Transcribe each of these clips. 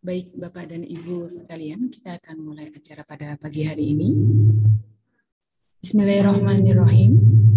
Baik, Bapak dan Ibu sekalian, kita akan mulai acara pada pagi hari ini. Bismillahirrahmanirrahim.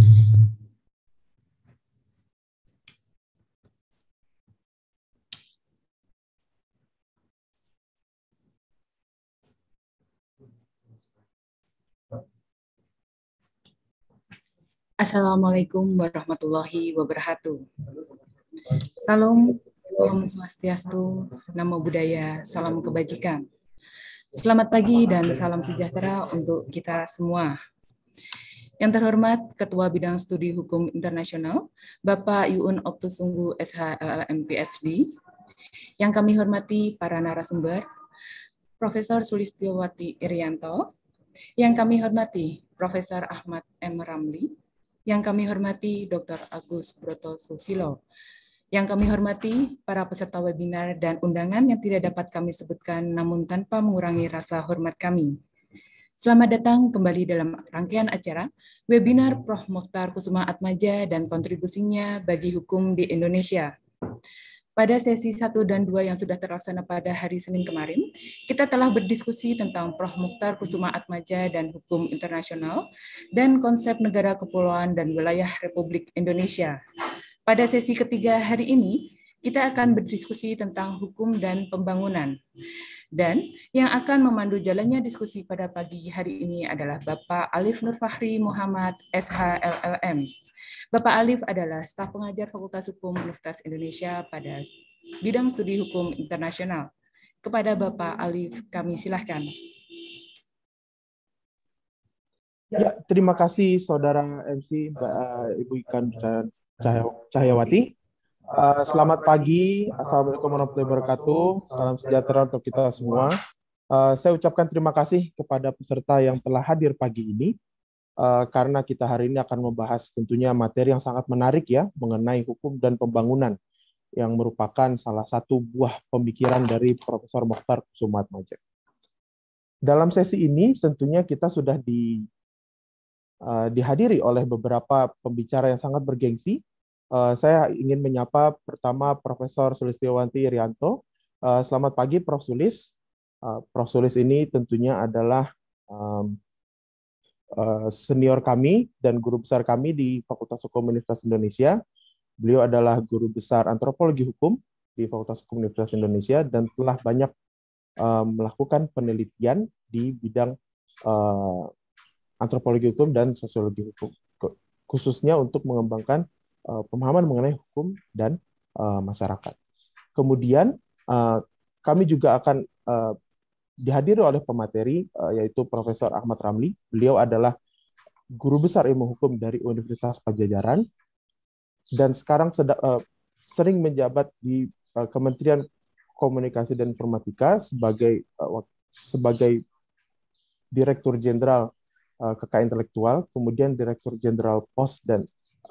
Assalamualaikum warahmatullahi wabarakatuh. Salam, Om Swastiastu, Namo Buddhaya, salam kebajikan. Selamat pagi dan salam sejahtera untuk kita semua. Yang terhormat Ketua Bidang Studi Hukum Internasional, Bapak Yuun Optusunggu SH LLM PhD. Yang kami hormati para narasumber, Profesor Sulistiowati Irianto. Yang kami hormati Profesor Ahmad M. Ramli. Yang kami hormati Dr. Agus Broto Susilo. Yang kami hormati para peserta webinar dan undangan yang tidak dapat kami sebutkan namun tanpa mengurangi rasa hormat kami. Selamat datang kembali dalam rangkaian acara webinar Prof. Mokhtar Kusumaatmadja dan kontribusinya bagi hukum di Indonesia. Pada sesi 1 dan 2 yang sudah terlaksana pada hari Senin kemarin, kita telah berdiskusi tentang Prof. Mokhtar Kusumaatmadja dan hukum internasional dan konsep negara kepulauan dan wilayah Republik Indonesia. Pada sesi ketiga hari ini, kita akan berdiskusi tentang hukum dan pembangunan. Dan yang akan memandu jalannya diskusi pada pagi hari ini adalah Bapak Alif Nur Fahri Muhammad, SH LLM. Bapak Alif adalah staf pengajar Fakultas Hukum Universitas Indonesia pada bidang studi hukum internasional. Kepada Bapak Alif, kami silahkan. Ya, terima kasih Saudara MC, Ibu Ikan Cahyawati. Selamat pagi, Assalamualaikum warahmatullahi wabarakatuh. Salam sejahtera untuk kita semua. Saya ucapkan terima kasih kepada peserta yang telah hadir pagi ini. Karena kita hari ini akan membahas tentunya materi yang sangat menarik ya mengenai hukum dan pembangunan yang merupakan salah satu buah pemikiran dari Profesor Mokhtar Kusumaatmadja. Dalam sesi ini tentunya kita sudah dihadiri oleh beberapa pembicara yang sangat bergengsi. Saya ingin menyapa pertama Profesor Sulistiowati Irianto. Selamat pagi Prof. Sulis. Prof. Sulis ini tentunya adalah senior kami dan guru besar kami di Fakultas Hukum Universitas Indonesia. Beliau adalah guru besar antropologi hukum di Fakultas Hukum Universitas Indonesia dan telah banyak melakukan penelitian di bidang antropologi hukum dan sosiologi hukum, khususnya untuk mengembangkan pemahaman mengenai hukum dan masyarakat. Kemudian kami juga akan dihadiri oleh pemateri yaitu Profesor Ahmad Ramli. Beliau adalah guru besar ilmu hukum dari Universitas Padjadjaran dan sekarang sering menjabat di Kementerian Komunikasi dan Informatika sebagai Direktur Jenderal Kekayaan Intelektual, kemudian Direktur Jenderal Pos dan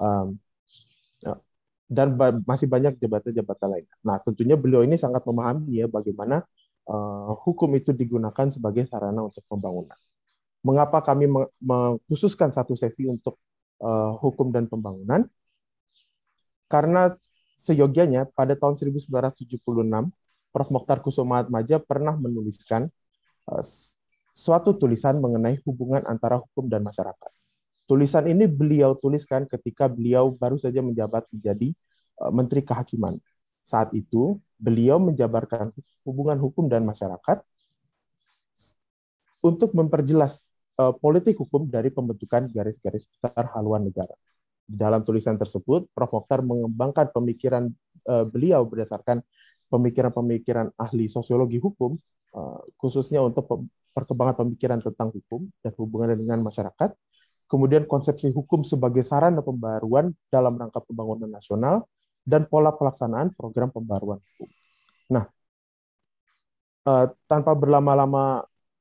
masih banyak jabatan-jabatan lain. Nah, tentunya beliau ini sangat memahami ya bagaimana hukum itu digunakan sebagai sarana untuk pembangunan. Mengapa kami mengkhususkan satu sesi untuk hukum dan pembangunan? Karena seyogianya pada tahun 1976, Prof. Mokhtar Kusumaatmadja pernah menuliskan suatu tulisan mengenai hubungan antara hukum dan masyarakat. Tulisan ini beliau tuliskan ketika beliau baru saja menjabat menjadi Menteri Kehakiman. Saat itu, beliau menjabarkan hubungan hukum dan masyarakat untuk memperjelas politik hukum dari pembentukan garis-garis besar haluan negara. Di dalam tulisan tersebut, Prof. Mokhtar mengembangkan pemikiran beliau berdasarkan pemikiran-pemikiran ahli sosiologi hukum, khususnya untuk perkembangan pemikiran tentang hukum dan hubungan dengan masyarakat, kemudian konsepsi hukum sebagai sarana pembaruan dalam rangka pembangunan nasional, dan pola pelaksanaan program pembaruan hukum. Nah, tanpa berlama-lama,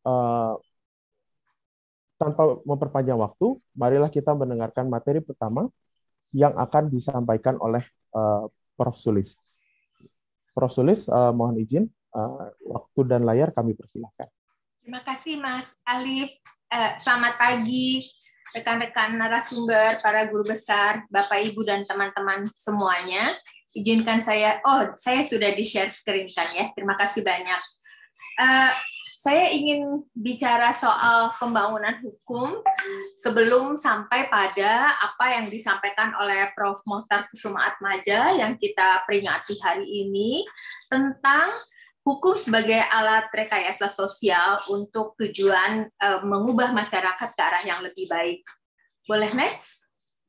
tanpa memperpanjang waktu, marilah kita mendengarkan materi pertama yang akan disampaikan oleh Prof. Sulis. Prof. Sulis, mohon izin, waktu dan layar kami persilahkan. Terima kasih Mas Alif. Selamat pagi rekan-rekan narasumber, para guru besar, Bapak, Ibu, dan teman-teman semuanya. Izinkan saya sudah di-share screen kan ya. Terima kasih banyak. Saya ingin bicara soal pembangunan hukum sebelum sampai pada apa yang disampaikan oleh Prof. Mokhtar Kusumaatmadja yang kita peringati hari ini tentang hukum sebagai alat rekayasa sosial untuk tujuan mengubah masyarakat ke arah yang lebih baik. Boleh next?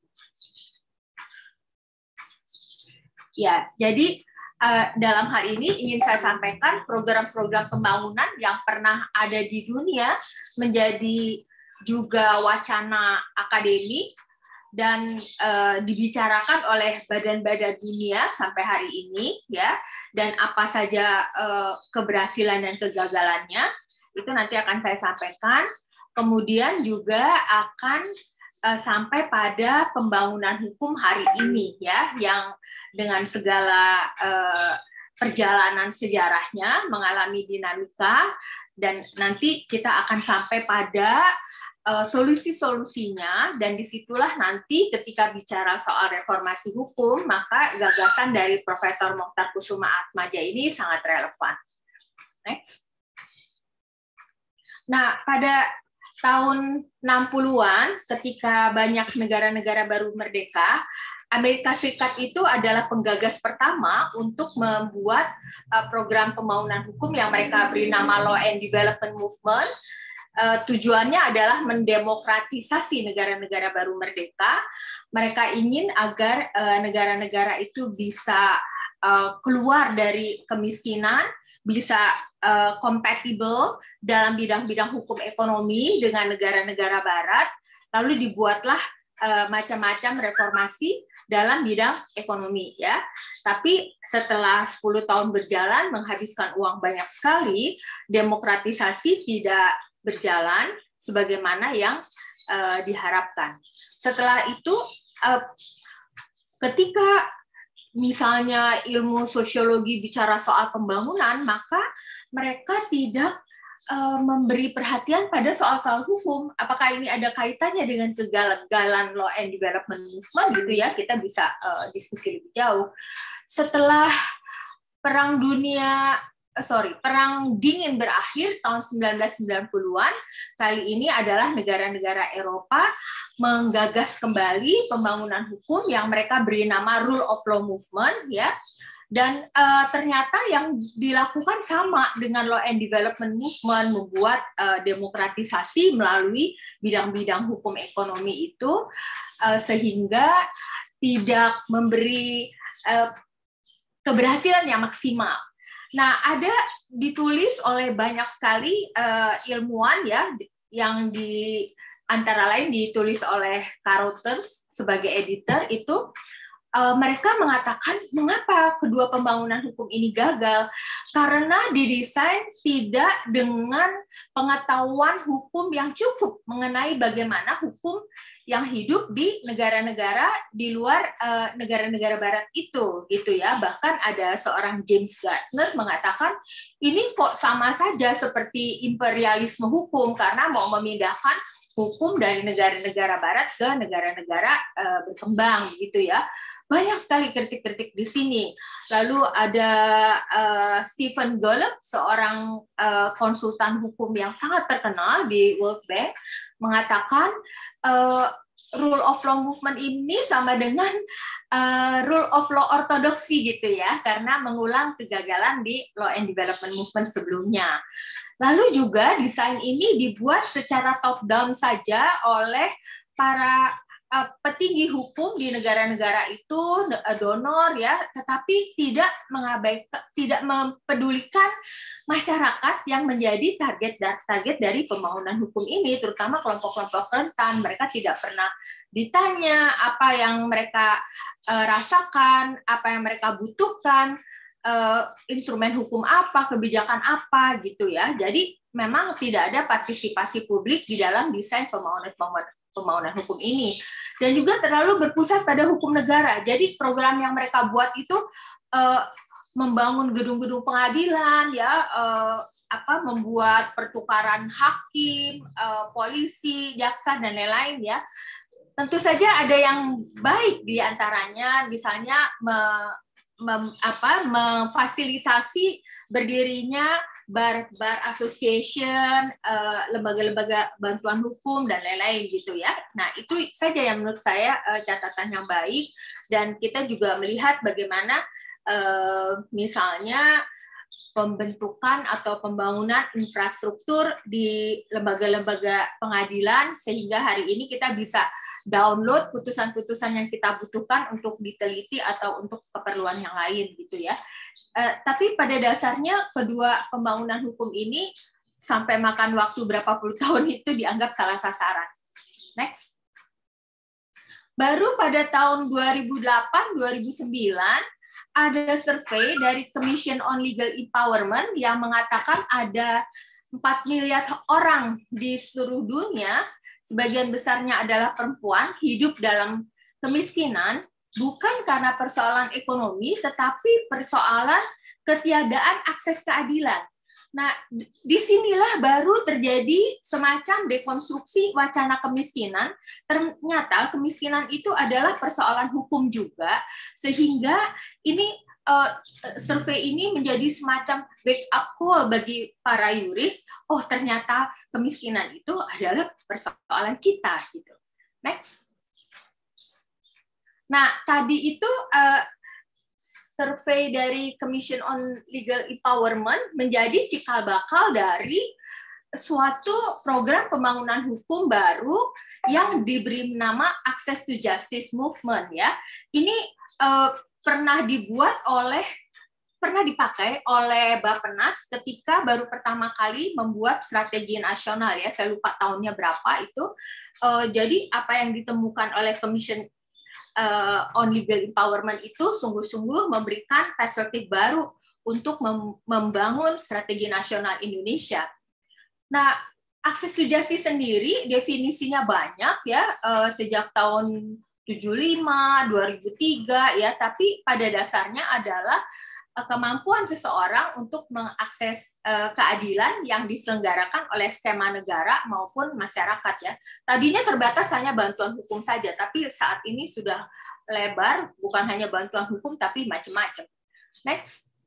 Ya, jadi dalam hal ini ingin saya sampaikan program-program pembangunan yang pernah ada di dunia menjadi juga wacana akademik dan dibicarakan oleh badan-badan dunia sampai hari ini, ya, dan apa saja keberhasilan dan kegagalannya itu nanti akan saya sampaikan. Kemudian juga akan sampai pada pembangunan hukum hari ini, ya, yang dengan segala perjalanan sejarahnya mengalami dinamika, dan nanti kita akan sampai pada solusi-solusinya, dan disitulah nanti ketika bicara soal reformasi hukum, maka gagasan dari Profesor Mokhtar Kusumaatmadja ini sangat relevan. Next. Nah, pada tahun 60-an, ketika banyak negara-negara baru merdeka, Amerika Serikat itu adalah penggagas pertama untuk membuat program pembangunan hukum yang mereka beri nama Law and Development Movement. Tujuannya adalah mendemokratisasi negara-negara baru merdeka. Mereka ingin agar negara-negara itu bisa keluar dari kemiskinan, bisa compatible dalam bidang-bidang hukum ekonomi dengan negara-negara barat, lalu dibuatlah macam-macam reformasi dalam bidang ekonomi, ya. Tapi setelah 10 tahun berjalan menghabiskan uang banyak sekali, demokratisasi tidak berjalan sebagaimana yang diharapkan. Setelah itu ketika misalnya ilmu sosiologi bicara soal pembangunan, maka mereka tidak memberi perhatian pada soal-soal hukum. Apakah ini ada kaitannya dengan kegagalan Law and Development Movement, gitu ya? Kita bisa diskusi lebih jauh. Setelah Perang Dingin berakhir tahun 1990-an, kali ini adalah negara-negara Eropa menggagas kembali pembangunan hukum yang mereka beri nama Rule of Law Movement, ya. Dan ternyata yang dilakukan sama dengan Law and Development Movement, membuat demokratisasi melalui bidang-bidang hukum ekonomi itu, sehingga tidak memberi keberhasilan yang maksimal. Nah, ada ditulis oleh banyak sekali ilmuwan, ya, yang antara lain ditulis oleh Carothers sebagai editor itu. Mereka mengatakan mengapa kedua pembangunan hukum ini gagal, karena didesain tidak dengan pengetahuan hukum yang cukup mengenai bagaimana hukum yang hidup di negara-negara di luar negara-negara barat itu, gitu ya. Bahkan ada seorang James Gardner mengatakan ini kok sama saja seperti imperialisme hukum karena mau memindahkan hukum dari negara-negara barat ke negara-negara berkembang, gitu ya. Banyak sekali kritik-kritik di sini. Lalu ada Stephen Golub, seorang konsultan hukum yang sangat terkenal di World Bank, mengatakan Rule of Law Movement ini sama dengan Rule of Law ortodoksi, gitu ya, karena mengulang kegagalan di Law and Development Movement sebelumnya. Lalu juga desain ini dibuat secara top-down saja oleh para petinggi hukum di negara-negara itu, donor, ya, tetapi tidak mempedulikan masyarakat yang menjadi target dari pembangunan hukum ini, terutama kelompok-kelompok rentan. Mereka tidak pernah ditanya apa yang mereka rasakan, apa yang mereka butuhkan, instrumen hukum apa, kebijakan apa, gitu ya. Jadi memang tidak ada partisipasi publik di dalam desain pembangunan hukum ini, dan juga terlalu berpusat pada hukum negara. Jadi program yang mereka buat itu membangun gedung-gedung pengadilan, ya, membuat pertukaran hakim, polisi, jaksa, dan lain-lain, ya. Tentu saja ada yang baik di antaranya, misalnya memfasilitasi berdirinya bar association, lembaga-lembaga bantuan hukum dan lain-lain gitu ya. Nah, itu saja yang menurut saya catatan yang baik, dan kita juga melihat bagaimana misalnya pembentukan atau pembangunan infrastruktur di lembaga-lembaga pengadilan, sehingga hari ini kita bisa download putusan-putusan yang kita butuhkan untuk diteliti atau untuk keperluan yang lain gitu ya. Tapi pada dasarnya kedua pembangunan hukum ini sampai makan waktu berapa puluh tahun itu dianggap salah sasaran. Next. Baru pada tahun 2008-2009 ada survei dari Commission on Legal Empowerment yang mengatakan ada 4 miliar orang di seluruh dunia, sebagian besarnya adalah perempuan, hidup dalam kemiskinan, bukan karena persoalan ekonomi, tetapi persoalan ketiadaan akses keadilan. Nah, disinilah baru terjadi semacam dekonstruksi wacana kemiskinan. Ternyata kemiskinan itu adalah persoalan hukum juga, sehingga ini survei ini menjadi semacam wake up call bagi para yuris. Oh, ternyata kemiskinan itu adalah persoalan kita. Gitu. Next. Nah, tadi itu survei dari Commission on Legal Empowerment menjadi cikal bakal dari suatu program pembangunan hukum baru yang diberi nama Access to Justice Movement ya. Ini pernah dipakai oleh Bappenas ketika baru pertama kali membuat strategi nasional ya. Saya lupa tahunnya berapa itu. Jadi apa yang ditemukan oleh Commission on Legal Empowerment itu sungguh-sungguh memberikan perspektif baru untuk membangun strategi nasional Indonesia. Nah, akses to justice sendiri definisinya banyak ya, sejak tahun 75, 2003 ya, tapi pada dasarnya adalah kemampuan seseorang untuk mengakses keadilan yang diselenggarakan oleh skema negara maupun masyarakat ya. Tadinya terbatas hanya bantuan hukum saja, tapi saat ini sudah lebar, bukan hanya bantuan hukum tapi macam-macam. Next.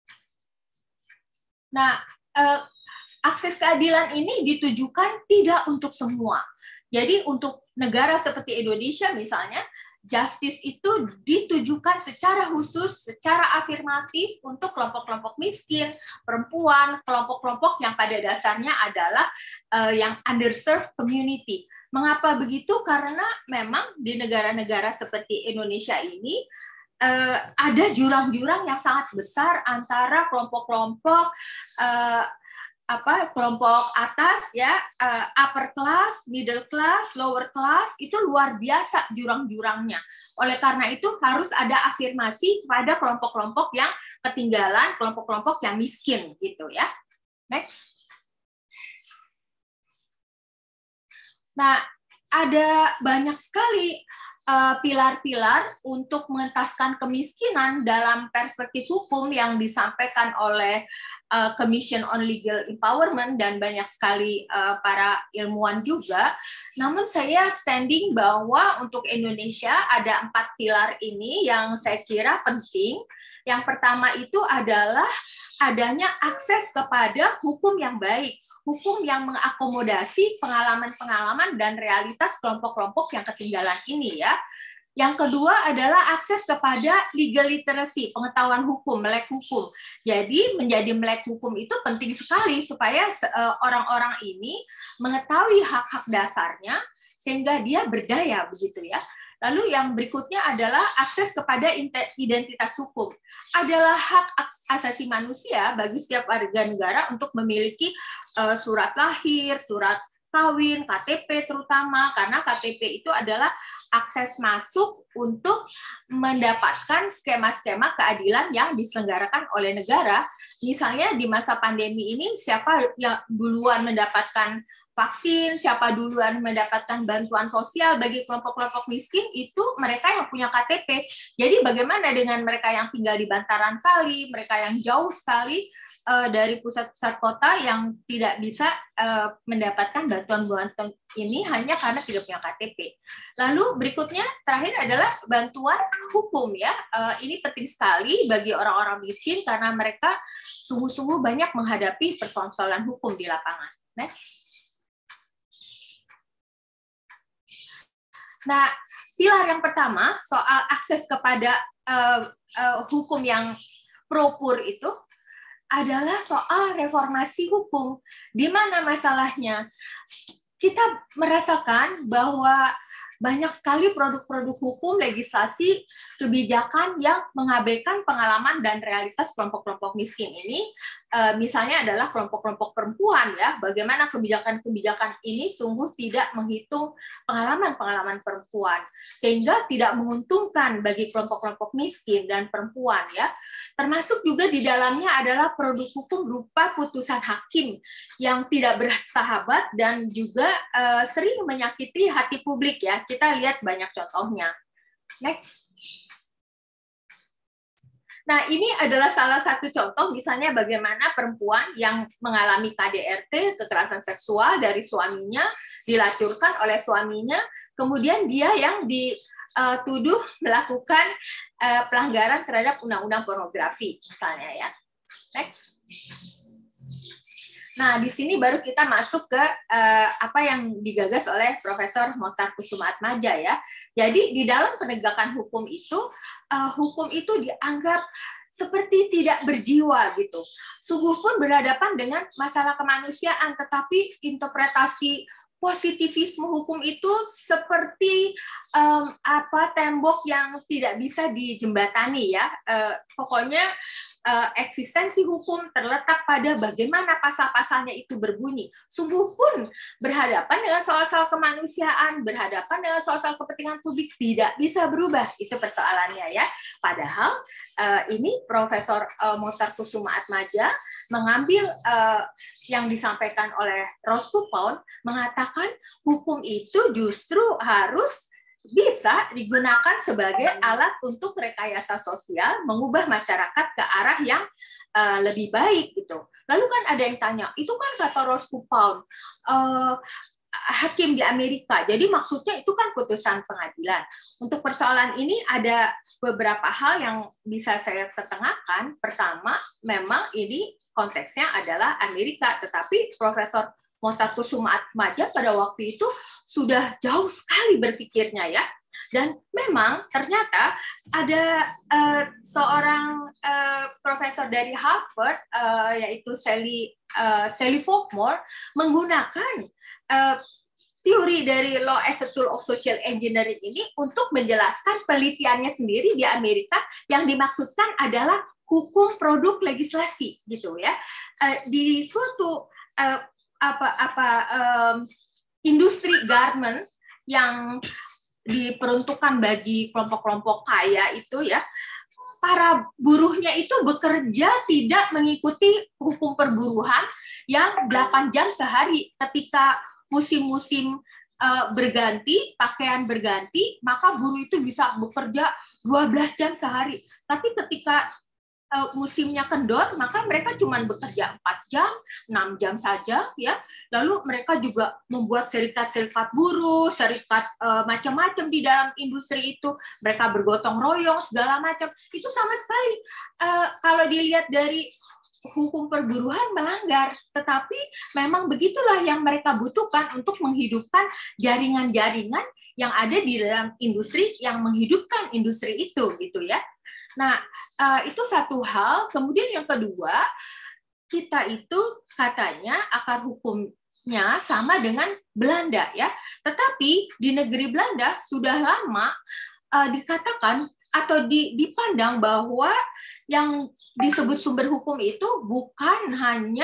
Nah, akses keadilan ini ditujukan tidak untuk semua. Jadi untuk negara seperti Indonesia misalnya, justice itu ditujukan secara khusus, secara afirmatif untuk kelompok-kelompok miskin, perempuan, kelompok-kelompok yang pada dasarnya adalah yang underserved community. Mengapa begitu? Karena memang di negara-negara seperti Indonesia ini ada jurang-jurang yang sangat besar antara kelompok-kelompok kelompok atas ya, upper class, middle class, lower class, itu luar biasa jurang-jurangnya. Oleh karena itu harus ada afirmasi kepada kelompok-kelompok yang ketinggalan, kelompok-kelompok yang miskin gitu ya. Next. Nah, ada banyak sekali pilar-pilar untuk mengentaskan kemiskinan dalam perspektif hukum yang disampaikan oleh Commission on Legal Empowerment dan banyak sekali para ilmuwan juga. Namun saya standing bahwa untuk Indonesia ada 4 pilar ini yang saya kira penting. Yang pertama itu adalah adanya akses kepada hukum yang baik, hukum yang mengakomodasi pengalaman-pengalaman dan realitas kelompok-kelompok yang ketinggalan ini ya. Yang kedua adalah akses kepada legal literacy, pengetahuan hukum, melek hukum. Jadi menjadi melek hukum itu penting sekali supaya orang-orang ini mengetahui hak-hak dasarnya sehingga dia berdaya begitu ya. Lalu yang berikutnya adalah akses kepada identitas hukum. Adalah hak asasi manusia bagi setiap warga negara untuk memiliki surat lahir, surat kawin, KTP terutama, karena KTP itu adalah akses masuk untuk mendapatkan skema-skema keadilan yang diselenggarakan oleh negara. Misalnya di masa pandemi ini, siapa yang duluan mendapatkan vaksin, siapa duluan mendapatkan bantuan sosial bagi kelompok-kelompok miskin, itu mereka yang punya KTP. Jadi bagaimana dengan mereka yang tinggal di bantaran kali, mereka yang jauh sekali dari pusat-pusat kota yang tidak bisa mendapatkan bantuan-bantuan ini hanya karena tidak punya KTP. Lalu berikutnya, terakhir adalah bantuan hukum ya. Ini penting sekali bagi orang-orang miskin karena mereka sungguh-sungguh banyak menghadapi persoalan hukum di lapangan. Next. Nah, pilar yang pertama soal akses kepada hukum yang pro-pur itu adalah soal reformasi hukum. Di mana masalahnya? Kita merasakan bahwa banyak sekali produk-produk hukum, legislasi, kebijakan yang mengabaikan pengalaman dan realitas kelompok-kelompok miskin ini. Misalnya adalah kelompok-kelompok perempuan ya. Bagaimana kebijakan-kebijakan ini sungguh tidak menghitung pengalaman-pengalaman perempuan, sehingga tidak menguntungkan bagi kelompok-kelompok miskin dan perempuan ya. Termasuk juga di dalamnya adalah produk hukum berupa putusan hakim yang tidak bersahabat dan juga sering menyakiti hati publik ya. Kita lihat banyak contohnya. Next. Nah, ini adalah salah satu contoh, misalnya bagaimana perempuan yang mengalami KDRT, kekerasan seksual dari suaminya, dilacurkan oleh suaminya, kemudian dia yang dituduh melakukan pelanggaran terhadap undang-undang pornografi, misalnya ya. Next. Nah, di sini baru kita masuk ke apa yang digagas oleh Profesor Mokhtar Kusumaatmadja ya. Jadi di dalam penegakan hukum itu dianggap seperti tidak berjiwa gitu. Sungguh pun berhadapan dengan masalah kemanusiaan, tetapi interpretasi positivisme hukum itu seperti tembok yang tidak bisa dijembatani ya. Pokoknya eksistensi hukum terletak pada bagaimana pasal-pasalnya itu berbunyi. Sungguh pun berhadapan dengan soal-soal kemanusiaan, berhadapan dengan soal-soal kepentingan publik tidak bisa berubah. Itu persoalannya ya. Padahal ini Profesor Mokhtar Kusumaatmadja mengambil yang disampaikan oleh Rose Pound, mengatakan hukum itu justru harus bisa digunakan sebagai alat untuk rekayasa sosial, mengubah masyarakat ke arah yang lebih baik gitu. Lalu kan ada yang tanya, itu kan kata Rose Pound, hakim di Amerika. Jadi maksudnya itu kan putusan pengadilan. Untuk persoalan ini ada beberapa hal yang bisa saya ketengahkan. Pertama, memang ini konteksnya adalah Amerika, tetapi Profesor Mokhtar Kusumaatmadja pada waktu itu sudah jauh sekali berpikirnya ya. Dan memang ternyata ada seorang profesor dari Harvard, yaitu Sally Fogmore, menggunakan teori dari Law as a Tool of Social Engineering ini untuk menjelaskan penelitiannya sendiri di Amerika yang dimaksudkan adalah hukum produk legislasi gitu ya. Di suatu industri garment yang diperuntukkan bagi kelompok-kelompok kaya itu ya, para buruhnya itu bekerja tidak mengikuti hukum perburuhan yang 8 jam sehari. Ketika musim-musim berganti, pakaian berganti, maka buruh itu bisa bekerja 12 jam sehari. Tapi ketika musimnya kendor, maka mereka cuma bekerja 4 jam, 6 jam saja ya. Lalu mereka juga membuat serikat-serikat buruh, serikat macam-macam di dalam industri itu. Mereka bergotong royong segala macam. Itu sama sekali kalau dilihat dari hukum perburuhan melanggar, tetapi memang begitulah yang mereka butuhkan untuk menghidupkan jaringan-jaringan yang ada di dalam industri yang menghidupkan industri itu gitu ya. Nah, itu satu hal. Kemudian yang kedua, kita itu katanya akar hukumnya sama dengan Belanda ya. Tetapi di negeri Belanda sudah lama dikatakan atau dipandang bahwa yang disebut sumber hukum itu bukan hanya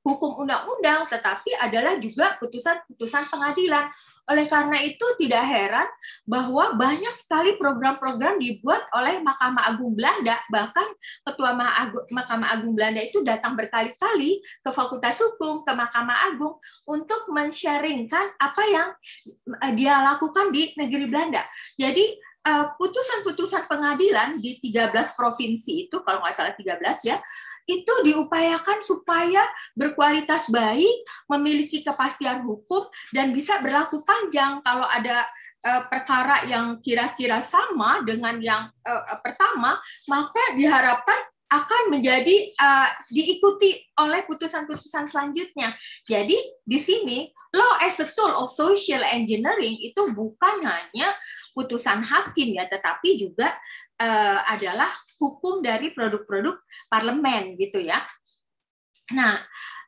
hukum undang-undang, tetapi adalah juga putusan-putusan pengadilan. Oleh karena itu tidak heran bahwa banyak sekali program-program dibuat oleh Mahkamah Agung Belanda, bahkan Ketua Mahkamah Agung Belanda itu datang berkali-kali ke Fakultas Hukum, ke Mahkamah Agung untuk men-sharingkan apa yang dia lakukan di negeri Belanda. Jadi putusan-putusan pengadilan di 13 provinsi itu, kalau nggak salah 13 ya, itu diupayakan supaya berkualitas baik, memiliki kepastian hukum, dan bisa berlaku panjang. Kalau ada perkara yang kira-kira sama dengan yang pertama, maka diharapkan akan menjadi diikuti oleh putusan-putusan selanjutnya. Jadi di sini law as a tool of social engineering itu bukan hanya putusan hakim ya, tetapi juga adalah hukum dari produk-produk parlemen gitu ya. Nah,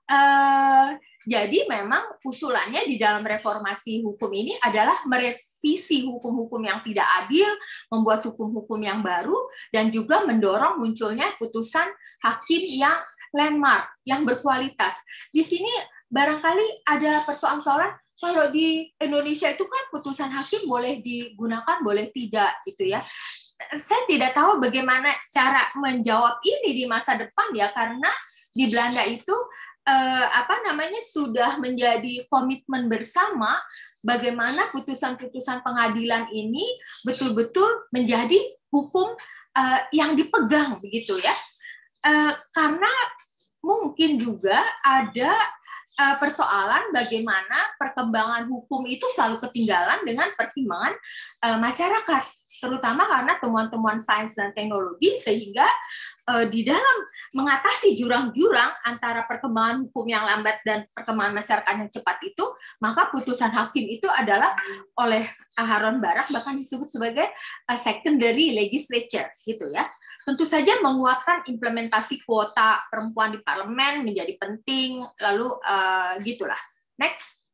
jadi memang usulannya di dalam reformasi hukum ini adalah merevisi hukum-hukum yang tidak adil, membuat hukum-hukum yang baru, dan juga mendorong munculnya putusan hakim yang landmark, yang berkualitas. Di sini barangkali ada persoalan-persoalan, kalau di Indonesia itu kan putusan hakim boleh digunakan, boleh tidak gitu ya. Saya tidak tahu bagaimana cara menjawab ini di masa depan ya, karena di Belanda itu sudah menjadi komitmen bersama bagaimana putusan-putusan pengadilan ini betul-betul menjadi hukum yang dipegang begitu ya. Karena mungkin juga ada persoalan bagaimana perkembangan hukum itu selalu ketinggalan dengan pertimbangan masyarakat, terutama karena temuan-temuan sains dan teknologi, sehingga di dalam mengatasi jurang-jurang antara perkembangan hukum yang lambat dan perkembangan masyarakat yang cepat itu, maka putusan hakim itu adalah oleh Aharon Barak bahkan disebut sebagai secondary legislature gitu ya. Tentu saja menguatkan implementasi kuota perempuan di parlemen menjadi penting, lalu gitulah. Next.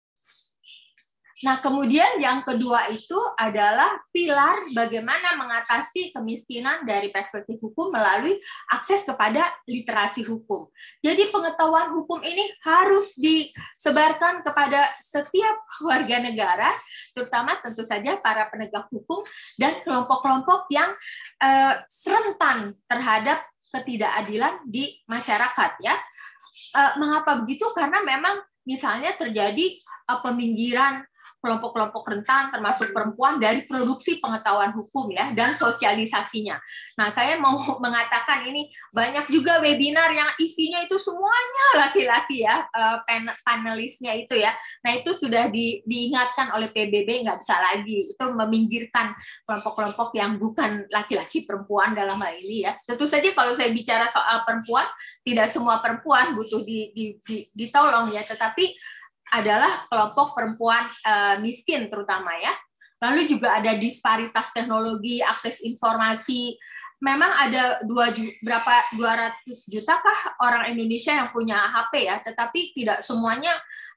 Nah, kemudian yang kedua itu adalah pilar bagaimana mengatasi kemiskinan dari perspektif hukum melalui akses kepada literasi hukum. Jadi pengetahuan hukum ini harus disebarkan kepada setiap warga negara, terutama tentu saja para penegak hukum dan kelompok-kelompok yang rentan terhadap ketidakadilan di masyarakat ya. Mengapa begitu? Karena memang misalnya terjadi peminggiran kelompok-kelompok rentan termasuk perempuan dari produksi pengetahuan hukum ya dan sosialisasinya. Nah, saya mau mengatakan ini banyak juga webinar yang isinya itu semuanya laki-laki ya, panelisnya itu ya. Nah, itu sudah diingatkan oleh PBB, nggak bisa lagi itu meminggirkan kelompok-kelompok yang bukan laki-laki, perempuan dalam hal ini ya. Tentu saja kalau saya bicara soal perempuan, tidak semua perempuan butuh ditolong ya, tetapi adalah kelompok perempuan miskin terutama ya. Lalu juga ada disparitas teknologi, akses informasi. Memang ada 200 jutakah orang Indonesia yang punya HP ya, tetapi tidak semuanya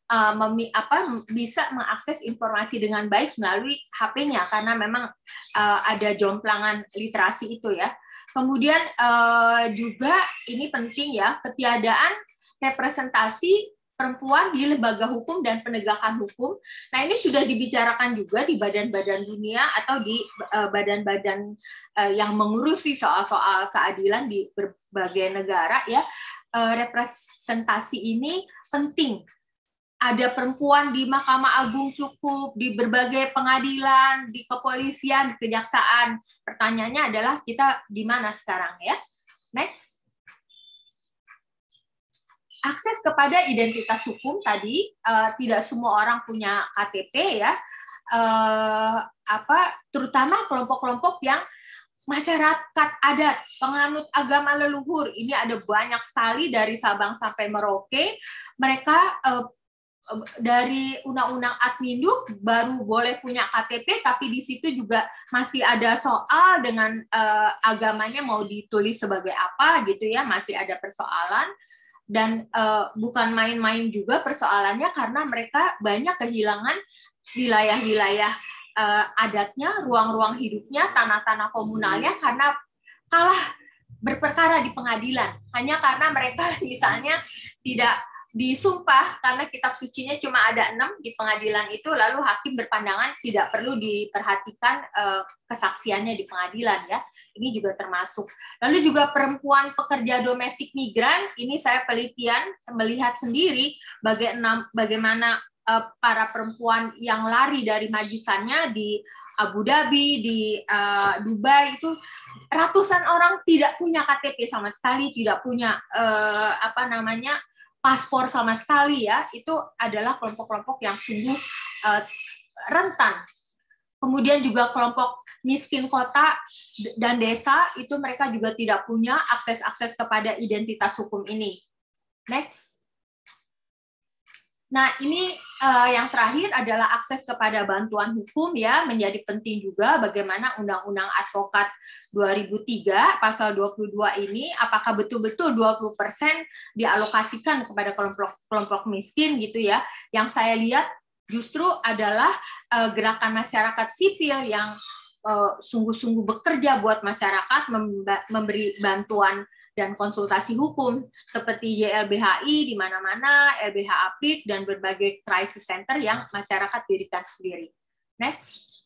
bisa mengakses informasi dengan baik melalui HP-nya karena memang ada jomplangan literasi itu ya. Kemudian juga ini penting ya, ketiadaan representasi perempuan di lembaga hukum dan penegakan hukum. Nah, ini sudah dibicarakan juga di badan-badan dunia atau di badan-badan yang mengurusi soal-soal keadilan di berbagai negara ya. Representasi ini penting. Ada perempuan di Mahkamah Agung cukup, di berbagai pengadilan, di kepolisian, di kejaksaan. Pertanyaannya adalah kita di mana sekarang ya? Next. Akses kepada identitas hukum tadi, tidak semua orang punya KTP ya, terutama kelompok-kelompok yang masyarakat adat, penganut agama leluhur. Ini ada banyak sekali dari Sabang sampai Merauke. Mereka dari Undang-Undang Adminduk baru boleh punya KTP, tapi di situ juga masih ada soal dengan agamanya mau ditulis sebagai apa gitu ya, masih ada persoalan. Dan bukan main-main juga persoalannya karena mereka banyak kehilangan wilayah-wilayah adatnya, ruang-ruang hidupnya, tanah-tanah komunalnya karena kalah berperkara di pengadilan. Hanya karena mereka misalnya tidak disumpah karena kitab sucinya cuma ada 6 di pengadilan itu, lalu hakim berpandangan tidak perlu diperhatikan kesaksiannya di pengadilan ya. Ini juga termasuk. Lalu juga perempuan pekerja domestik migran, ini saya penelitian melihat sendiri bagaimana para perempuan yang lari dari majikannya di Abu Dhabi, di Dubai itu ratusan orang tidak punya KTP sama sekali, tidak punya paspor sama sekali ya. Itu adalah kelompok-kelompok yang sungguh rentan. Kemudian juga kelompok miskin kota dan desa itu mereka juga tidak punya akses kepada identitas hukum ini. Next. Nah, ini yang terakhir adalah akses kepada bantuan hukum ya, menjadi penting juga bagaimana Undang-Undang Advokat 2003 pasal 22 ini apakah betul-betul 20% dialokasikan kepada kelompok miskin gitu ya. Yang saya lihat justru adalah gerakan masyarakat sipil yang sungguh-sungguh bekerja buat masyarakat, memberi bantuan dan konsultasi hukum seperti YLBHI di mana-mana, LBH Apik, dan berbagai crisis center yang masyarakat dirikan sendiri. Next.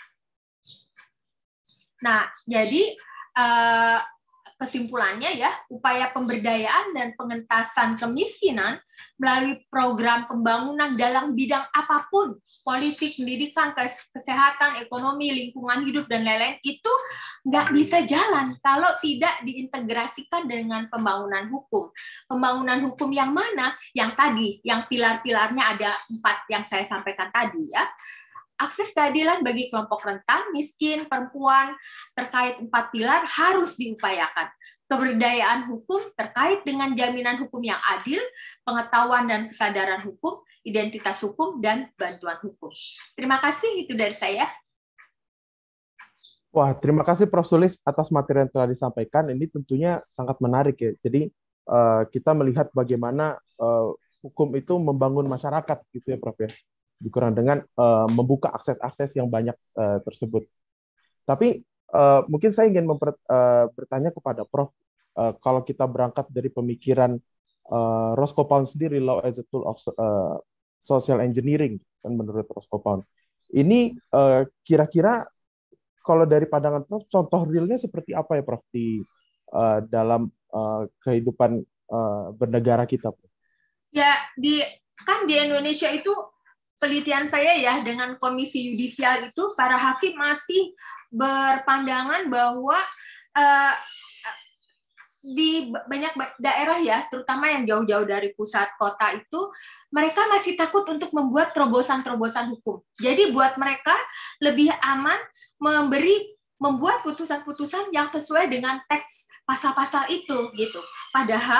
Nah, jadi kesimpulannya ya, upaya pemberdayaan dan pengentasan kemiskinan melalui program pembangunan dalam bidang apapun, politik, pendidikan, kesehatan, ekonomi, lingkungan hidup, dan lain-lain, itu nggak bisa jalan kalau tidak diintegrasikan dengan pembangunan hukum. Pembangunan hukum yang mana? Yang tadi, yang pilar-pilarnya ada 4 yang saya sampaikan tadi ya. Akses keadilan bagi kelompok rentan, miskin, perempuan, terkait 4 pilar harus diupayakan. Keberdayaan hukum terkait dengan jaminan hukum yang adil, pengetahuan dan kesadaran hukum, identitas hukum, dan bantuan hukum. Terima kasih, itu dari saya. Wah, terima kasih Prof. Sulis atas materi yang telah disampaikan. Ini tentunya sangat menarik ya. Jadi kita melihat bagaimana hukum itu membangun masyarakat gitu ya Prof ya. Dikurang dengan membuka akses-akses yang banyak tersebut. Tapi mungkin saya ingin bertanya kepada Prof. Kalau kita berangkat dari pemikiran Roscoe Pound sendiri, law as a tool of social engineering, kan menurut Roscoe Pound. Ini kira-kira kalau dari pandangan Prof, contoh realnya seperti apa ya Prof di dalam kehidupan bernegara kita? Prof? Ya, kan di Indonesia itu penelitian saya ya dengan komisi yudisial itu para hakim masih berpandangan bahwa di banyak daerah ya, terutama yang jauh-jauh dari pusat kota itu, mereka masih takut untuk membuat terobosan-terobosan hukum. Jadi buat mereka lebih aman membuat putusan-putusan yang sesuai dengan teks pasal-pasal itu gitu. Padahal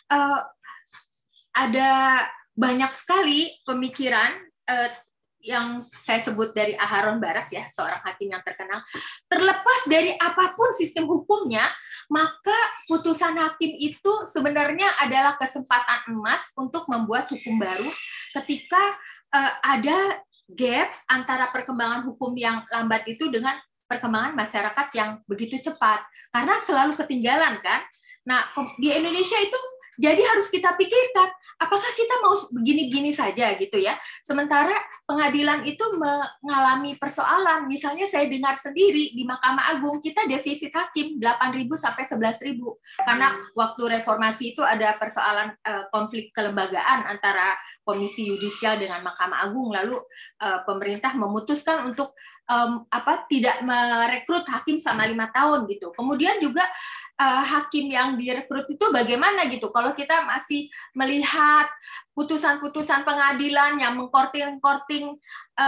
ada banyak sekali pemikiran yang saya sebut dari Aharon Barak ya, seorang hakim yang terkenal, terlepas dari apapun sistem hukumnya, maka putusan hakim itu sebenarnya adalah kesempatan emas untuk membuat hukum baru ketika ada gap antara perkembangan hukum yang lambat itu dengan perkembangan masyarakat yang begitu cepat, karena selalu ketinggalan kan. Nah, di Indonesia itu jadi harus kita pikirkan, apakah kita mau begini-begini saja gitu ya. Sementara pengadilan itu mengalami persoalan. Misalnya saya dengar sendiri di Mahkamah Agung, kita defisit hakim 8.000 sampai 11.000. Karena waktu reformasi itu ada persoalan konflik kelembagaan antara Komisi Yudisial dengan Mahkamah Agung. Lalu pemerintah memutuskan untuk tidak merekrut hakim sama 5 tahun gitu. Kemudian juga hakim yang direkrut itu bagaimana gitu. Kalau kita masih melihat putusan-putusan pengadilan yang mengkorting-korting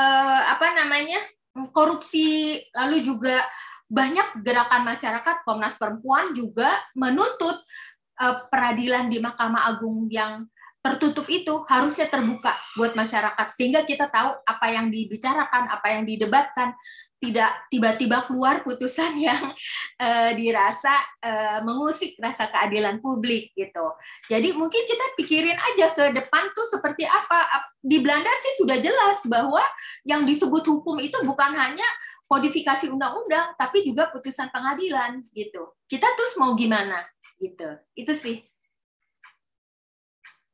korupsi, lalu juga banyak gerakan masyarakat, Komnas Perempuan juga menuntut peradilan di Mahkamah Agung yang tertutup itu harusnya terbuka buat masyarakat sehingga kita tahu apa yang dibicarakan, apa yang didebatkan. Tidak tiba-tiba keluar putusan yang dirasa mengusik rasa keadilan publik gitu. Jadi mungkin kita pikirin aja ke depan tuh seperti apa. Di Belanda sih sudah jelas bahwa yang disebut hukum itu bukan hanya kodifikasi undang-undang, tapi juga putusan pengadilan gitu. Kita terus mau gimana gitu. Itu sih.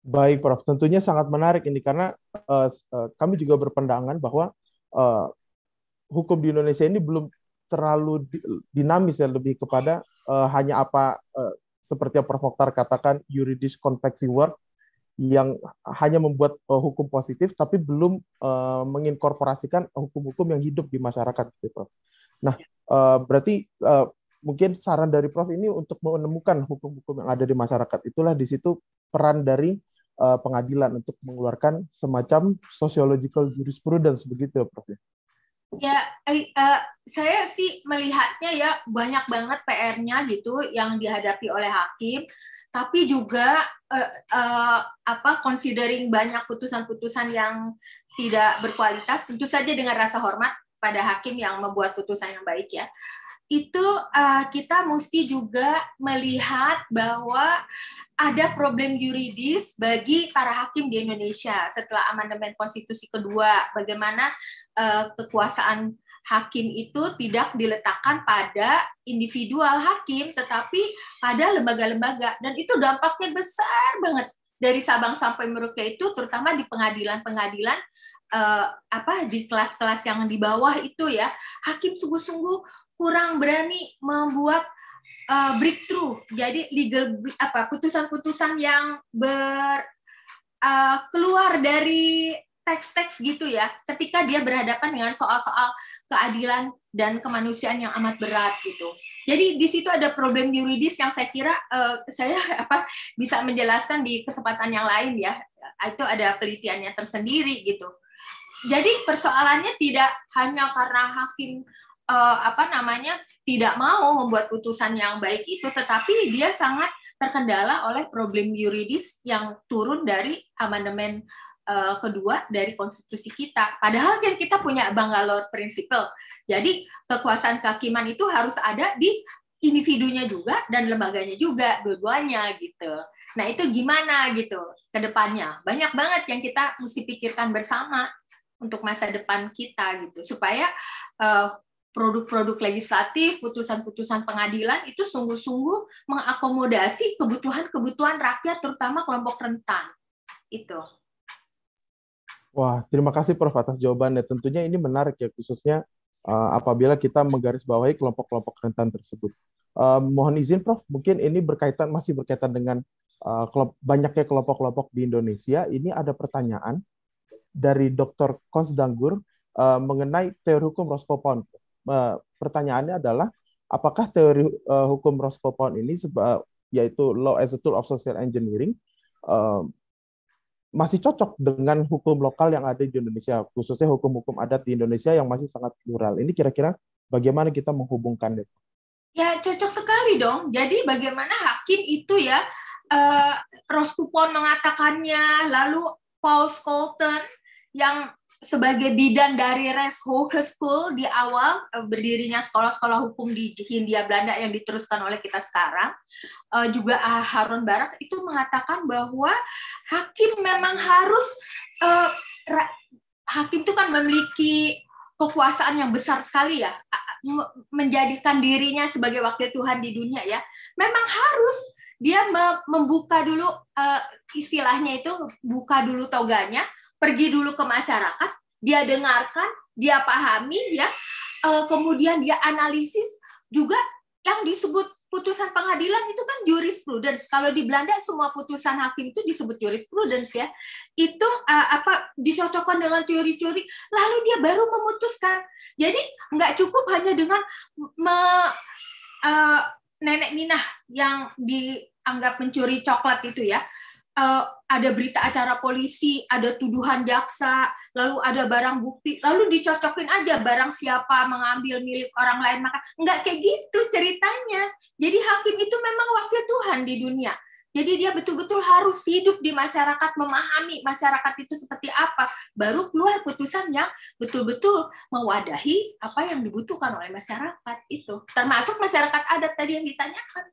Baik, Prof. Tentunya sangat menarik ini karena kami juga berpandangan bahwa eh, hukum di Indonesia ini belum terlalu dinamis ya, lebih kepada hanya apa seperti yang Prof. Mokhtar katakan juridis convexy work yang hanya membuat hukum positif tapi belum menginkorporasikan hukum-hukum yang hidup di masyarakat, gitu, Prof. Nah, berarti mungkin saran dari Prof ini untuk menemukan hukum-hukum yang ada di masyarakat. Itulah di situ peran dari pengadilan untuk mengeluarkan semacam sociological jurisprudence, begitu ya, Prof. Ya, saya sih melihatnya ya banyak banget PR-nya gitu yang dihadapi oleh hakim, tapi juga considering banyak putusan-putusan yang tidak berkualitas, tentu saja dengan rasa hormat pada hakim yang membuat putusan yang baik ya. Itu kita mesti juga melihat bahwa ada problem yuridis bagi para hakim di Indonesia setelah amandemen konstitusi kedua, bagaimana kekuasaan hakim itu tidak diletakkan pada individual hakim tetapi pada lembaga-lembaga, dan itu dampaknya besar banget dari Sabang sampai Merauke, itu terutama di pengadilan-pengadilan di kelas-kelas yang di bawah itu ya, hakim sungguh-sungguh kurang berani membuat breakthrough, jadi legal putusan-putusan yang keluar dari teks-teks gitu ya, ketika dia berhadapan dengan soal-soal keadilan dan kemanusiaan yang amat berat gitu. Jadi di situ ada problem yuridis yang saya kira saya bisa menjelaskan di kesempatan yang lain ya. Itu ada penelitiannya tersendiri gitu. Jadi persoalannya tidak hanya karena hakim tidak mau membuat putusan yang baik itu, tetapi dia sangat terkendala oleh problem yuridis yang turun dari amandemen kedua dari konstitusi kita. Padahal kan kita punya Bangalore Principle. Jadi kekuasaan kehakiman itu harus ada di individunya juga dan lembaganya juga, dua-duanya gitu. Nah itu gimana gitu ke depannya? Banyak banget yang kita mesti pikirkan bersama untuk masa depan kita gitu, supaya produk-produk legislatif, putusan-putusan pengadilan itu sungguh-sungguh mengakomodasi kebutuhan-kebutuhan rakyat, terutama kelompok rentan. Itu. Wah, terima kasih Prof atas jawabannya. Tentunya ini menarik ya, khususnya apabila kita menggarisbawahi kelompok-kelompok rentan tersebut. Mohon izin Prof, mungkin ini masih berkaitan dengan banyaknya kelompok-kelompok di Indonesia. Ini ada pertanyaan dari Dr. Konsdanggur mengenai teori hukum Roscoe-Pound. Pertanyaannya adalah, apakah teori hukum Roscoe-Pound ini, yaitu Law as a Tool of Social Engineering, masih cocok dengan hukum lokal yang ada di Indonesia, khususnya hukum-hukum adat di Indonesia yang masih sangat plural. Ini kira-kira bagaimana kita menghubungkannya? Ya, cocok sekali dong. Jadi bagaimana hakim itu ya, Roscoe-Pound mengatakannya, lalu Paul Scholten yang sebagai bidan dari Rechthoge School di awal berdirinya sekolah-sekolah hukum di Hindia Belanda yang diteruskan oleh kita sekarang, juga Aaron Barak itu mengatakan bahwa hakim memang harus hakim itu kan memiliki kekuasaan yang besar sekali ya, menjadikan dirinya sebagai wakil Tuhan di dunia ya. Memang harus dia membuka dulu istilahnya itu, buka dulu toganya, pergi dulu ke masyarakat, dia dengarkan, dia pahami ya, kemudian dia analisis juga. Yang disebut putusan pengadilan itu kan jurisprudence. Kalau di Belanda semua putusan hakim itu disebut jurisprudence ya. Itu disocokkan dengan teori-teori, lalu dia baru memutuskan. Jadi nggak cukup hanya dengan nenek Minah yang dianggap mencuri coklat itu ya. Ada berita acara polisi, ada tuduhan jaksa, lalu ada barang bukti, lalu dicocokin aja barang siapa mengambil milik orang lain, maka nggak kayak gitu ceritanya. Jadi hakim itu memang wakil Tuhan di dunia. Jadi dia betul-betul harus hidup di masyarakat, memahami masyarakat itu seperti apa, baru keluar putusan yang betul-betul mewadahi apa yang dibutuhkan oleh masyarakat itu, termasuk masyarakat adat tadi yang ditanyakan.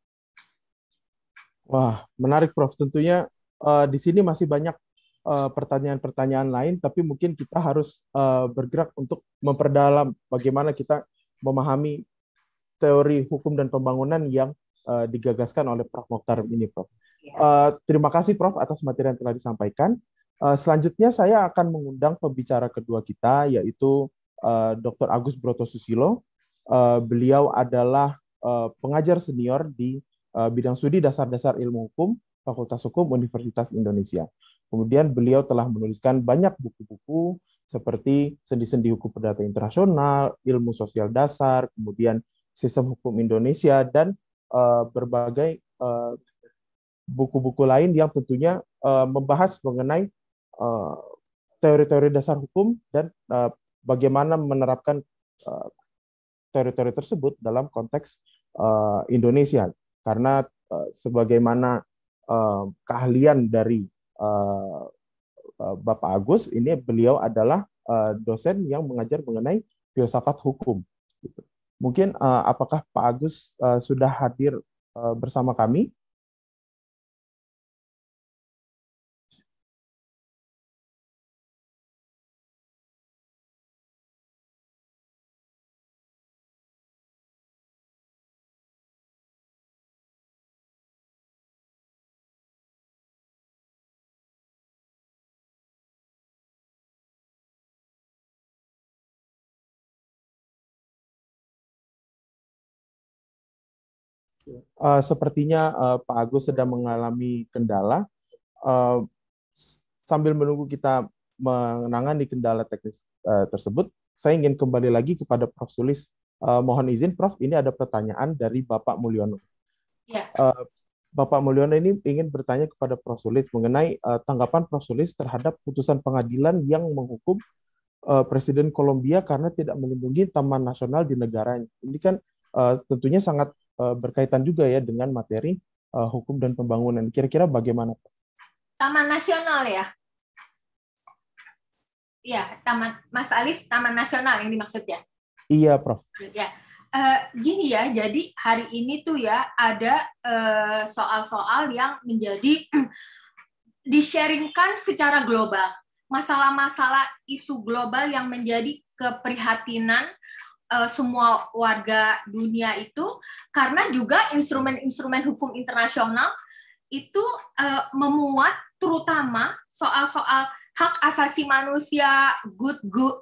Wah, menarik Prof. Tentunya di sini masih banyak pertanyaan-pertanyaan lain, tapi mungkin kita harus bergerak untuk memperdalam bagaimana kita memahami teori hukum dan pembangunan yang digagaskan oleh Prof. Mokhtar ini, Prof. Terima kasih Prof atas materi yang telah disampaikan. Selanjutnya saya akan mengundang pembicara kedua kita, yaitu Dr. Agus Brotosusilo. Beliau adalah pengajar senior di bidang studi dasar-dasar ilmu hukum, Fakultas Hukum Universitas Indonesia. Kemudian beliau telah menuliskan banyak buku-buku seperti Sendi-sendi Hukum Perdata Internasional, Ilmu Sosial Dasar, kemudian Sistem Hukum Indonesia, dan berbagai buku-buku lain yang tentunya membahas mengenai teori-teori dasar hukum dan bagaimana menerapkan teori-teori tersebut dalam konteks Indonesia. Karena sebagaimana keahlian dari Bapak Agus, ini beliau adalah dosen yang mengajar mengenai filsafat hukum. Mungkin apakah Pak Agus sudah hadir bersama kami? Sepertinya Pak Agus sedang mengalami kendala. Sambil menunggu kita menangani kendala teknis tersebut, saya ingin kembali lagi kepada Prof. Sulis. Mohon izin, Prof. Ini ada pertanyaan dari Bapak Mulyono. Ya. Bapak Mulyono ini ingin bertanya kepada Prof. Sulis mengenai tanggapan Prof. Sulis terhadap putusan pengadilan yang menghukum Presiden Kolombia karena tidak melindungi taman nasional di negaranya. Ini kan tentunya sangat berkaitan juga ya dengan materi hukum dan pembangunan. Kira-kira bagaimana? Taman nasional ya? Iya, Mas Alif, Taman Nasional yang dimaksud ya? Iya, Prof. Ya, gini ya, jadi hari ini tuh ya ada soal-soal yang menjadi di-sharingkan secara global. Masalah-masalah isu global yang menjadi keprihatinan semua warga dunia itu, karena juga instrumen-instrumen hukum internasional itu memuat terutama soal-soal hak asasi manusia, good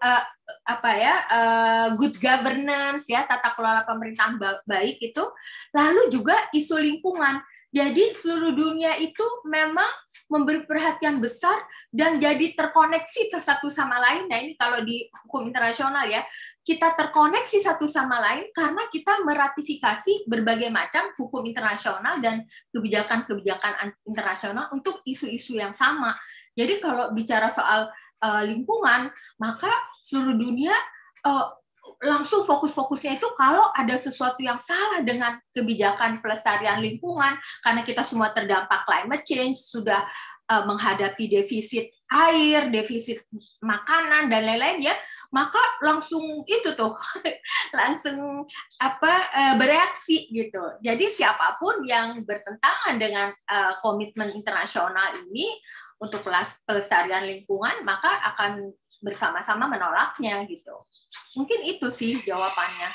governance ya, tata kelola pemerintahan baik itu, lalu juga isu lingkungan. Jadi seluruh dunia itu memang memberi perhatian besar dan jadi terkoneksi satu sama lain. Nah ini kalau di hukum internasional ya, kita terkoneksi satu sama lain karena kita meratifikasi berbagai macam hukum internasional dan kebijakan-kebijakan internasional untuk isu-isu yang sama. Jadi kalau bicara soal lingkungan, maka seluruh dunia langsung fokus-fokusnya itu kalau ada sesuatu yang salah dengan kebijakan pelestarian lingkungan, karena kita semua terdampak climate change, sudah menghadapi defisit air, defisit makanan, dan lain-lain ya, maka langsung itu tuh, langsung bereaksi gitu. Jadi siapapun yang bertentangan dengan komitmen internasional ini untuk pelestarian lingkungan, maka akan bersama-sama menolaknya gitu. Mungkin itu sih jawabannya.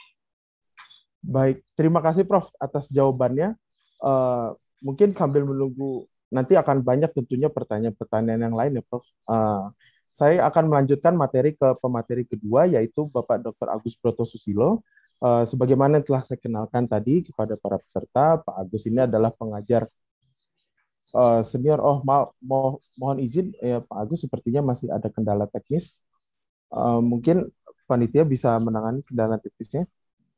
Baik, terima kasih Prof atas jawabannya. Mungkin sambil menunggu, nanti akan banyak tentunya pertanyaan-pertanyaan yang lain ya Prof. Saya akan melanjutkan materi ke pemateri kedua, yaitu Bapak Dr. Agus Brotosusilo. Sebagaimana yang telah saya kenalkan tadi kepada para peserta, Pak Agus ini adalah pengajar senior. Mohon izin ya Pak Agus, sepertinya masih ada kendala teknis. Mungkin panitia bisa menangani kendala teknisnya.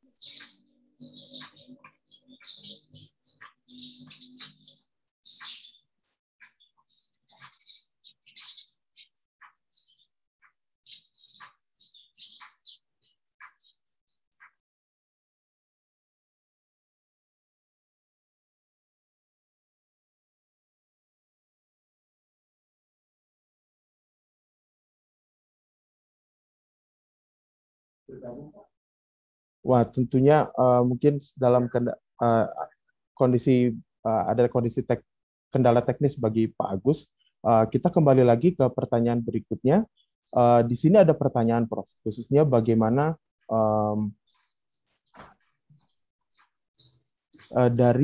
Wah, tentunya mungkin dalam kondisi ada kondisi kendala teknis bagi Pak Agus. Kita kembali lagi ke pertanyaan berikutnya. Di sini ada pertanyaan, Prof, khususnya bagaimana dari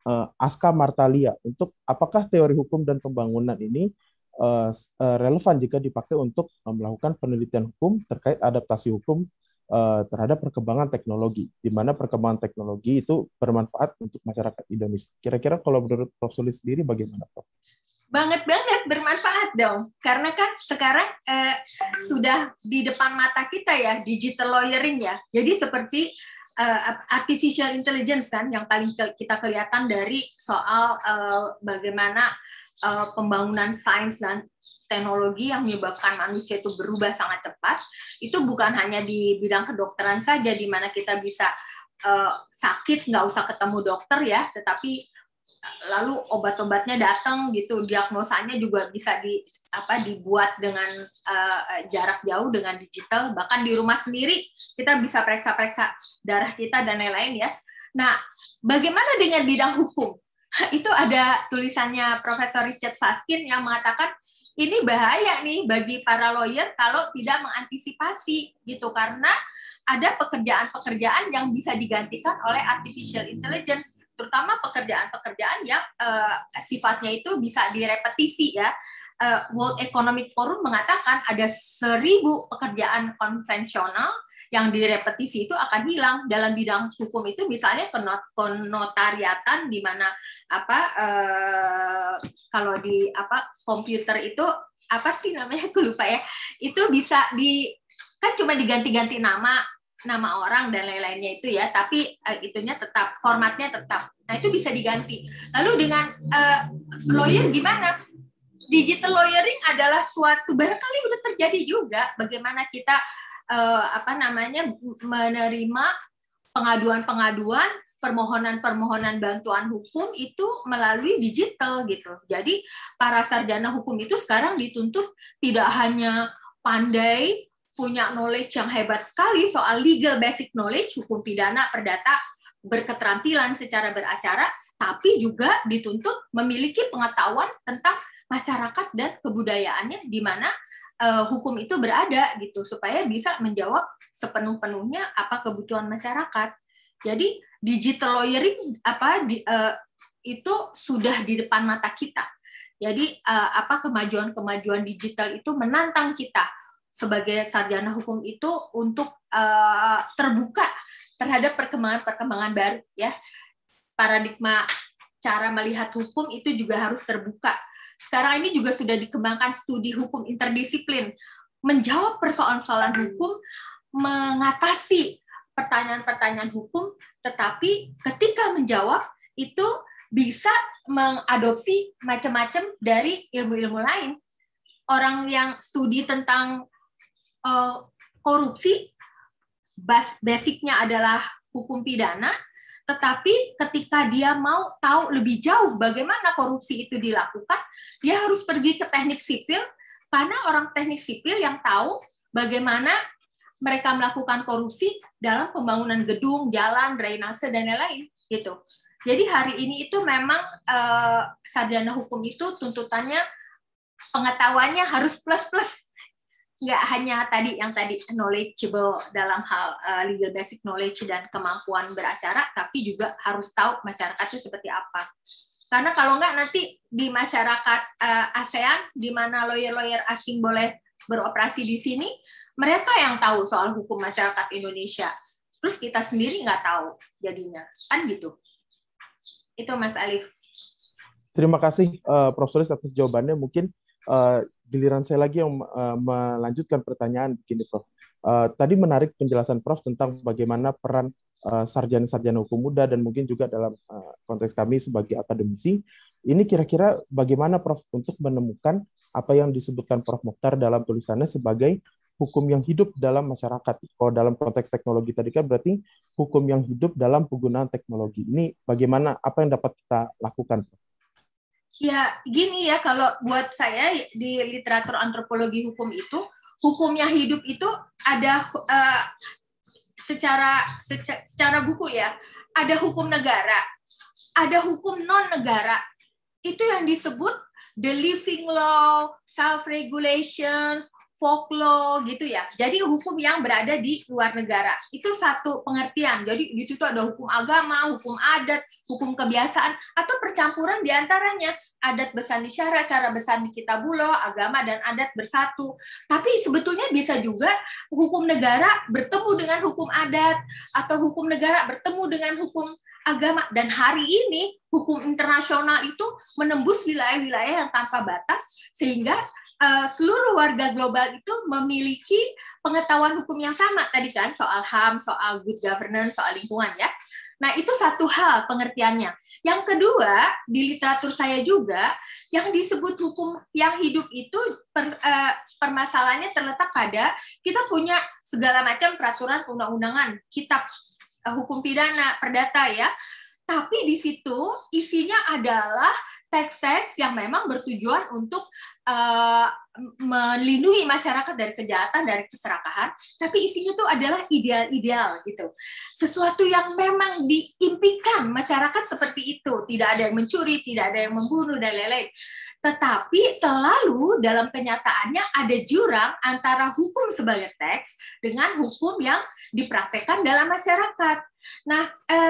Aska Martalia untuk apakah teori hukum dan pembangunan ini relevan jika dipakai untuk melakukan penelitian hukum terkait adaptasi hukum terhadap perkembangan teknologi, di mana perkembangan teknologi itu bermanfaat untuk masyarakat Indonesia. Kira-kira kalau menurut Prof. Sulis sendiri bagaimana, Prof? Banget bermanfaat dong, karena kan sekarang sudah di depan mata kita ya, digital lawyering ya. Jadi seperti artificial intelligence kan yang paling kita kelihatan dari soal bagaimana pembangunan sains dan teknologi yang menyebabkan manusia itu berubah sangat cepat. Itu bukan hanya di bidang kedokteran saja, di mana kita bisa sakit nggak usah ketemu dokter ya, tetapi lalu obat-obatnya datang gitu, diagnosanya juga bisa dibuat dengan jarak jauh dengan digital, bahkan di rumah sendiri kita bisa periksa-periksa darah kita dan lain-lain ya. Nah, bagaimana dengan bidang hukum? Itu ada tulisannya Profesor Richard Susskind yang mengatakan ini bahaya nih bagi para lawyer kalau tidak mengantisipasi gitu, karena ada pekerjaan-pekerjaan yang bisa digantikan oleh artificial intelligence, terutama pekerjaan-pekerjaan yang sifatnya itu bisa direpetisi ya. World Economic Forum mengatakan ada 1.000 pekerjaan konvensional yang direpetisi itu akan hilang. Dalam bidang hukum itu misalnya kenotariatan, di mana kalau di komputer itu apa sih namanya, aku lupa ya, itu bisa kan cuma diganti-ganti nama orang dan lain-lainnya itu ya, tapi itunya tetap, formatnya tetap. Nah, itu bisa diganti. Lalu dengan lawyer gimana? Digital lawyering adalah suatu, barangkali udah terjadi juga, bagaimana kita menerima pengaduan-pengaduan, permohonan-permohonan bantuan hukum itu melalui digital gitu. Jadi para sarjana hukum itu sekarang dituntut tidak hanya pandai, punya knowledge yang hebat sekali soal legal basic knowledge, hukum pidana, perdata, berketerampilan secara beracara, tapi juga dituntut memiliki pengetahuan tentang masyarakat dan kebudayaannya di mana hukum itu berada gitu, supaya bisa menjawab sepenuh-penuhnya apa kebutuhan masyarakat. Jadi digital lawyering itu sudah di depan mata kita. Jadi kemajuan-kemajuan digital itu menantang kita sebagai sarjana hukum itu untuk terbuka terhadap perkembangan-perkembangan baru ya. Paradigma cara melihat hukum itu juga harus terbuka. Sekarang ini juga sudah dikembangkan studi hukum interdisiplin, menjawab persoalan-persoalan hukum, mengatasi pertanyaan-pertanyaan hukum, tetapi ketika menjawab itu bisa mengadopsi macam-macam dari ilmu-ilmu lain. Orang yang studi tentang korupsi, basicnya adalah hukum pidana, tetapi ketika dia mau tahu lebih jauh bagaimana korupsi itu dilakukan, dia harus pergi ke teknik sipil, karena orang teknik sipil yang tahu bagaimana mereka melakukan korupsi dalam pembangunan gedung, jalan, drainase, dan lain-lain. Gitu. Jadi hari ini itu memang sarjana hukum itu tuntutannya pengetahuannya harus plus-plus. Nggak hanya yang tadi knowledgeable dalam hal legal basic knowledge dan kemampuan beracara, tapi juga harus tahu masyarakat itu seperti apa. Karena kalau nggak nanti di masyarakat ASEAN, di mana lawyer-lawyer asing boleh beroperasi di sini, mereka yang tahu soal hukum masyarakat Indonesia. Terus kita sendiri nggak tahu jadinya. Kan gitu. Itu Mas Alif. Terima kasih Prof. Sulis atas jawabannya. Mungkin giliran saya lagi yang melanjutkan pertanyaan begini, Prof. Tadi menarik penjelasan Prof tentang bagaimana peran sarjana-sarjana hukum muda dan mungkin juga dalam konteks kami sebagai akademisi. Ini kira-kira bagaimana Prof untuk menemukan apa yang disebutkan Prof Mokhtar dalam tulisannya sebagai hukum yang hidup dalam masyarakat. Kalau dalam konteks teknologi tadi kan berarti hukum yang hidup dalam penggunaan teknologi. Ini bagaimana, apa yang dapat kita lakukan, Prof? Ya, gini ya, kalau buat saya di literatur antropologi hukum itu, hukum yang hidup itu ada secara buku ya, ada hukum negara, ada hukum non-negara. Itu yang disebut the living law, self-regulations, folklore gitu ya. Jadi hukum yang berada di luar negara. Itu satu pengertian. Jadi di situ ada hukum agama, hukum adat, hukum kebiasaan, atau percampuran di antaranya. Adat bersandi syara, syara bersandi kitabuloh, agama dan adat bersatu. Tapi sebetulnya bisa juga hukum negara bertemu dengan hukum adat, atau hukum negara bertemu dengan hukum agama. Dan hari ini hukum internasional itu menembus wilayah-wilayah yang tanpa batas, sehingga seluruh warga global itu memiliki pengetahuan hukum yang sama tadi kan, soal HAM, soal good governance, soal lingkungan ya. Nah, itu satu hal pengertiannya. Yang kedua, di literatur saya juga yang disebut hukum yang hidup itu permasalahannya terletak pada kita punya segala macam peraturan undang-undangan, kitab hukum pidana, perdata ya. Tapi di situ isinya adalah teks-teks yang memang bertujuan untuk melindungi masyarakat dari kejahatan, dari keserakahan, tapi isinya itu adalah ideal-ideal gitu. Sesuatu yang memang diimpikan masyarakat seperti itu, tidak ada yang mencuri, tidak ada yang membunuh dan lain-lain. Tetapi selalu dalam kenyataannya ada jurang antara hukum sebagai teks dengan hukum yang dipraktekkan dalam masyarakat. Nah,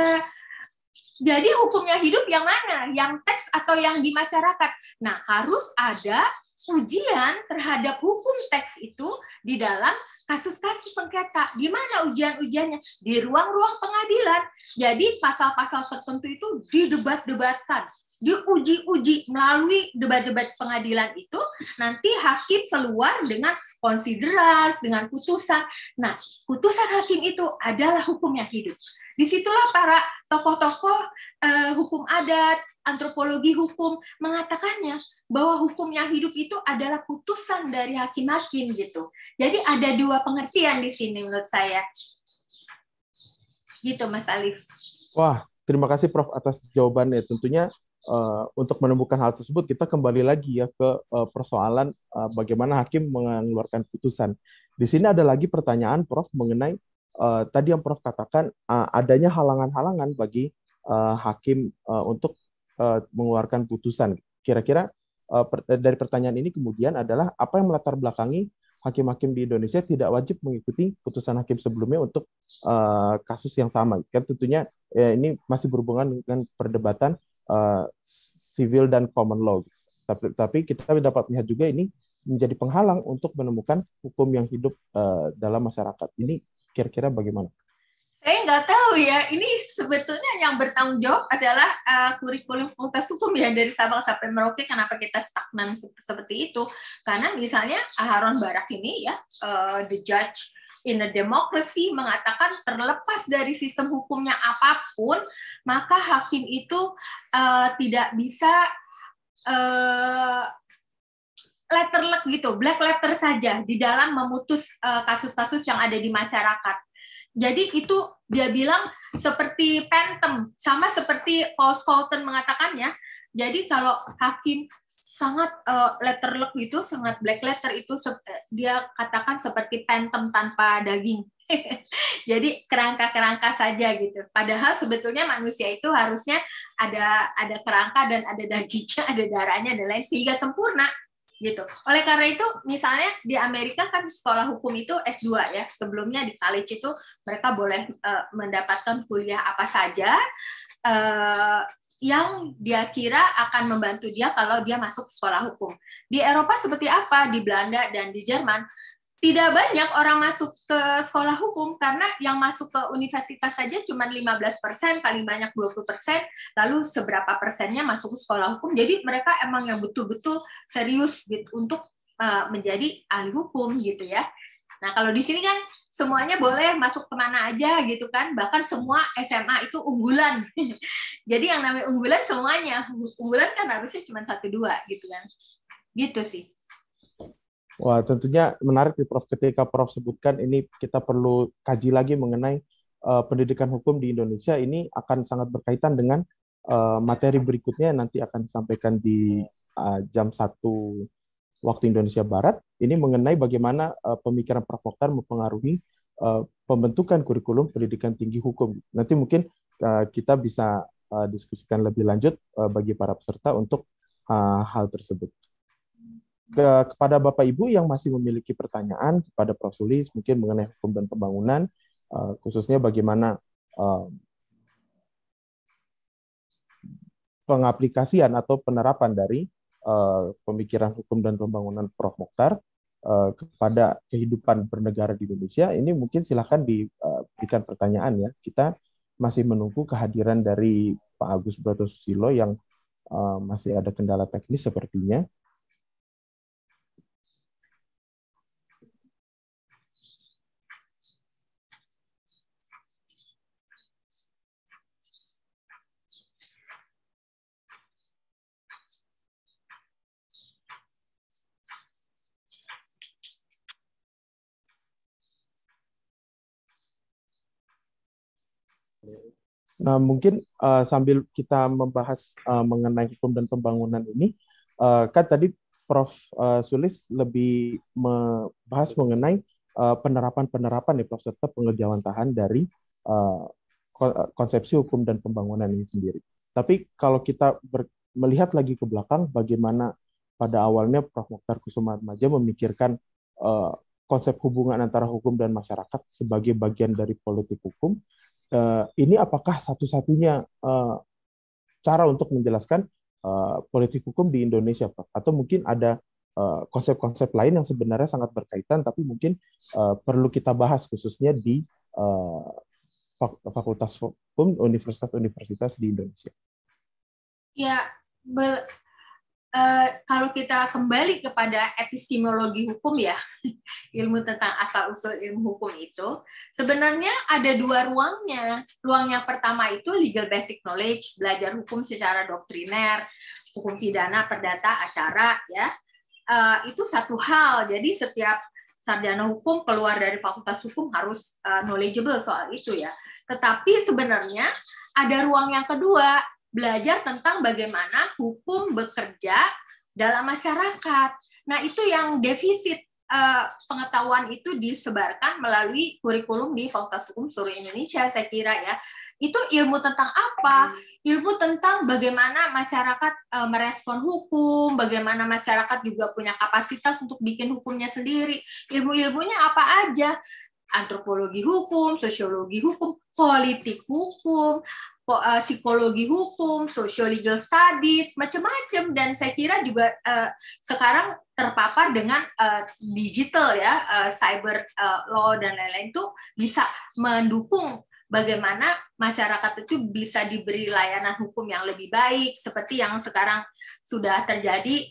jadi hukumnya hidup yang mana? Yang teks atau yang di masyarakat? Nah, harus ada ujian terhadap hukum teks itu di dalam kasus-kasus sengketa. Di mana ujian-ujiannya? Di ruang-ruang pengadilan. Jadi pasal-pasal tertentu itu didebat-debatkan, diuji-uji melalui debat-debat pengadilan itu, nanti hakim keluar dengan konsideras, dengan putusan. Nah, putusan hakim itu adalah hukum yang hidup. Disitulah para tokoh-tokoh hukum adat, antropologi hukum mengatakannya bahwa hukum yang hidup itu adalah putusan dari hakim-hakim gitu. Jadi ada dua pengertian di sini menurut saya. Gitu Mas Alif. Wah, terima kasih Prof atas jawabannya. Tentunya untuk menemukan hal tersebut kita kembali lagi ya ke persoalan bagaimana hakim mengeluarkan putusan. Di sini ada lagi pertanyaan Prof mengenai tadi yang Prof katakan adanya halangan-halangan bagi hakim untuk mengeluarkan putusan. Kira-kira dari pertanyaan ini kemudian adalah apa yang melatar belakangi hakim-hakim di Indonesia tidak wajib mengikuti putusan hakim sebelumnya untuk kasus yang sama. Kan tentunya ini masih berhubungan dengan perdebatan civil dan common law. Tapi kita dapat melihat juga ini menjadi penghalang untuk menemukan hukum yang hidup dalam masyarakat. Ini kira-kira bagaimana? Saya nggak tahu ya, ini sebetulnya yang bertanggung jawab adalah kurikulum fakultas hukum ya, dari Sabang sampai Merauke. Kenapa kita stagnan seperti itu? Karena misalnya Aharon Barak ini ya, the judge in a democracy mengatakan terlepas dari sistem hukumnya apapun, maka hakim itu tidak bisa letter luck gitu, black letter saja di dalam memutus kasus-kasus yang ada di masyarakat. Jadi itu dia bilang seperti phantom, sama seperti Paul Scholten mengatakannya. Jadi kalau hakim sangat letter luck itu, sangat black letter itu, dia katakan seperti phantom tanpa daging. Jadi kerangka-kerangka saja gitu. Padahal sebetulnya manusia itu harusnya ada kerangka dan ada dagingnya, ada darahnya dan lain sehingga sempurna. Gitu. Oleh karena itu, misalnya di Amerika kan sekolah hukum itu S2 ya. Sebelumnya di college itu mereka boleh mendapatkan kuliah apa saja yang dia kira akan membantu dia kalau dia masuk sekolah hukum. Di Eropa seperti apa? Di Belanda dan di Jerman tidak banyak orang masuk ke sekolah hukum karena yang masuk ke universitas saja cuma 15%, paling banyak 20%, lalu seberapa persennya masuk ke sekolah hukum. Jadi mereka emang yang betul-betul serius gitu untuk menjadi ahli hukum gitu ya. Nah, kalau di sini kan semuanya boleh masuk kemana aja gitu kan, bahkan semua SMA itu unggulan. Jadi yang namanya unggulan semuanya. Unggulan kan harusnya cuma 1-2 gitu kan. Gitu sih. Wah, tentunya menarik nih Prof. Ketika Prof sebutkan ini kita perlu kaji lagi mengenai pendidikan hukum di Indonesia. Ini akan sangat berkaitan dengan materi berikutnya yang nanti akan disampaikan di jam 1 waktu Indonesia Barat. Ini mengenai bagaimana pemikiran Prof. Mokhtar mempengaruhi pembentukan kurikulum pendidikan tinggi hukum. Nanti mungkin kita bisa diskusikan lebih lanjut bagi para peserta untuk hal tersebut. kepada Bapak Ibu yang masih memiliki pertanyaan kepada Prof. Sulis mungkin mengenai hukum dan pembangunan, khususnya bagaimana pengaplikasian atau penerapan dari pemikiran hukum dan pembangunan Prof. Mokhtar kepada kehidupan bernegara di Indonesia, ini mungkin silahkan diberikan pertanyaan ya. Kita masih menunggu kehadiran dari Pak Agus Brotosusilo yang masih ada kendala teknis sepertinya. Nah, mungkin sambil kita membahas mengenai hukum dan pembangunan ini, kan tadi Prof. Sulis lebih membahas mengenai penerapan-penerapan ya, Prof, serta pengejawantahan dari konsepsi hukum dan pembangunan ini sendiri. Tapi kalau kita melihat lagi ke belakang, bagaimana pada awalnya Prof. Mokhtar Kusumaatmadja memikirkan konsep hubungan antara hukum dan masyarakat sebagai bagian dari politik hukum. Ini apakah satu-satunya cara untuk menjelaskan politik hukum di Indonesia, Pak? Atau mungkin ada konsep-konsep lain yang sebenarnya sangat berkaitan, tapi mungkin perlu kita bahas khususnya di Fakultas Hukum Universitas-Universitas di Indonesia. Ya, kalau kita kembali kepada epistemologi hukum ya, ilmu tentang asal-usul ilmu hukum itu, sebenarnya ada dua ruangnya. Ruang yang pertama itu legal basic knowledge, belajar hukum secara doktriner, hukum pidana, perdata, acara, ya. Itu satu hal. Jadi setiap sarjana hukum keluar dari fakultas hukum harus knowledgeable soal itu ya. Tetapi sebenarnya ada ruang yang kedua, belajar tentang bagaimana hukum bekerja dalam masyarakat. Nah, itu yang defisit pengetahuan itu disebarkan melalui kurikulum di Fakultas Hukum seluruh Indonesia, saya kira ya. Itu ilmu tentang apa? Ilmu tentang bagaimana masyarakat merespon hukum, bagaimana masyarakat juga punya kapasitas untuk bikin hukumnya sendiri. Ilmu-ilmunya apa aja? Antropologi hukum, sosiologi hukum, politik hukum, psikologi hukum, social-legal studies, macam-macam. Dan saya kira juga sekarang terpapar dengan digital ya, cyber law dan lain-lain itu bisa mendukung bagaimana masyarakat itu bisa diberi layanan hukum yang lebih baik, seperti yang sekarang sudah terjadi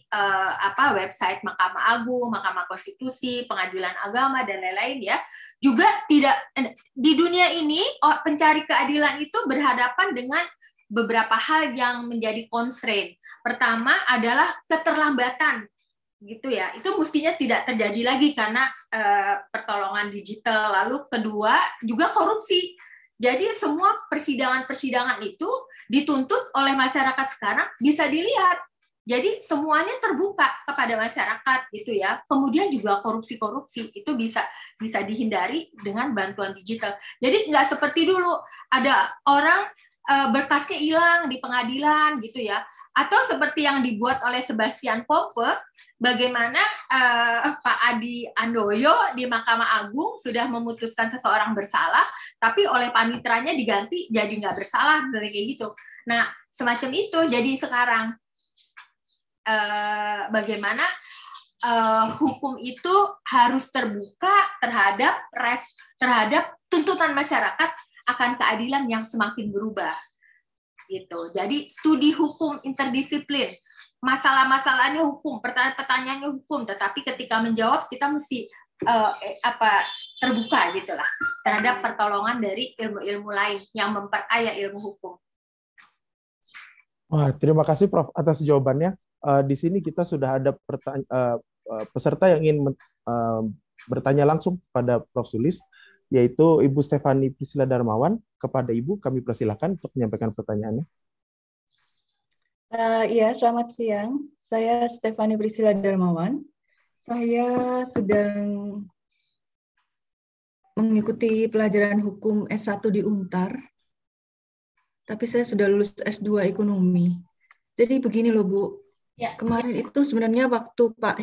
website Mahkamah Agung, Mahkamah Konstitusi, Pengadilan Agama dan lain-lain ya. Juga tidak di dunia ini pencari keadilan itu berhadapan dengan beberapa hal yang menjadi constraint. Pertama adalah keterlambatan gitu ya. Itu mestinya tidak terjadi lagi karena pertolongan digital. Lalu kedua juga korupsi. Jadi semua persidangan-persidangan itu dituntut oleh masyarakat sekarang bisa dilihat. Jadi semuanya terbuka kepada masyarakat gitu ya. Kemudian juga korupsi-korupsi itu bisa dihindari dengan bantuan digital. Jadi nggak seperti dulu ada orang berkasnya hilang di pengadilan gitu ya. Atau seperti yang dibuat oleh Sebastian Poppe, bagaimana Pak Adi Andoyo di Mahkamah Agung sudah memutuskan seseorang bersalah, tapi oleh panitranya diganti jadi nggak bersalah, kayak gitu. Nah, semacam itu. Jadi sekarang bagaimana hukum itu harus terbuka terhadap tuntutan masyarakat akan keadilan yang semakin berubah. Gitu. Jadi studi hukum interdisiplin, masalah-masalahnya hukum, pertanyaan-pertanyaannya hukum, tetapi ketika menjawab kita mesti terbuka gitulah terhadap pertolongan dari ilmu-ilmu lain yang memperkaya ilmu hukum. Wah, terima kasih Prof atas jawabannya. Di sini kita sudah ada peserta yang ingin bertanya langsung pada Prof Sulis, yaitu Ibu Stefani Priscilla Darmawan. Kepada Ibu, kami persilakan untuk menyampaikan pertanyaannya. Iya, selamat siang. Saya Stefani Priscilla Darmawan. Saya sedang mengikuti pelajaran hukum S1 di Untar, tapi saya sudah lulus S2 ekonomi. Jadi begini loh Bu, Ya. Kemarin itu sebenarnya waktu Pak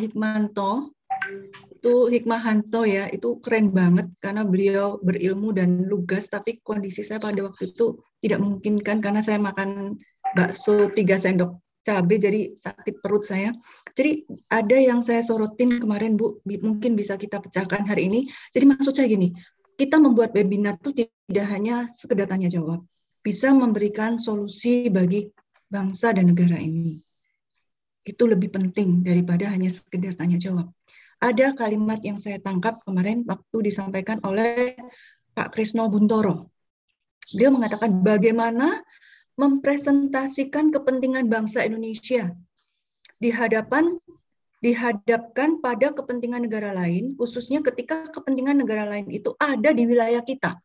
Hikmahanto ya, itu keren banget karena beliau berilmu dan lugas, tapi kondisi saya pada waktu itu tidak memungkinkan karena saya makan bakso 3 sendok cabai, jadi sakit perut saya. Jadi ada yang saya sorotin kemarin, Bu, mungkin bisa kita pecahkan hari ini. Jadi maksud saya gini, kita membuat webinar itu tidak hanya sekedar tanya jawab, bisa memberikan solusi bagi bangsa dan negara ini. Itu lebih penting daripada hanya sekedar tanya jawab. Ada kalimat yang saya tangkap kemarin waktu disampaikan oleh Pak Krisno Buntoro. Dia mengatakan bagaimana mempresentasikan kepentingan bangsa Indonesia dihadapkan pada kepentingan negara lain, khususnya ketika kepentingan negara lain itu ada di wilayah kita.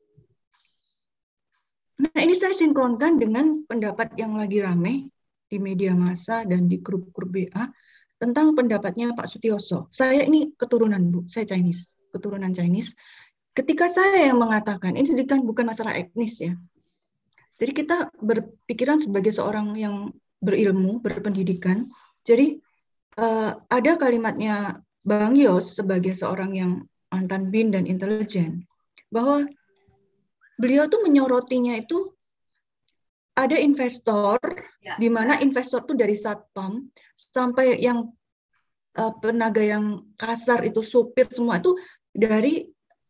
Nah, ini saya sinkronkan dengan pendapat yang lagi rame di media massa dan di grup-grup BA tentang pendapatnya Pak Sutioso. Saya ini keturunan, Bu, saya Chinese, keturunan Chinese. Ketika saya yang mengatakan, ini kan bukan masalah etnis ya. Jadi kita berpikiran sebagai seorang yang berilmu, berpendidikan. Jadi ada kalimatnya Bang Yos sebagai seorang yang mantan BIN dan intelijen, bahwa beliau tuh menyorotinya itu ada investor, di mana investor itu dari satpam sampai yang tenaga yang kasar itu supir semua itu dari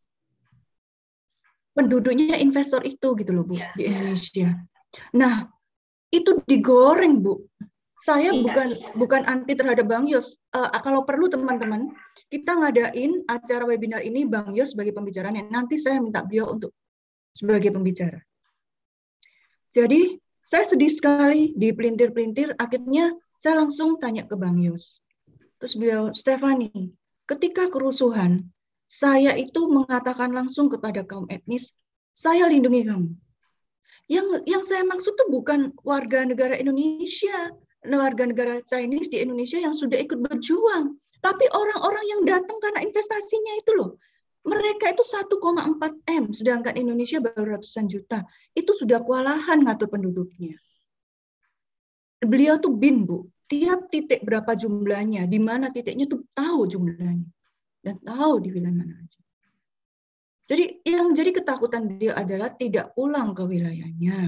penduduknya investor itu gitu loh, Bu, di Indonesia. Nah, itu digoreng, Bu. Saya bukan anti terhadap Bang Yos. Kalau perlu teman-teman, kita ngadain acara webinar ini Bang Yos sebagai pembicaranya. Nanti saya minta beliau untuk sebagai pembicara. Jadi saya sedih sekali di pelintir-pelintir, akhirnya saya langsung tanya ke Bang Yos. Terus beliau, Stefani, ketika kerusuhan, saya itu mengatakan langsung kepada kaum etnis, saya lindungi kamu. Yang saya maksud itu bukan warga negara Indonesia, warga negara Chinese di Indonesia yang sudah ikut berjuang, tapi orang-orang yang datang karena investasinya itu loh. Mereka itu 1,4 M, sedangkan Indonesia baru ratusan juta. Itu sudah kewalahan ngatur penduduknya. Beliau tuh BIN, Bu. Tiap titik berapa jumlahnya, di mana titiknya tuh tahu jumlahnya. Dan tahu di wilayah mana aja. Jadi yang jadi ketakutan dia adalah tidak pulang ke wilayahnya.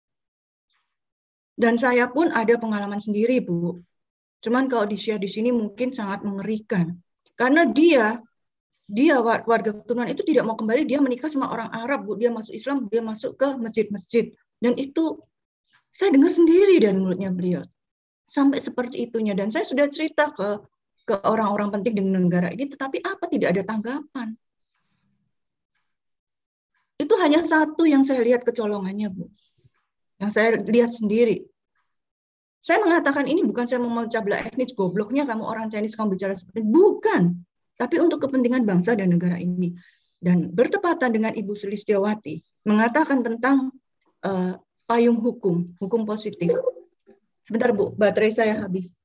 Dan saya pun ada pengalaman sendiri, Bu. Cuman kalau di-share di sini mungkin sangat mengerikan. Karena dia warga keturunan itu tidak mau kembali, dia menikah sama orang Arab, Bu. Dia masuk Islam, dia masuk ke masjid-masjid. Dan itu saya dengar sendiri dari mulutnya beliau. Sampai seperti itunya. Dan saya sudah cerita ke orang-orang penting di negara ini, tetapi apa tidak ada tanggapan. Itu hanya satu yang saya lihat kecolongannya, Bu. Yang saya lihat sendiri. Saya mengatakan ini bukan saya mau memecah belah etnis, gobloknya kamu orang Chinese, kamu bicara seperti ini. Bukan. Tapi untuk kepentingan bangsa dan negara ini. Dan bertepatan dengan Ibu Sulistiawati mengatakan tentang payung hukum positif. Sebentar, Bu, baterai saya habis.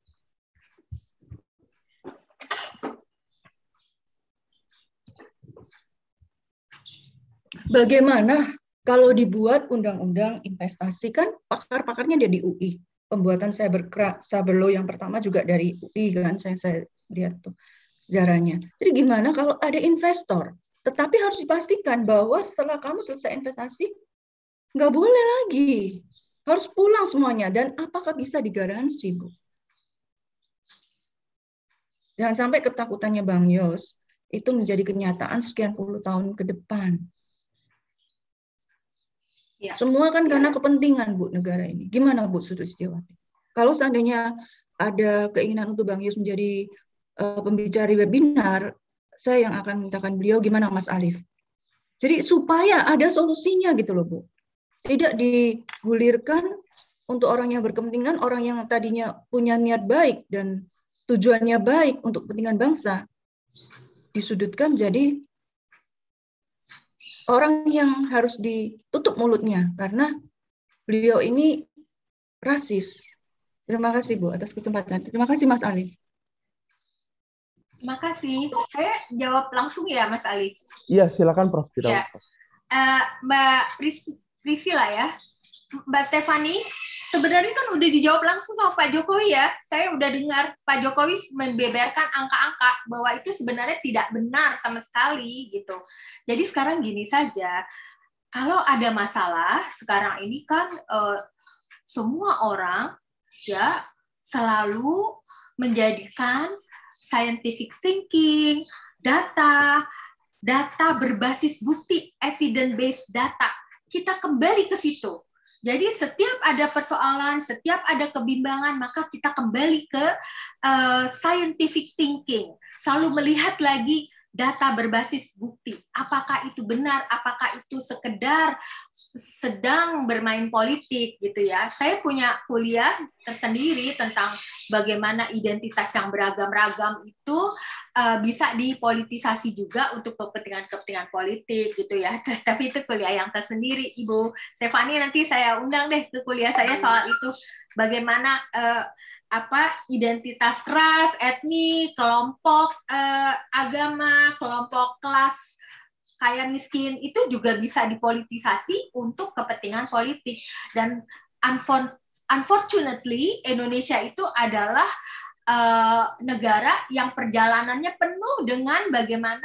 Bagaimana kalau dibuat undang-undang investasi, kan pakar-pakarnya dia di UI. Pembuatan cyber law yang pertama juga dari UI kan, saya lihat tuh sejarahnya. Jadi gimana kalau ada investor? Tetapi harus dipastikan bahwa setelah kamu selesai investasi, nggak boleh lagi. Harus pulang semuanya. Dan apakah bisa digaransi, Bu? Jangan sampai ketakutannya Bang Yos itu menjadi kenyataan sekian puluh tahun ke depan. Ya. Semua kan karena kepentingan, Bu, negara ini. Gimana, Bu Sulistiawati? Kalau seandainya ada keinginan untuk Bang Yos menjadi pembicara webinar, saya yang akan mintakan beliau, gimana Mas Alif? Jadi supaya ada solusinya gitu loh, Bu. Tidak digulirkan untuk orang yang berkepentingan, orang yang tadinya punya niat baik dan tujuannya baik untuk kepentingan bangsa, disudutkan jadi orang yang harus ditutup mulutnya karena beliau ini rasis. Terima kasih, Bu, atas kesempatan. Terima kasih, Mas Ali. Terima kasih. Saya jawab langsung ya, Mas Ali. Iya, silakan, Prof. Ya. Mbak Priscilla ya. Mbak Stefani, sebenarnya kan udah dijawab langsung sama Pak Jokowi ya. Saya udah dengar Pak Jokowi membeberkan angka-angka bahwa itu sebenarnya tidak benar sama sekali gitu. Jadi sekarang gini saja, kalau ada masalah sekarang ini kan semua orang ya selalu menjadikan scientific thinking, data berbasis bukti, evidence-based data. Kita kembali ke situ. Jadi setiap ada persoalan, setiap ada kebimbangan, maka kita kembali ke scientific thinking. Selalu melihat lagi data berbasis bukti. Apakah itu benar? Apakah itu sekedar sedang bermain politik gitu ya. Saya punya kuliah tersendiri tentang bagaimana identitas yang beragam-ragam itu bisa dipolitisasi juga untuk kepentingan-kepentingan politik gitu ya. Tapi itu kuliah yang tersendiri, Ibu Stefani, nanti saya undang deh ke kuliah saya soal itu. Bagaimana identitas ras, etnik, kelompok agama, kelompok kelas kaya miskin itu juga bisa dipolitisasi untuk kepentingan politik. Dan unfortunately Indonesia itu adalah negara yang perjalanannya penuh dengan bagaimana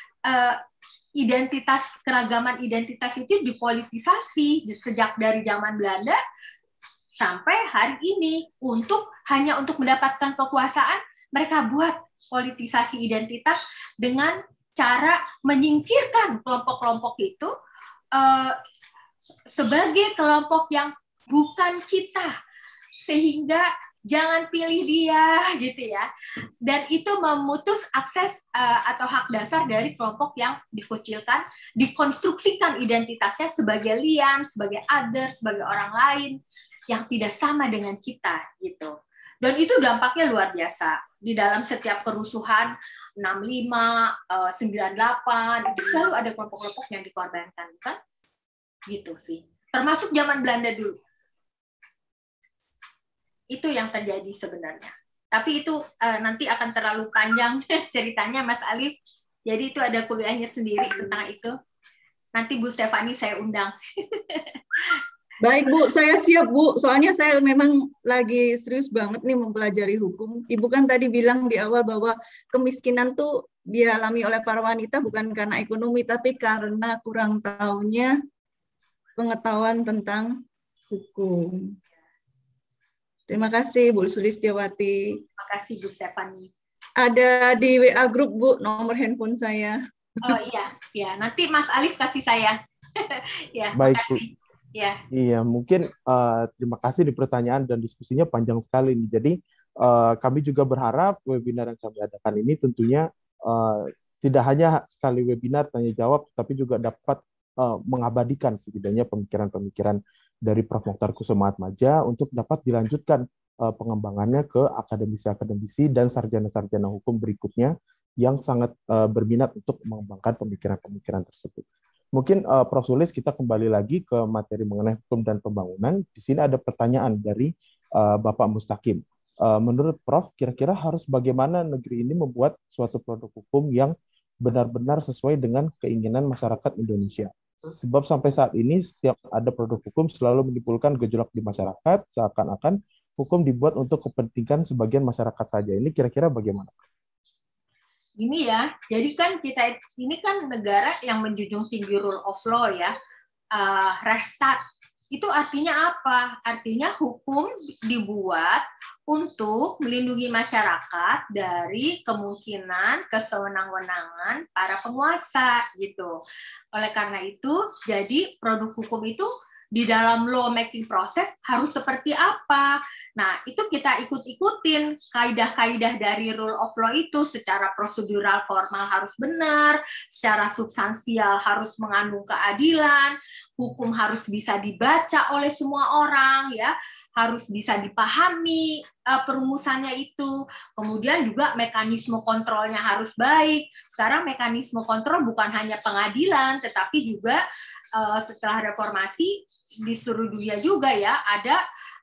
keragaman identitas itu dipolitisasi sejak dari zaman Belanda sampai hari ini hanya untuk mendapatkan kekuasaan. Mereka buat politisasi identitas dengan cara menyingkirkan kelompok-kelompok itu sebagai kelompok yang bukan kita, sehingga jangan pilih dia gitu ya. Dan itu memutus akses atau hak dasar dari kelompok yang dikucilkan, dikonstruksikan identitasnya sebagai lian, sebagai other, sebagai orang lain yang tidak sama dengan kita gitu. Dan itu dampaknya luar biasa. Di dalam setiap kerusuhan 65, 98 itu selalu ada kelompok-kelompok yang dikorbankan, kan? Gitu sih. Termasuk zaman Belanda dulu. Itu yang terjadi sebenarnya. Tapi itu nanti akan terlalu panjang ceritanya, Mas Alif. Jadi itu ada kuliahnya sendiri tentang itu. Nanti Bu Stefani saya undang. Baik Bu, saya siap Bu. Soalnya saya memang lagi serius banget nih mempelajari hukum. Ibu kan tadi bilang di awal bahwa kemiskinan tuh dialami oleh para wanita bukan karena ekonomi, tapi karena kurang tahunya pengetahuan tentang hukum. Terima kasih Bu Sulistiawati. Terima kasih Bu Stefani. Ada di WA grup Bu nomor handphone saya. Oh iya, ya nanti Mas Alif kasih saya. Ya, baik makasih. Bu. Ya. Iya, mungkin terima kasih di pertanyaan dan diskusinya panjang sekali nih. Jadi kami juga berharap webinar yang kami adakan ini tentunya tidak hanya sekali webinar tanya jawab, tapi juga dapat mengabadikan setidaknya pemikiran-pemikiran dari Prof. Mokhtar Kusumaatmadja untuk dapat dilanjutkan pengembangannya ke akademisi-akademisi dan sarjana-sarjana hukum berikutnya yang sangat berminat untuk mengembangkan pemikiran-pemikiran tersebut. Mungkin Prof. Sulis, kita kembali lagi ke materi mengenai hukum dan pembangunan. Di sini ada pertanyaan dari Bapak Mustaqim. Menurut Prof, kira-kira harus bagaimana negeri ini membuat suatu produk hukum yang benar-benar sesuai dengan keinginan masyarakat Indonesia? Sebab sampai saat ini setiap ada produk hukum selalu menimbulkan gejolak di masyarakat, seakan-akan hukum dibuat untuk kepentingan sebagian masyarakat saja. Ini kira-kira bagaimana? Ini ya, jadi kan kita ini kan negara yang menjunjung tinggi rule of law ya, Restat. Itu artinya apa? Artinya hukum dibuat untuk melindungi masyarakat dari kemungkinan kesewenang-wenangan para penguasa gitu. Oleh karena itu, jadi produk hukum itu di dalam law making proses harus seperti apa. Nah, itu kita ikut-ikutin kaidah-kaidah dari rule of law itu secara prosedural formal harus benar, secara substansial harus mengandung keadilan, hukum harus bisa dibaca oleh semua orang ya, harus bisa dipahami perumusannya itu. Kemudian juga mekanisme kontrolnya harus baik. Sekarang mekanisme kontrol bukan hanya pengadilan, tetapi juga setelah reformasi di seluruh dunia juga ya ada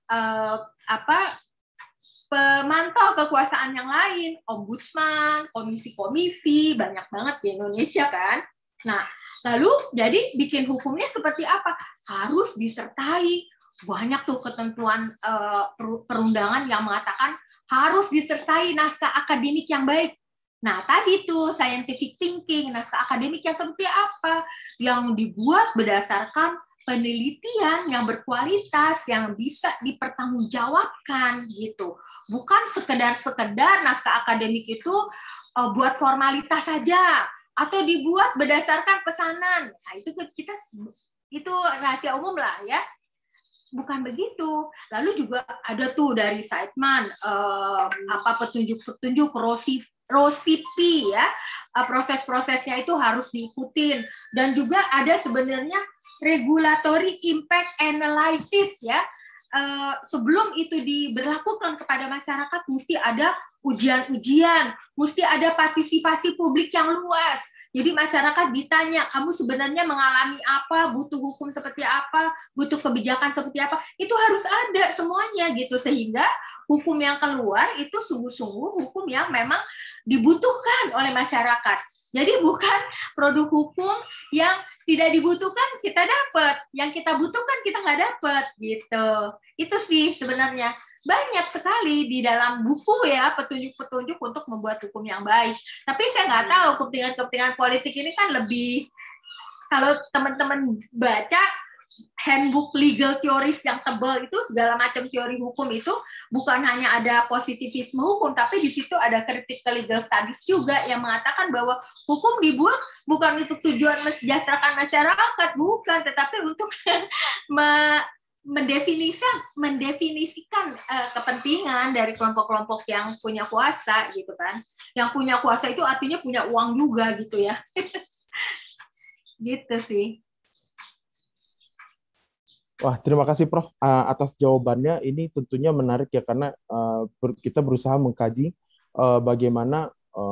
pemantau kekuasaan yang lain, ombudsman, komisi-komisi, banyak banget di Indonesia kan. Nah, lalu jadi bikin hukumnya seperti apa? Harus disertai banyak tuh ketentuan perundangan yang mengatakan harus disertai naskah akademik yang baik. Nah, tadi tuh scientific thinking, naskah akademik yang seperti apa? Yang dibuat berdasarkan penelitian yang berkualitas, yang bisa dipertanggungjawabkan gitu. Bukan sekedar naskah akademik itu buat formalitas saja atau dibuat berdasarkan pesanan. Nah, itu rahasia umum lah ya. Bukan begitu. Lalu juga ada tuh dari Seidman petunjuk-petunjuk ROCP ya, proses-prosesnya itu harus diikutin, dan juga ada sebenarnya regulatory impact analysis ya. Sebelum itu diberlakukan kepada masyarakat mesti ada ujian-ujian, mesti ada partisipasi publik yang luas. Jadi masyarakat ditanya, kamu sebenarnya mengalami apa, butuh hukum seperti apa, butuh kebijakan seperti apa, itu harus ada semuanya gitu, sehingga hukum yang keluar itu sungguh-sungguh hukum yang memang dibutuhkan oleh masyarakat. Jadi bukan produk hukum yang tidak dibutuhkan kita dapat, yang kita butuhkan kita nggak dapat gitu. Itu sih sebenarnya. Banyak sekali di dalam buku ya petunjuk-petunjuk untuk membuat hukum yang baik. Tapi saya nggak tahu kepentingan-kepentingan politik ini kan lebih, kalau teman-teman baca handbook legal theories yang tebal itu, segala macam teori hukum itu bukan hanya ada positivisme hukum, tapi di situ ada critical legal studies juga yang mengatakan bahwa hukum dibuat bukan untuk tujuan mensejahterakan masyarakat, bukan, tetapi untuk mendefinisikan kepentingan dari kelompok-kelompok yang punya kuasa gitu kan. Yang punya kuasa itu artinya punya uang juga gitu ya. Gitu sih. Wah, terima kasih Prof atas jawabannya. Ini tentunya menarik ya, karena kita berusaha mengkaji bagaimana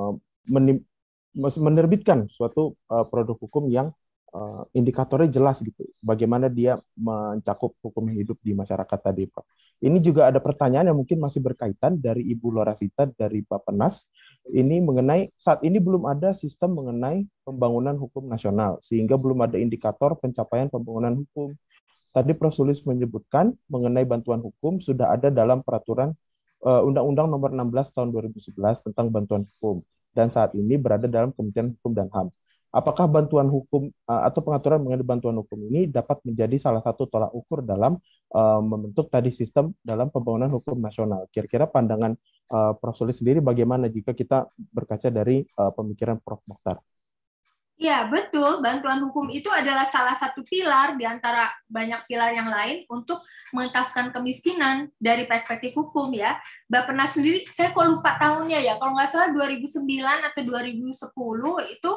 menerbitkan suatu produk hukum yang indikatornya jelas gitu. Bagaimana dia mencakup hukum yang hidup di masyarakat tadi, Prof. Ini juga ada pertanyaan yang mungkin masih berkaitan dari Ibu Lorasita dari Bappenas. Ini mengenai saat ini belum ada sistem mengenai pembangunan hukum nasional, sehingga belum ada indikator pencapaian pembangunan hukum. Tadi Prof. Sulis menyebutkan mengenai bantuan hukum sudah ada dalam peraturan Undang-Undang Nomor 16 Tahun 2011 tentang bantuan hukum, dan saat ini berada dalam Kementerian Hukum dan HAM. Apakah bantuan hukum atau pengaturan mengenai bantuan hukum ini dapat menjadi salah satu tolak ukur dalam membentuk tadi sistem dalam pembangunan hukum nasional? Kira-kira pandangan Prof. Sulis sendiri bagaimana jika kita berkaca dari pemikiran Prof. Mokhtar? Ya, betul. Bantuan hukum itu adalah salah satu pilar di antara banyak pilar yang lain untuk mengentaskan kemiskinan dari perspektif hukum ya. Bappenas sendiri, saya kok lupa tahunnya ya, kalau nggak salah 2009 atau 2010 itu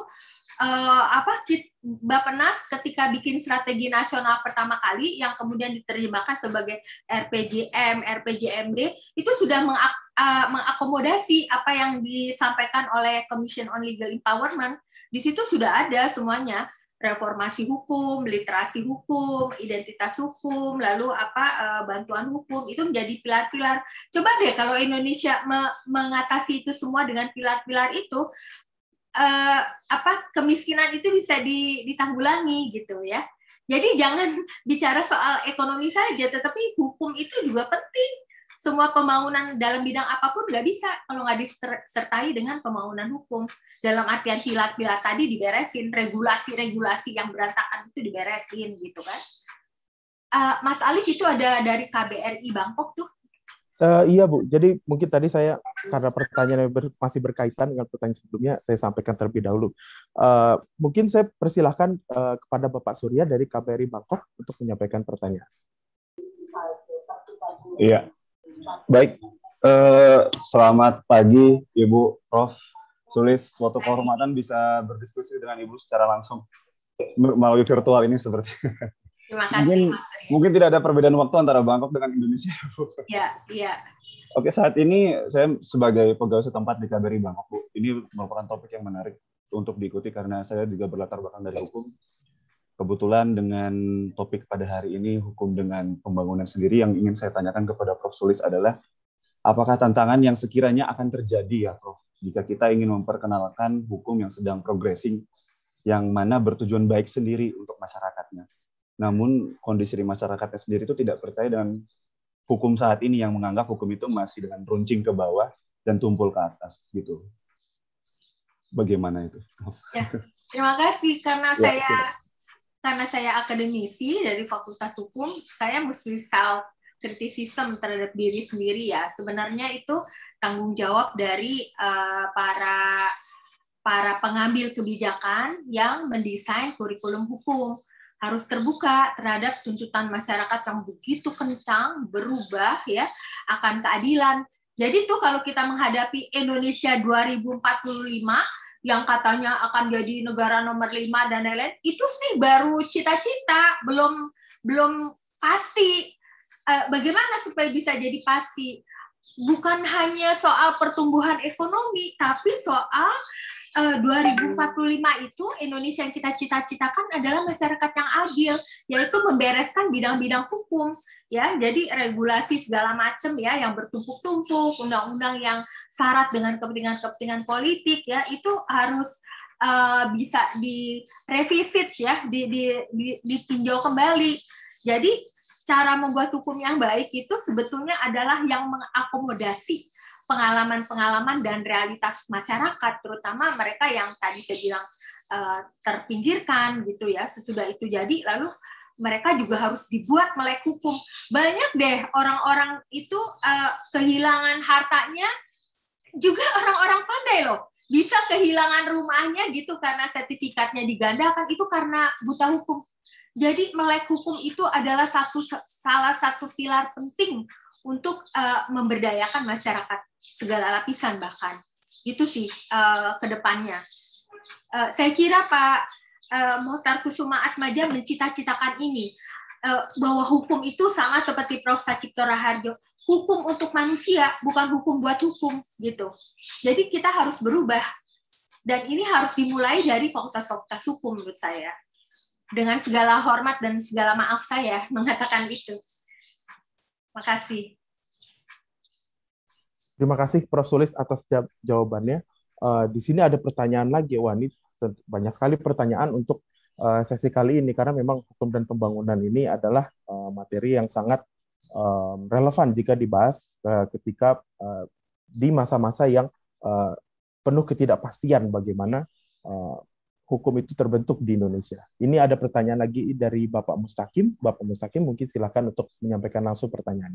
Bappenas ketika bikin strategi nasional pertama kali yang kemudian diterjemahkan sebagai RPJM, RPJMD, itu sudah mengakomodasi apa yang disampaikan oleh Commission on Legal Empowerment. Di situ sudah ada semuanya, reformasi hukum, literasi hukum, identitas hukum, lalu bantuan hukum, itu menjadi pilar-pilar. Coba deh kalau Indonesia mengatasi itu semua dengan pilar-pilar itu, kemiskinan itu bisa ditanggulangi gitu ya. Jadi jangan bicara soal ekonomi saja, tetapi hukum itu juga penting. Semua pembangunan dalam bidang apapun nggak bisa kalau nggak disertai dengan pembangunan hukum. Dalam artian pilar-pilar tadi diberesin, regulasi-regulasi yang berantakan itu diberesin gitu kan. Mas Alif itu ada dari KBRI Bangkok tuh. Iya Bu, jadi mungkin tadi saya karena pertanyaan masih berkaitan dengan pertanyaan sebelumnya, saya sampaikan terlebih dahulu. Mungkin saya persilahkan kepada Bapak Surya dari KBRI Bangkok untuk menyampaikan pertanyaan. Iya, baik. Selamat pagi Ibu Prof. Sulis, suatu kehormatan bisa berdiskusi dengan Ibu secara langsung melalui virtual ini seperti. Terima kasih. Mungkin tidak ada perbedaan waktu antara Bangkok dengan Indonesia, Bu. Iya. Oke, saat ini saya sebagai pegawai setempat di KBRI Bangkok, Bu. Ini merupakan topik yang menarik untuk diikuti karena saya juga berlatar belakang dari hukum. Kebetulan dengan topik pada hari ini, hukum dengan pembangunan sendiri, yang ingin saya tanyakan kepada Prof. Sulis adalah, apakah tantangan yang sekiranya akan terjadi ya, Prof, jika kita ingin memperkenalkan hukum yang sedang progressing, yang mana bertujuan baik sendiri untuk masyarakatnya. namun kondisi di masyarakatnya sendiri itu tidak percaya dengan hukum saat ini, yang menganggap hukum itu masih dengan runcing ke bawah dan tumpul ke atas gitu. Bagaimana itu? Ya, terima kasih karena saya akademisi dari Fakultas Hukum, saya mesti self criticism terhadap diri sendiri ya. Sebenarnya itu tanggung jawab dari para pengambil kebijakan yang mendesain kurikulum hukum. Harus terbuka terhadap tuntutan masyarakat yang begitu kencang berubah ya akan keadilan. Jadi tuh kalau kita menghadapi Indonesia 2045 yang katanya akan jadi negara nomor 5 dan lain-lain, itu sih baru cita-cita, belum pasti. Bagaimana supaya bisa jadi pasti? Bukan hanya soal pertumbuhan ekonomi, tapi soal 2045 itu Indonesia yang kita cita-citakan adalah masyarakat yang adil, yaitu membereskan bidang-bidang hukum. Ya, jadi regulasi segala macam ya yang bertumpuk-tumpuk, undang-undang yang syarat dengan kepentingan-kepentingan politik ya itu harus bisa direvisit ya, ditinjau kembali. Jadi cara membuat hukum yang baik itu sebetulnya adalah yang mengakomodasi pengalaman-pengalaman dan realitas masyarakat, terutama mereka yang tadi saya bilang terpinggirkan gitu ya. Sesudah itu jadi lalu mereka juga harus dibuat melek hukum. Banyak deh orang-orang itu kehilangan hartanya, juga orang-orang pandai loh. Bisa kehilangan rumahnya gitu karena sertifikatnya digandakan, itu karena buta hukum. Jadi melek hukum itu adalah salah satu pilar penting untuk memberdayakan masyarakat segala lapisan bahkan. Itu sih ke depannya. Saya kira Pak Mohtar Kusuma Atmaja mencita-citakan ini, bahwa hukum itu sama seperti Prof. Sachipto Raharjo, hukum untuk manusia, bukan hukum buat hukum gitu. Jadi kita harus berubah, dan ini harus dimulai dari fakultas-fakultas hukum menurut saya. Dengan segala hormat dan segala maaf saya mengatakan itu. Makasih. Terima kasih Prof. Sulis atas jawabannya. Di sini ada pertanyaan lagi, wah ini banyak sekali pertanyaan untuk sesi kali ini, karena memang hukum dan pembangunan ini adalah materi yang sangat relevan jika dibahas ketika di masa-masa yang penuh ketidakpastian bagaimana hukum itu terbentuk di Indonesia. Ini ada pertanyaan lagi dari Bapak Mustaqim. Bapak Mustaqim mungkin silakan untuk menyampaikan langsung pertanyaan.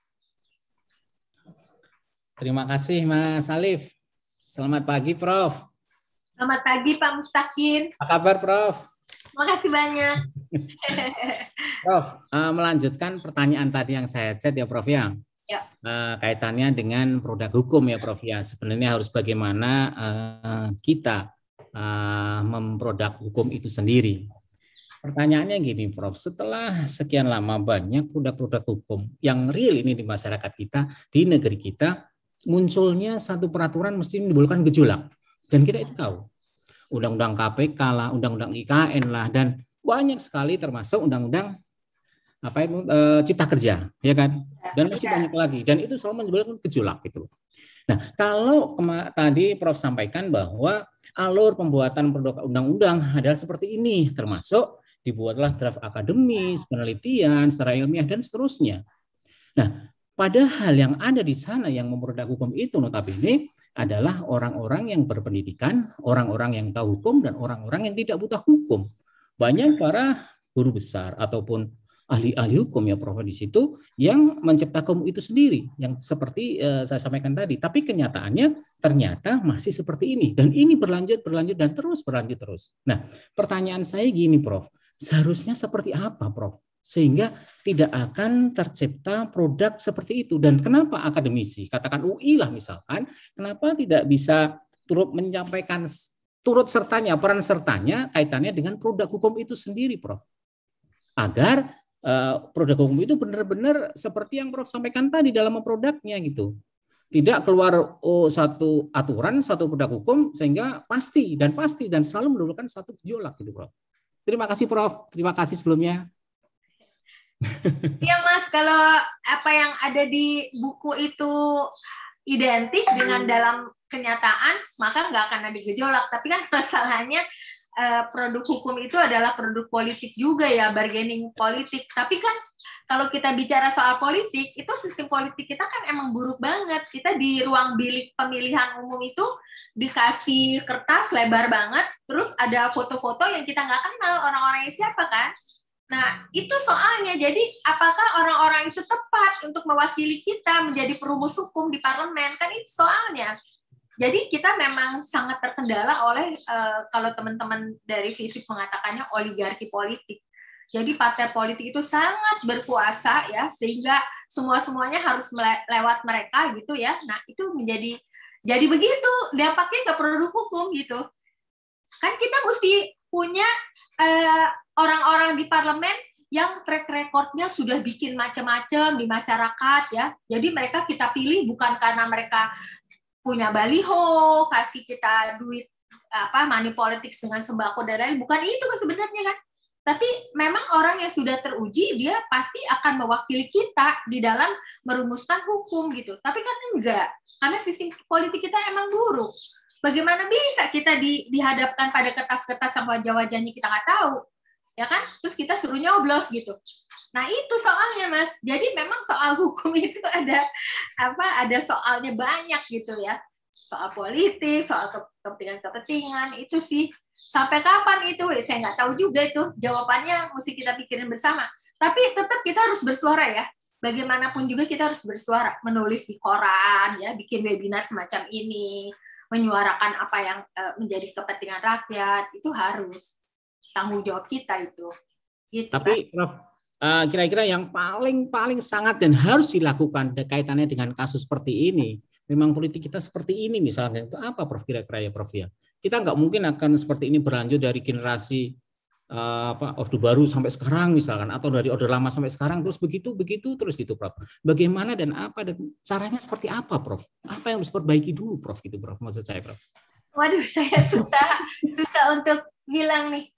Terima kasih Mas Alif. Selamat pagi Prof. Selamat pagi Pak Mustaqim. Apa kabar Prof? Terima kasih banyak. Prof, melanjutkan pertanyaan tadi yang saya chat ya Prof ya. Ya. Kaitannya dengan produk hukum ya Prof ya. Sebenarnya harus bagaimana kita memproduk hukum itu sendiri. Pertanyaannya gini Prof, setelah sekian lama banyak produk-produk hukum yang real ini di masyarakat kita, di negeri kita, munculnya satu peraturan mesti menimbulkan gejolak. Dan kita itu tahu. Undang-undang KPK lah, undang-undang IKN lah, dan banyak sekali termasuk undang-undang Cipta Kerja, ya kan? Dan masih banyak lagi. Dan itu selalu menimbulkan gejolak gitu. Nah, kalau tadi Prof sampaikan bahwa alur pembuatan produk undang-undang adalah seperti ini, termasuk dibuatlah draft akademis, penelitian, secara ilmiah, dan seterusnya. Nah, padahal yang ada di sana yang memproduk hukum itu notabene adalah orang-orang yang berpendidikan, orang-orang yang tahu hukum, dan orang-orang yang tidak buta hukum. Banyak para guru besar ataupun ahli-ahli hukum ya Prof di situ yang menciptakan itu sendiri, yang seperti saya sampaikan tadi. Tapi kenyataannya ternyata masih seperti ini, dan ini berlanjut dan terus berlanjut terus. Nah, pertanyaan saya gini Prof, seharusnya seperti apa Prof? Sehingga tidak akan tercipta produk seperti itu. Dan kenapa akademisi, katakan UI lah misalkan, kenapa tidak bisa turut menyampaikan peran sertanya kaitannya dengan produk hukum itu sendiri Prof? Agar produk hukum itu benar-benar seperti yang Prof sampaikan tadi dalam produknya gitu. Tidak keluar satu aturan, satu produk hukum sehingga pasti dan selalu menimbulkan satu gejolak gitu Prof. Terima kasih Prof. Terima kasih sebelumnya. Iya Mas, kalau apa yang ada di buku itu identik dengan dalam kenyataan, maka nggak akan ada gejolak. Tapi kan masalahnya produk hukum itu adalah produk politik juga ya, bargaining politik. Tapi kan kalau kita bicara soal politik, itu sistem politik kita kan emang buruk banget. Kita di ruang bilik pemilihan umum itu dikasih kertas lebar banget, terus ada foto-foto yang kita nggak kenal orang-orangnya siapa kan. Nah, itu soalnya. Jadi, apakah orang-orang itu tepat untuk mewakili kita menjadi perumus hukum di parlemen? Kan itu soalnya. Jadi, kita memang sangat terkendala oleh, kalau teman-teman dari FISIP mengatakannya, oligarki politik. Jadi, partai politik itu sangat berkuasa, ya, sehingga semua-semuanya harus lewat mereka, gitu ya. Nah, itu jadi begitu. Dampaknya ke produk hukum, gitu. Kan kita mesti punya orang-orang di parlemen yang track record-nya sudah bikin macam-macam di masyarakat ya. Jadi mereka kita pilih bukan karena mereka punya baliho, kasih kita duit money politics dengan sembako dan lain, bukan itu kan sebenarnya kan. Tapi memang orang yang sudah teruji dia pasti akan mewakili kita di dalam merumuskan hukum gitu. Tapi kan enggak, karena sistem politik kita emang buruk. Bagaimana bisa kita dihadapkan pada kertas-kertas sama wajah-wajahnya kita nggak tahu, ya kan? Terus kita suruh nyoblos gitu. Nah itu soalnya Mas. Jadi memang soal hukum itu ada soalnya banyak gitu ya. Soal politik, soal kepentingan itu sih. Sampai kapan itu? Saya nggak tahu juga itu. Jawabannya mesti kita pikirin bersama. Tapi tetap kita harus bersuara ya. Bagaimanapun juga kita harus bersuara, menulis di koran, ya, bikin webinar semacam ini. Menyuarakan apa yang menjadi kepentingan rakyat, itu harus tanggung jawab kita itu. Gitu, tapi Prof, kira-kira yang paling sangat dan harus dilakukan kaitannya dengan kasus seperti ini, memang politik kita seperti ini misalnya, itu apa Prof kira-kira ya Prof ya? Kita nggak mungkin akan seperti ini berlanjut dari generasi Orde Baru sampai sekarang misalkan, atau dari Orde Lama sampai sekarang terus begitu terus gitu Prof. Bagaimana dan apa dan caranya seperti apa Prof? Apa yang harus diperbaiki dulu Prof gitu Prof, maksud saya Prof. Waduh, saya susah untuk bilang nih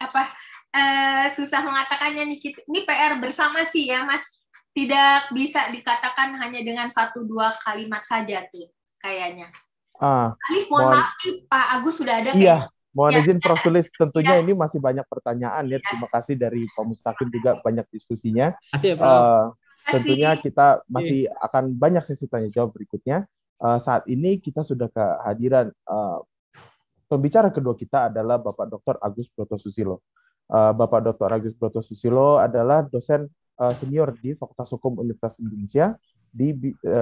susah mengatakannya nih. Ini PR bersama sih ya Mas. Tidak bisa dikatakan hanya dengan 1-2 kalimat saja tuh kayaknya. Alif, mohon maaf Pak Agus sudah ada iya. Mohon izin Prof Sulis, tentunya ini masih banyak pertanyaan ya. Terima kasih dari Pak Mustaqim juga banyak diskusinya. Tentunya kita masih akan banyak sesi tanya jawab berikutnya. Saat ini kita sudah kehadiran pembicara kedua kita adalah Bapak Dr. Agus Brotosusilo. Bapak Dr. Agus Brotosusilo adalah dosen senior di Fakultas Hukum Universitas Indonesia di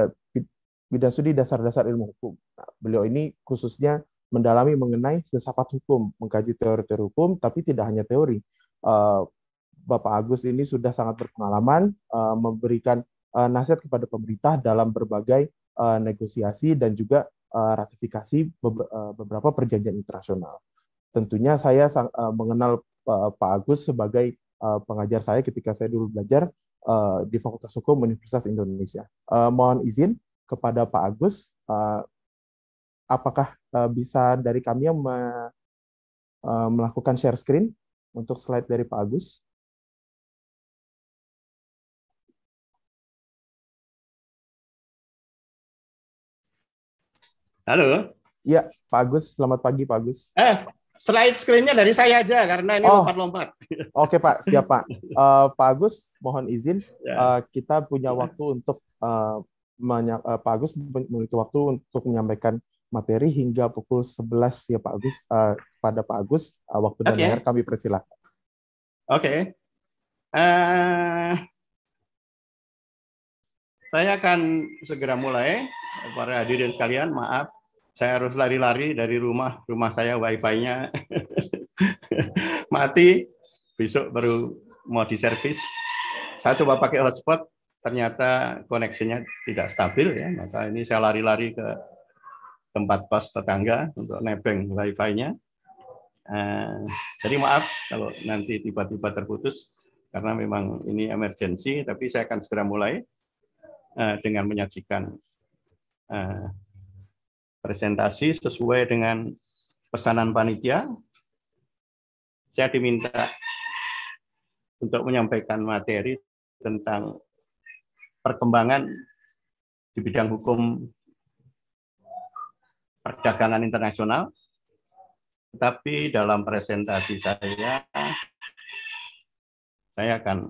bidang studi dasar-dasar ilmu hukum. Nah, beliau ini khususnya mendalami mengenai filsafat hukum, mengkaji teori-teori hukum, tapi tidak hanya teori. Bapak Agus ini sudah sangat berpengalaman memberikan nasihat kepada pemerintah dalam berbagai negosiasi dan juga ratifikasi beberapa perjanjian internasional. Tentunya saya mengenal Pak Agus sebagai pengajar saya ketika saya dulu belajar di Fakultas Hukum Universitas Indonesia. Mohon izin kepada Pak Agus, apakah bisa dari kami yang melakukan share screen untuk slide dari Pak Agus? Halo. Ya, Pak Agus. Selamat pagi, Pak Agus. Slide screen-nya dari saya aja karena ini lompat-lompat. Oke, Pak. Siap, Pak. Pak Agus, mohon izin. Kita punya waktu untuk Pak Agus memiliki waktu untuk menyampaikan materi hingga pukul 11 ya Pak Agus. Pada Pak Agus, waktu dan layar kami persilahkan. Oke. Saya akan segera mulai. Para hadirin sekalian, maaf. Saya harus lari-lari dari rumah saya Wi-Fi-nya mati. Besok baru mau diservis. Saya coba pakai hotspot, ternyata koneksinya tidak stabil ya. Maka ini saya lari-lari ke tempat kos tetangga untuk nebeng Wi-Fi-nya. Jadi maaf kalau nanti tiba-tiba terputus karena memang ini emergensi, tapi saya akan segera mulai dengan menyajikan presentasi sesuai dengan pesanan panitia. Saya diminta untuk menyampaikan materi tentang perkembangan di bidang hukum perdagangan internasional Tetapi dalam presentasi saya akan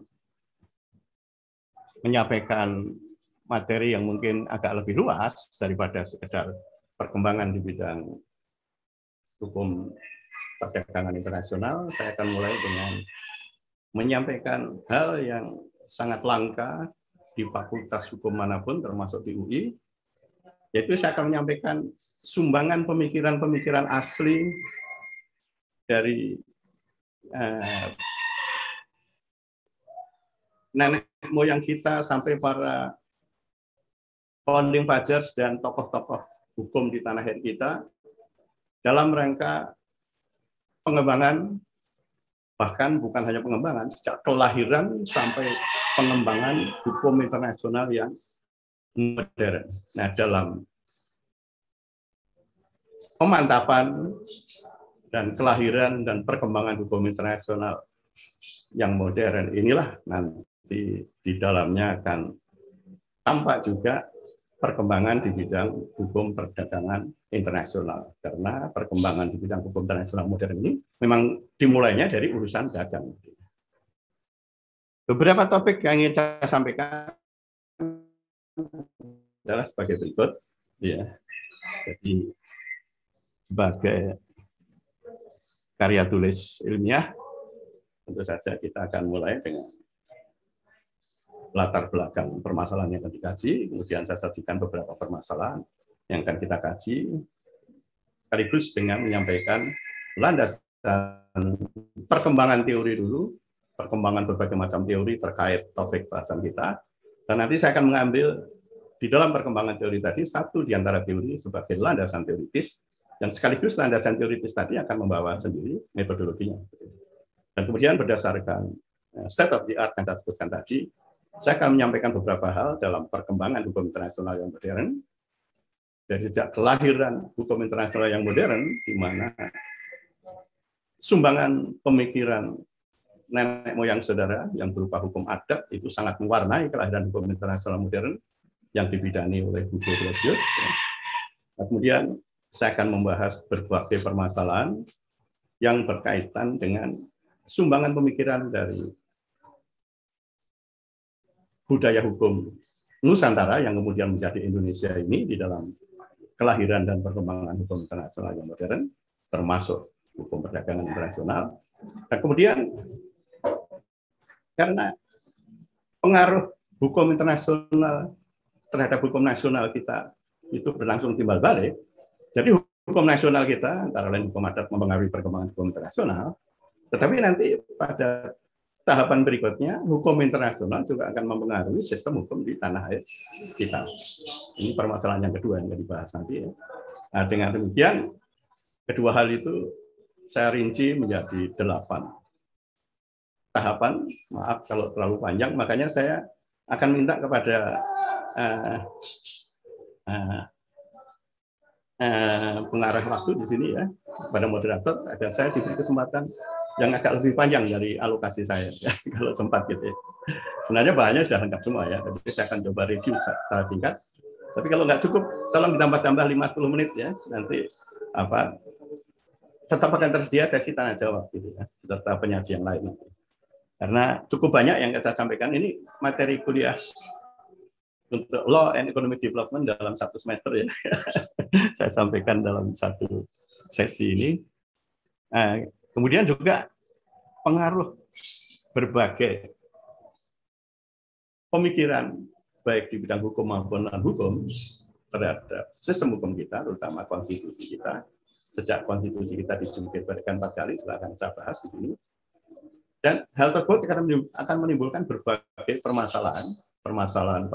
menyampaikan materi yang mungkin agak lebih luas daripada sekedar perkembangan di bidang hukum perdagangan internasional. Saya akan mulai dengan menyampaikan hal yang sangat langka di fakultas hukum manapun, termasuk di UI, yaitu saya akan menyampaikan sumbangan pemikiran-pemikiran asli dari nenek moyang kita sampai para founding fathers dan tokoh-tokoh hukum di tanah air kita dalam rangka pengembangan, bahkan bukan hanya pengembangan, sejak kelahiran sampai pengembangan hukum internasional yang modern. Nah, dalam pemantapan dan kelahiran dan perkembangan hukum internasional yang modern inilah nanti di dalamnya akan tampak juga perkembangan di bidang hukum perdagangan internasional. Karena perkembangan di bidang hukum internasional modern ini memang dimulainya dari urusan dagang. Beberapa topik yang ingin saya sampaikan adalah sebagai berikut. Ya. Jadi sebagai karya tulis ilmiah, tentu saja kita akan mulai dengan latar belakang permasalahan yang akan dikaji, kemudian saya sajikan beberapa permasalahan yang akan kita kaji, sekaligus dengan menyampaikan landasan perkembangan teori dulu, perkembangan berbagai macam teori terkait topik bahasan kita, dan nanti saya akan mengambil di dalam perkembangan teori tadi satu di antara teori sebagai landasan teoritis, dan sekaligus landasan teoritis tadi akan membawa sendiri metodologinya. Dan kemudian berdasarkan state of the art yang saya sebutkan tadi, saya akan menyampaikan beberapa hal dalam perkembangan hukum internasional yang modern, dari sejak kelahiran hukum internasional yang modern, di mana sumbangan pemikiran nenek moyang saudara yang berupa hukum adat itu sangat mewarnai kelahiran hukum internasional modern yang dibidani oleh Hugo Grotius. Nah, kemudian saya akan membahas berbagai permasalahan yang berkaitan dengan sumbangan pemikiran dari budaya hukum Nusantara yang kemudian menjadi Indonesia ini di dalam kelahiran dan perkembangan hukum internasional yang modern, termasuk hukum perdagangan internasional. Dan kemudian karena pengaruh hukum internasional terhadap hukum nasional kita itu berlangsung timbal balik, jadi hukum nasional kita antara lain hukum adat mempengaruhi perkembangan hukum internasional, tetapi nanti pada tahapan berikutnya hukum internasional juga akan mempengaruhi sistem hukum di tanah air kita. Ini permasalahan yang kedua yang dibahas nanti. Ya. Nah, dengan demikian kedua hal itu saya rinci menjadi 8 tahapan. Maaf kalau terlalu panjang, makanya saya akan minta kepada pengarah waktu di sini ya, pada moderator, agar saya diberi kesempatan yang agak lebih panjang dari alokasi saya, ya, kalau sempat gitu ya. Sebenarnya bahannya sudah lengkap semua ya, tapi saya akan coba review secara singkat. Tapi kalau nggak cukup, tolong ditambah-tambah 5-10 menit ya, nanti tetap akan tersedia sesi tanya jawab gitu ya, serta penyaji yang lain. Karena cukup banyak yang saya sampaikan, ini materi kuliah untuk Law and Economic Development dalam 1 semester ya. Saya sampaikan dalam 1 sesi ini. Kemudian juga pengaruh berbagai pemikiran baik di bidang hukum maupun non-hukum terhadap sistem hukum kita, terutama konstitusi kita. Sejak konstitusi kita dijungkirkan 4 kali, akan saya bahas di sini. Dan hal tersebut akan menimbulkan berbagai permasalahan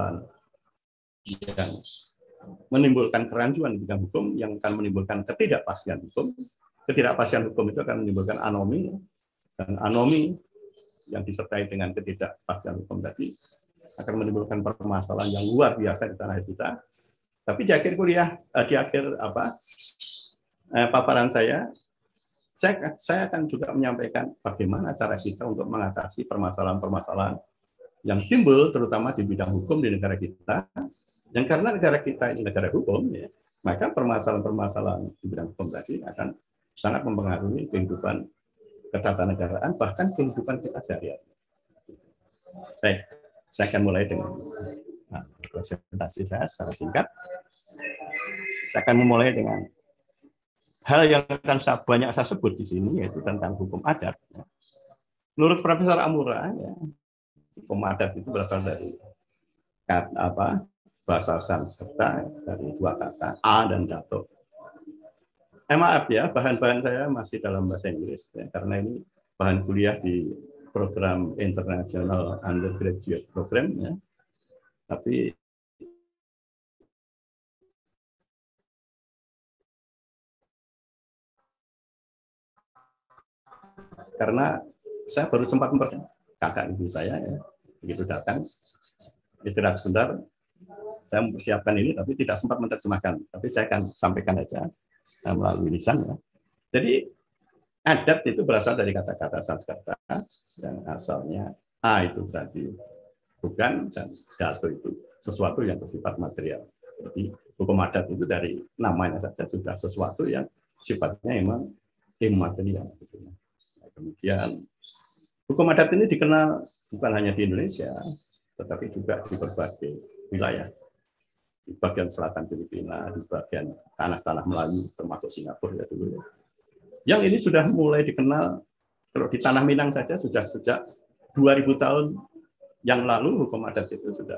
yang menimbulkan kerancuan di bidang hukum, yang akan menimbulkan ketidakpastian hukum. Ketidakpastian hukum itu akan menimbulkan anomi, dan anomi yang disertai dengan ketidakpastian hukum tadi akan menimbulkan permasalahan yang luar biasa di tanah air kita. Tapi di akhir kuliah, di akhir paparan saya akan juga menyampaikan bagaimana cara kita untuk mengatasi permasalahan-permasalahan yang timbul terutama di bidang hukum di negara kita. Dan karena negara kita ini negara hukum, ya, maka permasalahan-permasalahan di bidang hukum tadi akan sangat mempengaruhi kehidupan ketatanegaraan, bahkan kehidupan kita sehari-hari. Baik, saya akan mulai dengan presentasi saya secara singkat. Saya akan memulai dengan hal yang akan banyak saya sebut di sini, yaitu tentang hukum adat. Menurut Profesor Amura, ya, hukum adat itu berasal dari bahasa Sanskerta, dari dua kata a dan dato. Maaf ya, bahan-bahan saya masih dalam bahasa Inggris, ya, karena ini bahan kuliah di program internasional undergraduate program, ya. Tapi karena saya baru sempat kakak ibu saya, ya, begitu datang istirahat sebentar, saya mempersiapkan ini tapi tidak sempat menerjemahkan, tapi saya akan sampaikan aja melalui lisan, ya. Jadi adat itu berasal dari kata-kata Sanskerta yang asalnya a itu berarti bukan, dan dato itu sesuatu yang bersifat material. Jadi hukum adat itu dari namanya saja sudah sesuatu yang sifatnya memang immaterial. Nah, kemudian hukum adat ini dikenal bukan hanya di Indonesia, tetapi juga di berbagai wilayah. Di bagian selatan Filipina, di bagian tanah-tanah Melayu, termasuk Singapura ya dulu. Yang ini sudah mulai dikenal, kalau di Tanah Minang saja sudah sejak 2000 tahun yang lalu hukum adat itu sudah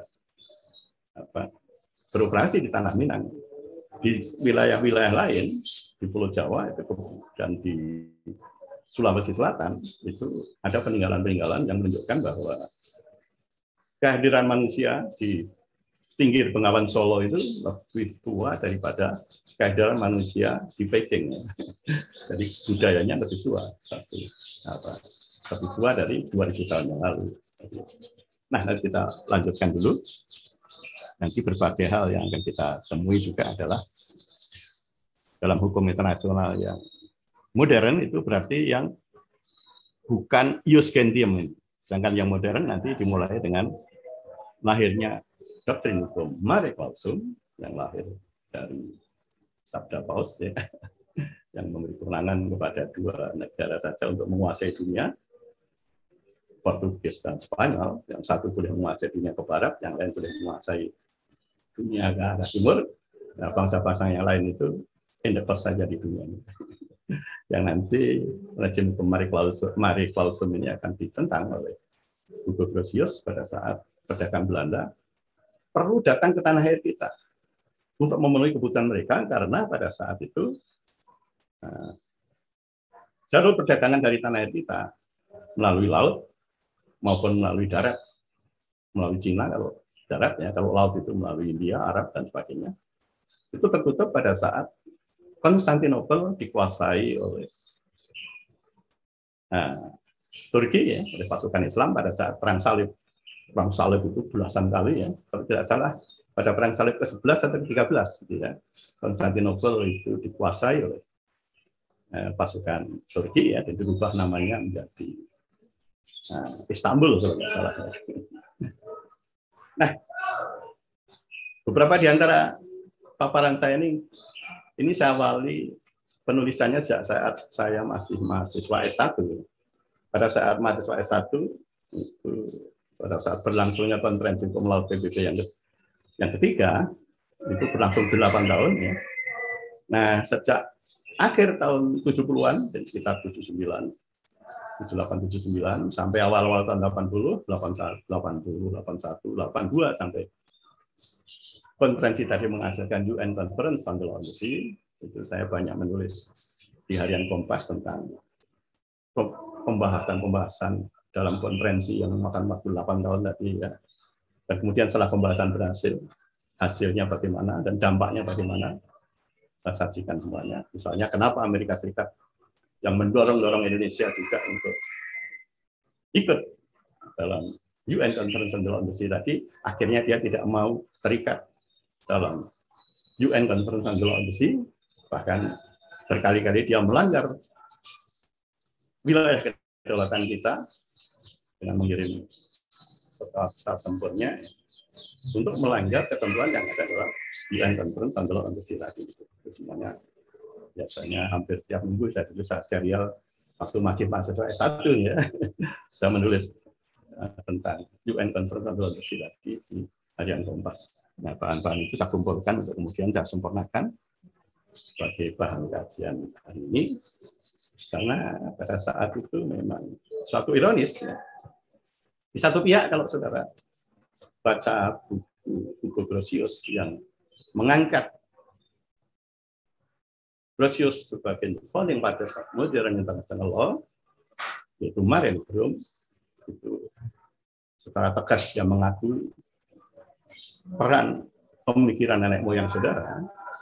beroperasi di Tanah Minang. Di wilayah-wilayah lain, di Pulau Jawa itu, dan di Sulawesi Selatan, itu ada peninggalan-peninggalan yang menunjukkan bahwa kehadiran manusia di pinggir Bengawan Solo itu lebih tua daripada kehadiran manusia di Peking. Jadi budayanya lebih tua, lebih tua dari 2000 tahun yang lalu. Nah, nanti kita lanjutkan dulu. Nanti berbagai hal yang akan kita temui juga adalah dalam hukum internasional yang modern itu berarti yang bukan ius gentium. Sedangkan yang modern nanti dimulai dengan lahirnya doktrin hukum mare clausum yang lahir dari Sabda Paus, ya, yang memberi kewenangan kepada dua negara saja untuk menguasai dunia, Portugis dan Spanyol. Yang satu boleh menguasai dunia ke barat, yang lain boleh menguasai dunia ke arah timur. Nah, bangsa-bangsa yang lain itu independen saja di dunia ini. Yang nanti rezim hukum mare clausum ini akan ditentang oleh Hugo Grotius pada saat perdagangan Belanda perlu datang ke tanah air kita untuk memenuhi kebutuhan mereka, karena pada saat itu jalur perdagangan dari tanah air kita melalui laut maupun melalui darat, melalui Cina kalau darat, ya, kalau laut itu melalui India, Arab dan sebagainya, itu tertutup pada saat Konstantinopel dikuasai oleh Turki, ya, oleh pasukan Islam pada saat perang salib. Perang salib itu belasan kali, ya, kalau tidak salah pada perang salib ke-11 atau ke-13, ya, Konstantinopel itu dikuasai oleh pasukan Turki, ya, dan dirubah namanya menjadi Istanbul kalau tidak salah. Nah, beberapa di antara paparan saya ini saya awali penulisannya sejak saat saya masih mahasiswa S1. Pada saat mahasiswa S1 itu pada saat berlangsungnya konferensi hukum laut PBB yang ketiga, itu berlangsung 8 tahun, ya. Nah, sejak akhir tahun 70-an, jadi sekitar 78, 79 sampai awal-awal tahun 80, 81, 82 sampai konferensi tadi menghasilkan UN Conference on the Law of the Sea, itu saya banyak menulis di harian Kompas tentang pembahasan dalam konferensi yang memakan waktu 8 tahun tadi, ya. Dan kemudian setelah pembahasan berhasil, hasilnya bagaimana dan dampaknya bagaimana, saya sajikan semuanya. Misalnya kenapa Amerika Serikat yang mendorong Indonesia juga untuk ikut dalam UN Conference on the Law of the Sea tadi, akhirnya dia tidak mau terikat dalam UN Conference on the Law of the Sea, bahkan berkali-kali dia melanggar wilayah kedaulatan kita dengan mengirim pesawat tempurnya untuk melanggar ketentuan yang ada dalam UN Conference on the Law of the Sea tadi. Itu semuanya biasanya hampir tiap minggu saya tulis serial waktu masih mahasiswa S1 ya. Saya menulis tentang UN Conference on Disability di Harian Kompas. Nah, bahan-bahan itu saya kumpulkan untuk kemudian saya sempurnakan sebagai bahan kajian hari ini. Karena pada saat itu memang suatu ironis. Ya. Di satu pihak kalau saudara baca buku Grotius yang mengangkat Grotius sebagai founding fathers of modern international law, yaitu Mare Novum, itu secara tegas yang mengakui peran pemikiran nenek moyang saudara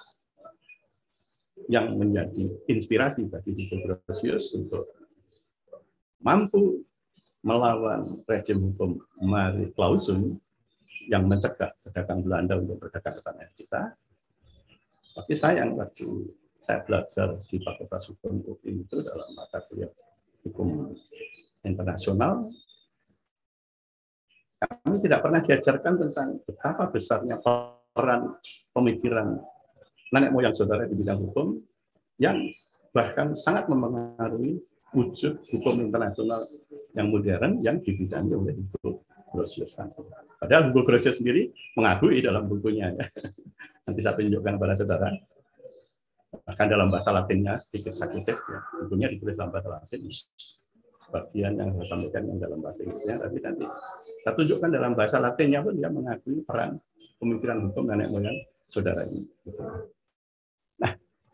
yang menjadi inspirasi bagi Grotius untuk mampu melawan rezim hukum Mare Clausum yang mencegah pedagang Belanda untuk berdagang ke tanah kita. Tapi sayang waktu saya belajar di Fakultas Hukum itu dalam mata kuliah hukum internasional, kami tidak pernah diajarkan tentang betapa besarnya peran pemikiran nenek moyang saudara di bidang hukum yang bahkan sangat mempengaruhi wujud hukum internasional yang modern yang dibidangi oleh Hugo Grotius. Padahal Hugo Grotius sendiri mengakui dalam bukunya, ya. Nanti saya tunjukkan kepada saudara. Bahkan dalam bahasa Latinnya sedikit sakit, ya. Bukunya ditulis dalam bahasa Latin. Sebagian yang saya sampaikan yang dalam bahasa Inggrisnya, tapi nanti saya tunjukkan dalam bahasa Latinnya pun dia mengakui peran pemikiran hukum nenek moyang saudara ini. Nah,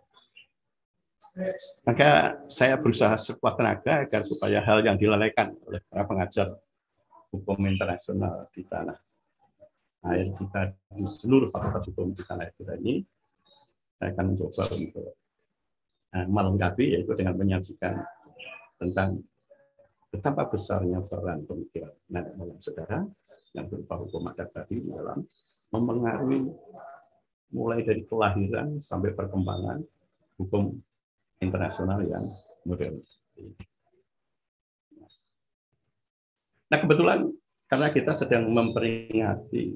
maka saya berusaha sekuat tenaga agar supaya hal yang dilalaikan oleh para pengajar hukum internasional di tanah air kita, di seluruh fakultas hukum di tanah air kita ini, saya akan mencoba untuk melengkapi, yaitu dengan menyajikan tentang betapa besarnya peran pemikiran nenek moyang saudara yang berupa hukum adat tadi dalam mempengaruhi mulai dari kelahiran sampai perkembangan hukum internasional yang modern. Nah, kebetulan karena kita sedang memperingati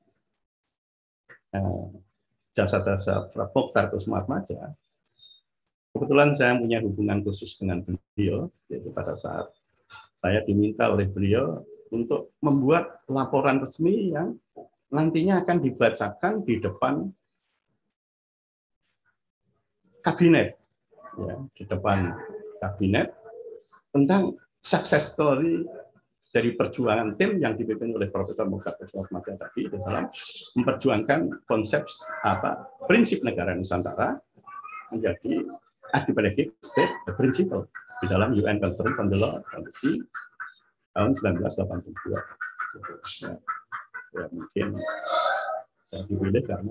jasa-jasa Prof. Mokhtar Kussumaatmadja, kebetulan saya punya hubungan khusus dengan beliau, yaitu pada saat saya diminta oleh beliau untuk membuat laporan resmi yang nantinya akan dibacakan di depan kabinet, ya, di depan kabinet tentang success story dari perjuangan tim yang dipimpin oleh Profesor Mokhtar Kussumaatmadja tadi dalam memperjuangkan konsep prinsip negara Nusantara menjadi articulated state principle di dalam UN Conference on the Law of the Sea tahun 1982. Ya, mungkin saya dipilih karena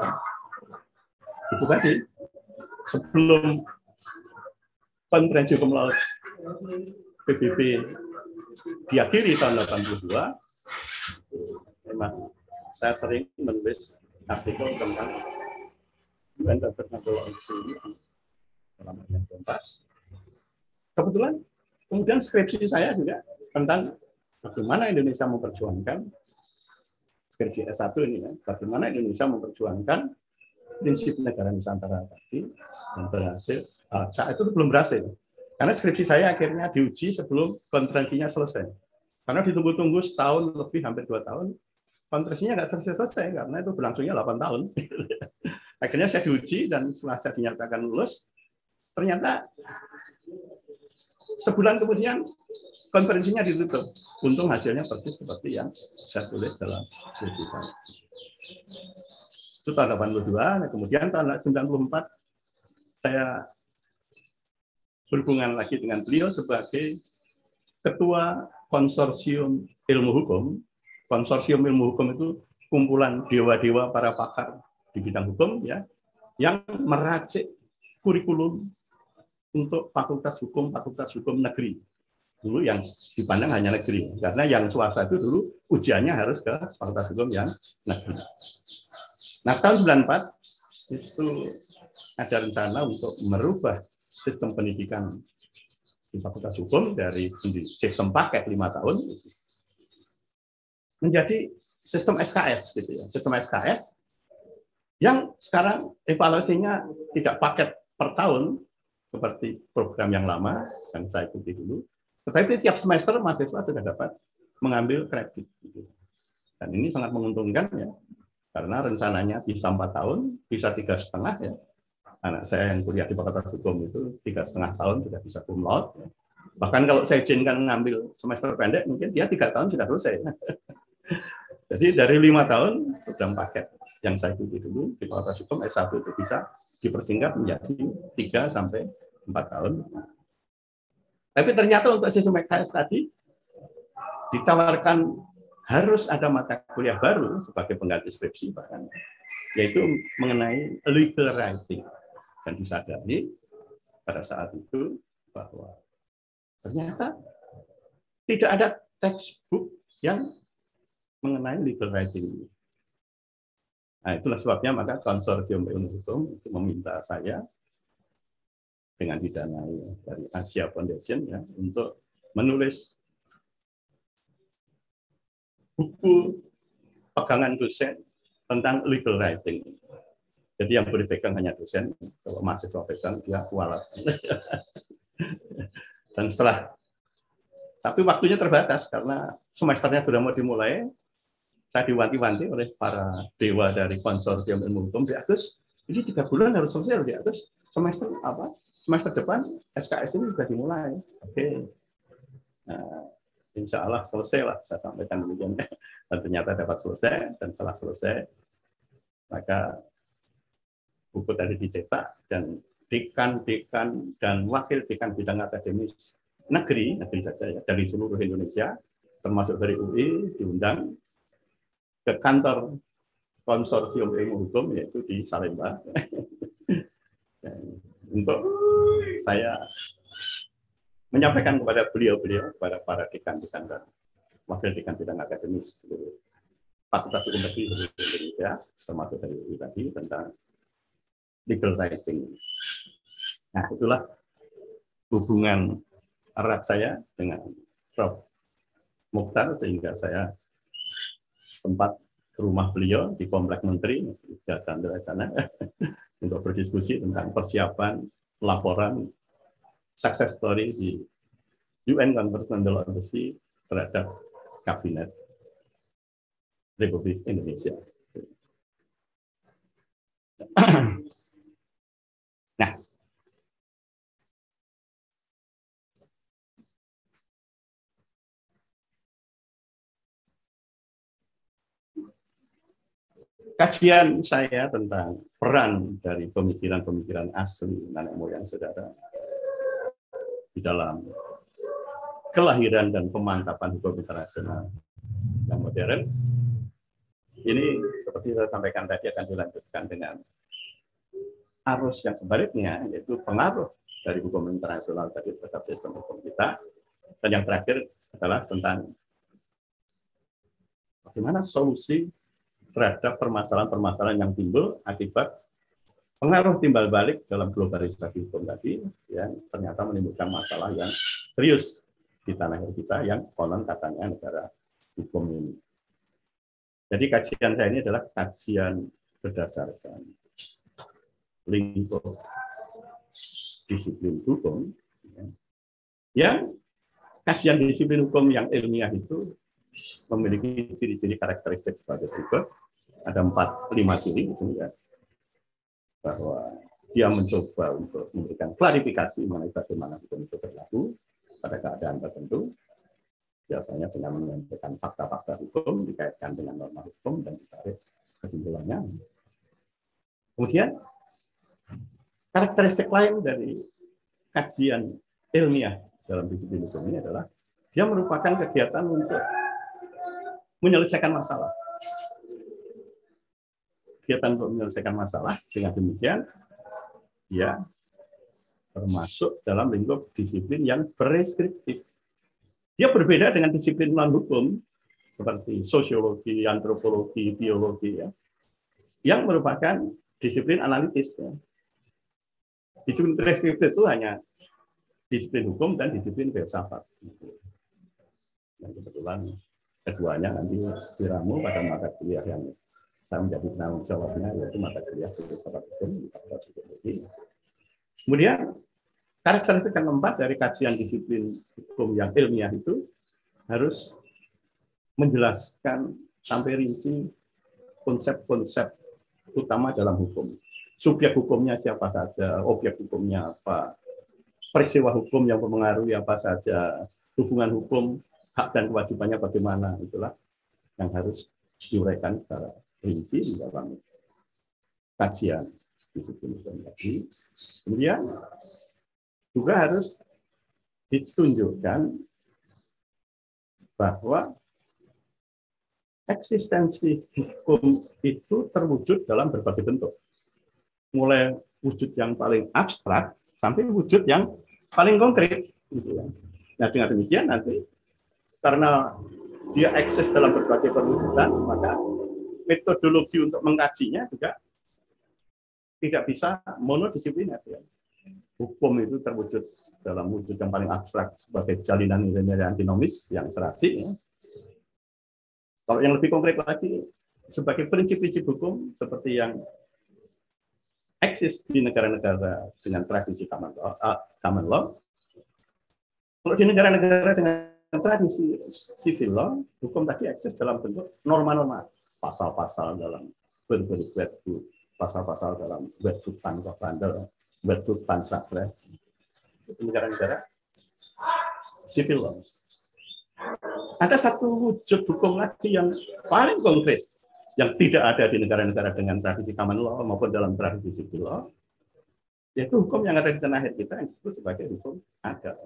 itu tadi sebelum konferensi hukum laut PBB diakhiri tahun 82, memang saya sering menulis artikel tentang UN Conference on the Law of the Sea dalam Harian Kompas. Kebetulan kemudian skripsi saya juga tentang bagaimana Indonesia memperjuangkan skripsi S1 ini, ya, bagaimana Indonesia memperjuangkan prinsip negara Nusantara tadi yang berhasil. Saat itu belum berhasil. Karena skripsi saya akhirnya diuji sebelum konferensinya selesai. Karena ditunggu-tunggu setahun lebih, hampir 2 tahun, konferensinya nggak selesai karena itu berlangsungnya 8 tahun. Akhirnya saya diuji dan setelah saya dinyatakan lulus, ternyata sebulan kemudian konferensinya ditutup. Untung hasilnya persis seperti yang saya tulis dalam skripsi saya. Itu tahun 82, kemudian tahun 94 saya berhubungan lagi dengan beliau sebagai Ketua Konsorsium Ilmu Hukum. Konsorsium Ilmu Hukum itu kumpulan dewa-dewa para pakar di bidang hukum, ya, yang meracik kurikulum untuk fakultas hukum negeri. Dulu yang dipandang hanya negeri, karena yang swasta itu dulu ujiannya harus ke fakultas hukum yang negeri. Nah, tahun 94 itu ada rencana untuk merubah sistem pendidikan di fakultas hukum dari sistem paket 5 tahun menjadi sistem SKS, gitu ya. Sistem SKS yang sekarang evaluasinya tidak paket per tahun seperti program yang lama yang saya ikuti dulu. Tetapi tiap semester mahasiswa sudah dapat mengambil kredit. Dan ini sangat menguntungkan ya, karena rencananya bisa 4 tahun, bisa 3,5 ya. Anak saya yang kuliah di Fakultas Hukum itu 3,5 tahun sudah bisa cum laude. Ya. Bahkan kalau saya izinkan mengambil semester pendek, mungkin dia 3 tahun sudah selesai. Jadi dari 5 tahun program paket yang saya ikuti dulu di Fakultas Hukum S1 itu bisa dipersingkat menjadi 3 sampai 4 tahun. Tapi ternyata untuk sistem XHS tadi ditawarkan harus ada mata kuliah baru sebagai pengganti skripsi bahkan, yaitu mengenai legal writing. Dan disadari pada saat itu bahwa ternyata tidak ada textbook yang mengenai legal writing. Nah, itulah sebabnya maka konsorsium ilmu hukum itu meminta saya dengan didanai dari Asia Foundation ya untuk menulis buku pegangan dosen tentang legal writing. Jadi yang boleh pegang hanya dosen, kalau mahasiswa pegang dia kualat. Dan tapi waktunya terbatas karena semesternya sudah mau dimulai, saya diwanti-wanti oleh para dewa dari konsorsium ilmu hukum di Agus, ini 3 bulan harus selesai di Agus, semester depan SKS ini sudah dimulai. Oke. Nah, insya Allah selesai lah, saya sampaikan demikian. Dan ternyata dapat selesai, dan setelah selesai, maka buku tadi dicetak, dan dekan dan wakil dekan bidang akademis negeri saja ya, dari seluruh Indonesia, termasuk dari UI, diundang ke kantor konsorsium ilmu hukum, yaitu di Salemba, untuk saya menyampaikan kepada beliau-beliau, kepada para dekan-dekan dan wakil dekan bidang akademis Fakultas Hukum Negeri Indonesia, termasuk dari UI tadi, tentang legal writing. Nah, itulah hubungan erat saya dengan Prof. Mukhtar, sehingga saya sempat ke rumah beliau di Komplek Menteri, di Jatandra sana, untuk berdiskusi tentang persiapan laporan success story di UN Conference on the Law of the Sea terhadap Kabinet Republik Indonesia. Nah, kajian saya tentang peran dari pemikiran-pemikiran asli nenek moyang saudara di dalam kelahiran dan pemantapan hukum internasional yang modern, ini seperti saya sampaikan tadi akan dilanjutkan dengan arus yang sebaliknya, yaitu pengaruh dari hukum internasional tadi terhadap sistem hukum kita. Dan yang terakhir adalah tentang bagaimana solusi terhadap permasalahan-permasalahan yang timbul akibat pengaruh timbal balik dalam globalisasi hukum tadi, yang ternyata menimbulkan masalah yang serius di tanah air kita yang konon katanya negara hukum ini. Jadi kajian saya ini adalah kajian berdasarkan lingkup disiplin hukum, yang kajian disiplin hukum yang ilmiah itu memiliki ciri-ciri karakteristik sebagai berikut. Ada 4-5 ciri ya, bahwa dia mencoba untuk memberikan klarifikasi mengenai bagaimana hukum itu berlaku pada keadaan tertentu, biasanya dengan menyampaikan fakta-fakta hukum dikaitkan dengan norma hukum dan ditarik kesimpulannya. Kemudian karakteristik lain dari kajian ilmiah dalam disiplin hukum ini adalah dia merupakan kegiatan untuk menyelesaikan masalah. Kegiatan untuk menyelesaikan masalah, dengan demikian dia termasuk dalam lingkup disiplin yang preskriptif. Dia berbeda dengan disiplin non-hukum seperti sosiologi, antropologi, biologi, ya, yang merupakan disiplin analitis. Ya. Disiplin preskriptif itu hanya disiplin hukum dan disiplin filsafat. Dan kebetulan keduanya nanti diramu pada mata kuliah yang saya menjadi penanggung jawabnya, yaitu mata kuliah filsafat hukum di Fakultas Hukum Negeri. Kemudian karakteristik yang keempat dari kajian disiplin hukum yang ilmiah itu harus menjelaskan sampai rinci konsep-konsep utama dalam hukum. Subjek hukumnya siapa saja, objek hukumnya apa, peristiwa hukum yang mempengaruhi apa saja, hubungan hukum, hak dan kewajibannya bagaimana, itulah yang harus diuraikan secara rinci di dalam kajian disiplin hukum tadi. Kemudian juga harus ditunjukkan bahwa eksistensi hukum itu terwujud dalam berbagai bentuk. Mulai wujud yang paling abstrak sampai wujud yang paling konkret. Nah, dengan demikian nanti karena dia eksis dalam berbagai perwujudan, maka metodologi untuk mengkajinya juga tidak bisa monodisipliner. Hukum itu terwujud dalam wujud yang paling abstrak sebagai jalinan nilai-nilai antinomis yang serasi. Kalau yang lebih konkret lagi, sebagai prinsip-prinsip hukum seperti yang eksis di negara-negara dengan tradisi common law. Kalau di negara-negara dengan tradisi civil law, hukum tadi eksis dalam bentuk norma-norma, pasal-pasal dalam berbagai wetbook, pasal-pasal dalam wetbook Vandal, wetbook Pansakra. Itu negara-negara civil law. Ada satu wujud hukum lagi yang paling konkret yang tidak ada di negara-negara dengan tradisi common law maupun dalam tradisi civil law, yaitu hukum yang ada di tanah air kita yang disebut sebagai hukum adat.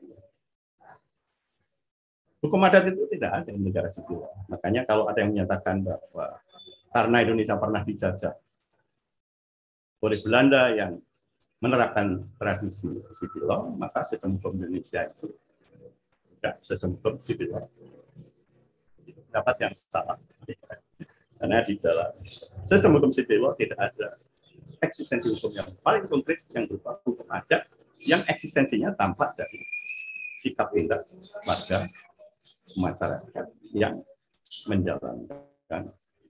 Hukum adat itu tidak ada di negara civil law. Makanya kalau ada yang menyatakan bahwa karena Indonesia pernah dijajah oleh Belanda yang menerapkan tradisi civil law, maka sistem hukum Indonesia itu tidak sistem hukum civil law. Dapat yang salah. Karena di dalam sistem hukum civil law tidak ada eksistensi hukum yang paling konkret yang berupa hukum adat yang eksistensinya tampak dari sikap tindak warga masyarakat yang menjalankan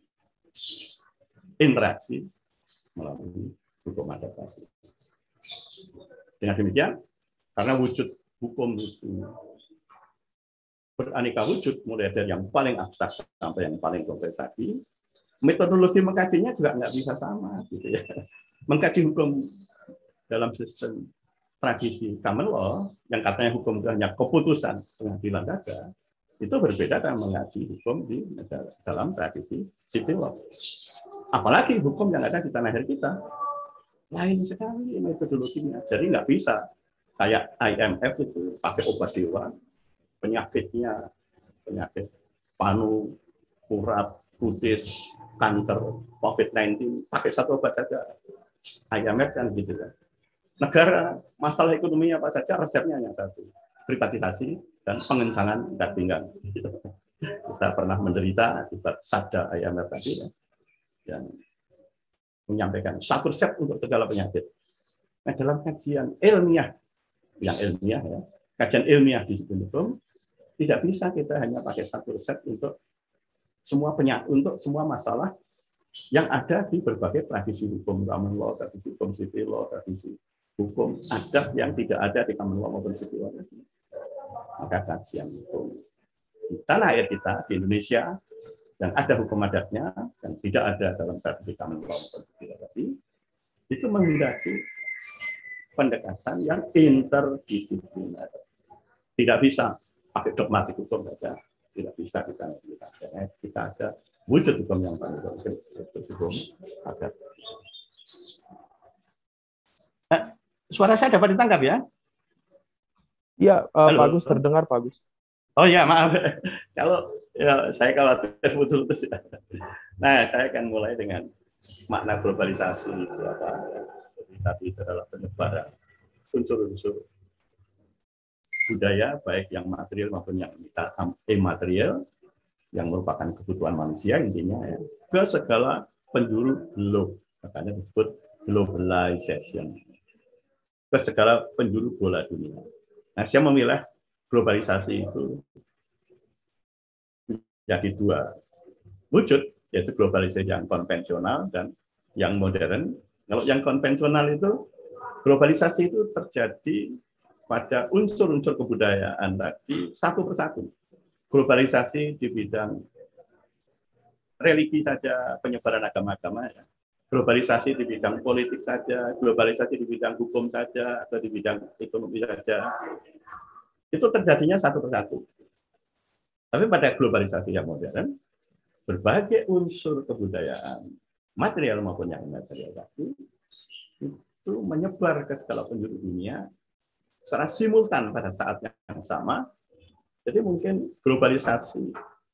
interaksi melalui hukum adat tadi. Dengan demikian, karena wujud hukum itu beraneka wujud, mulai dari yang paling abstrak sampai yang paling konkret tadi, metodologi mengkajinya juga nggak bisa sama, gitu ya. Mengkaji hukum dalam sistem tradisi common law, yang katanya hukum itu hanya keputusan pengadilan saja, itu berbeda dengan mengaji hukum di negara dalam tradisi civil law. Apalagi hukum yang ada di tanah air kita, lain sekali metodologinya. Jadi nggak bisa kayak IMF itu pakai obat dewa, penyakitnya penyakit panu, urat, kudis, kanker, COVID-19, pakai satu obat saja. IMF kan gitu kan. Negara masalah ekonomi apa saja resepnya hanya satu, privatisasi dan pengencangan tingkat pinggang. Kita pernah menderita akibat sabda IMF tadi ya, yang menyampaikan satu resep untuk segala penyakit. Nah, dalam kajian ilmiah, yang ilmiah ya, kajian ilmiah di hukum, tidak bisa kita hanya pakai satu resep untuk semua penyakit, untuk semua masalah yang ada di berbagai tradisi hukum common law, tradisi hukum civil law, tradisi hukum adat yang tidak ada di common law maupun civil law. Maka kajian hukum di tanah air kita, di Indonesia, yang ada hukum adatnya, yang tidak ada dalam tradisi common law maupun civil law tadi, itu menghendaki pendekatan yang interdisipliner. Tidak bisa pakai dogmatik hukum saja, tidak bisa kita ada wujud hukum yang paling konkret, hukum adat. Suara saya dapat ditangkap ya? Iya, Pak Agus, terdengar Pak Agus. Oh ya, maaf. Kalau ya, saya khawatir putus. Nah, saya akan mulai dengan makna globalisasi itu apa? Globalisasi itu adalah penyebaran unsur-unsur budaya, baik yang material maupun yang imaterial, yang merupakan kebutuhan manusia intinya ya, ke segala penjuru globe, makanya disebut globalization, ke segala penjuru bola dunia. Nah, saya memilah globalisasi itu jadi dua wujud, yaitu globalisasi yang konvensional dan yang modern. Kalau yang konvensional itu globalisasi itu terjadi pada unsur-unsur kebudayaan tadi satu persatu. Globalisasi di bidang religi saja, penyebaran agama-agama, ya. Globalisasi di bidang politik saja, globalisasi di bidang hukum saja, atau di bidang ekonomi saja. Itu terjadinya satu persatu. Tapi pada globalisasi yang modern, berbagai unsur kebudayaan, material maupun yang immaterial tadi, itu menyebar ke segala penjuru dunia secara simultan pada saat yang sama. Jadi mungkin globalisasi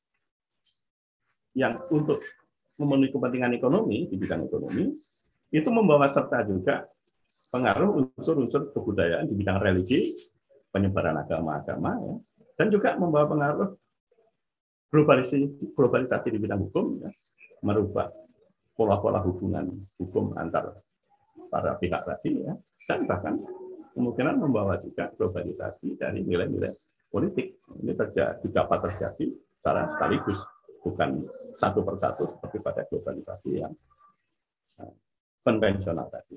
yang untuk memenuhi kepentingan ekonomi, di bidang ekonomi, itu membawa serta juga pengaruh unsur-unsur kebudayaan di bidang religi, penyebaran agama-agama, ya, dan juga membawa pengaruh globalisasi di bidang hukum, ya, merubah pola-pola hubungan hukum antar para pihak tadi, ya, dan bahkan kemungkinan membawa juga globalisasi dari nilai-nilai politik. Ini dapat terjadi secara sekaligus, bukan satu persatu seperti pada globalisasi yang konvensional tadi.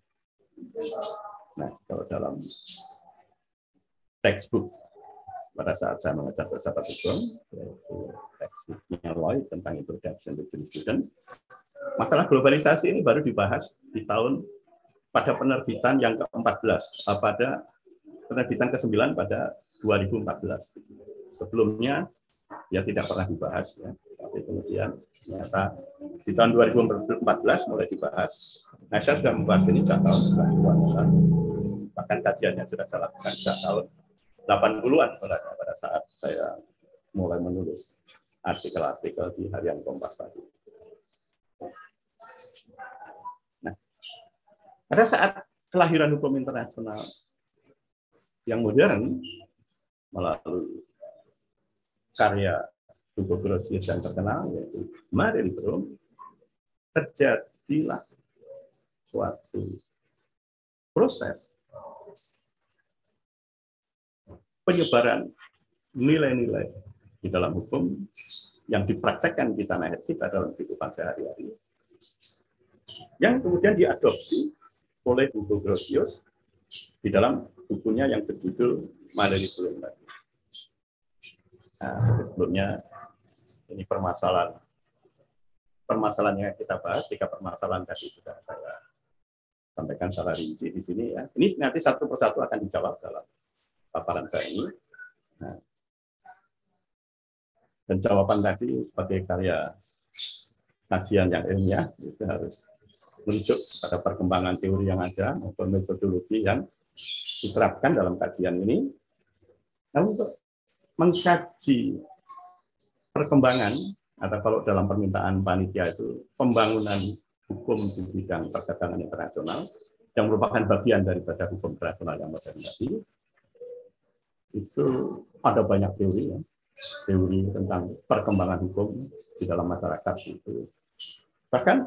Nah, kalau dalam textbook pada saat saya mengajar filsafat hukum, yaitu textbooknya Lloyd tentang Introduction to Jurisprudence, masalah globalisasi ini baru dibahas di tahun pada penerbitan yang ke-14, pada penerbitan ke-9 pada 2014. Sebelumnya ya tidak pernah dibahas, ya. Tapi kemudian ternyata di tahun 2014 mulai dibahas. Nah, saya sudah membahas ini sejak tahun 90-an, bahkan kajiannya sudah saya lakukan sejak tahun 80-an pada saat saya mulai menulis artikel-artikel di Harian Kompas tadi. Nah, pada saat kelahiran hukum internasional yang modern melalui karya Hugo Grotius yang terkenal, yaitu Mare Liberum, terjadilah suatu proses penyebaran nilai-nilai di dalam hukum yang dipraktekkan di tanah air kita dalam kehidupan sehari-hari, yang kemudian diadopsi oleh Hugo Grotius di dalam bukunya yang berjudul Mare Liberum. Nah, sebelumnya ini permasalahan yang kita bahas, 3 permasalahan tadi sudah saya sampaikan secara rinci di sini, ya. Ini nanti satu persatu akan dijawab dalam paparan saya ini. Nah, dan jawaban tadi sebagai karya kajian yang ilmiah itu harus merujuk pada perkembangan teori yang ada maupun metodologi yang diterapkan dalam kajian ini. Nah, untuk mengkaji perkembangan, atau kalau dalam permintaan panitia itu pembangunan hukum di bidang perdagangan internasional yang merupakan bagian daripada hukum internasional yang modern tadi, itu ada banyak teori, ya. Teori tentang perkembangan hukum di dalam masyarakat itu. Bahkan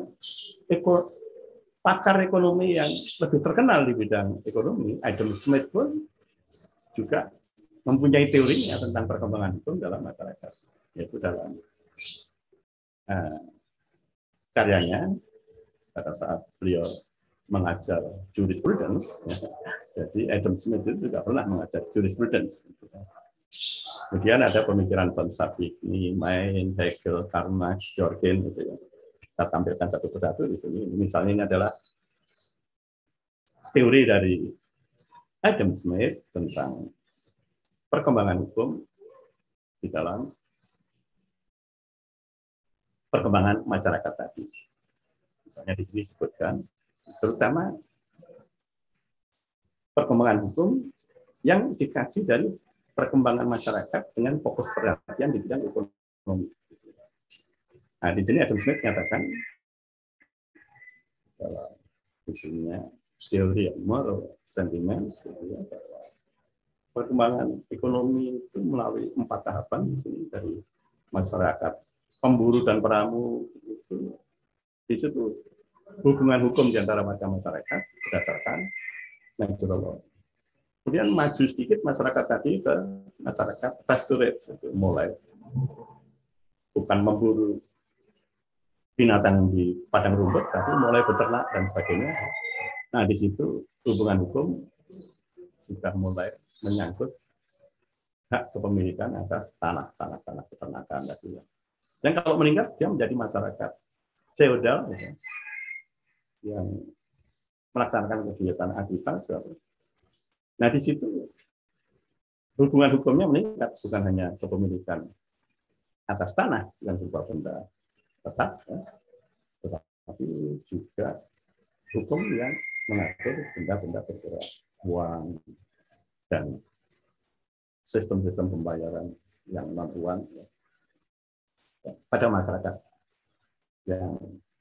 pakar ekonomi yang lebih terkenal di bidang ekonomi, Adam Smith pun juga mempunyai teorinya tentang perkembangan hukum dalam masyarakat, yaitu dalam karyanya pada saat beliau mengajar jurisprudence, ya. Jadi Adam Smith itu juga pernah mengajar jurisprudence. Kemudian ada pemikiran von Savigny, Main, Hegel, Karl Marx, Jorgen, gitu, ya. Kita tampilkan satu persatu di sini. Misalnya ini adalah teori dari Adam Smith tentang perkembangan hukum di dalam perkembangan masyarakat tadi. Misalnya di sini disebutkan terutama perkembangan hukum yang dikaji dari perkembangan masyarakat dengan fokus perhatian di bidang ekonomi. Nah, di sini Adam Smith menyatakan dalam bukunya Theory of Moral Sentiments, ya, perkembangan ekonomi itu melalui 4 tahapan di sini, dari masyarakat pemburu dan peramu, itu di situ hubungan hukum di antara masyarakat berdasarkan natural law. Kemudian maju sedikit masyarakat tadi ke masyarakat pastorate, mulai bukan memburu binatang di padang rumput, tapi mulai beternak dan sebagainya. Nah, di situ hubungan hukum sudah mulai menyangkut hak kepemilikan atas tanah peternakan tadi. Dan kalau meningkat, dia menjadi masyarakat feodal ya, yang melaksanakan kegiatan agrikultur. Nah, di situ hubungan hukumnya meningkat, bukan hanya kepemilikan atas tanah yang berupa benda tetap, ya, tetapi juga hukum yang mengatur benda-benda bergerak, uang, dan sistem-sistem pembayaran yang non-uang ya, pada masyarakat yang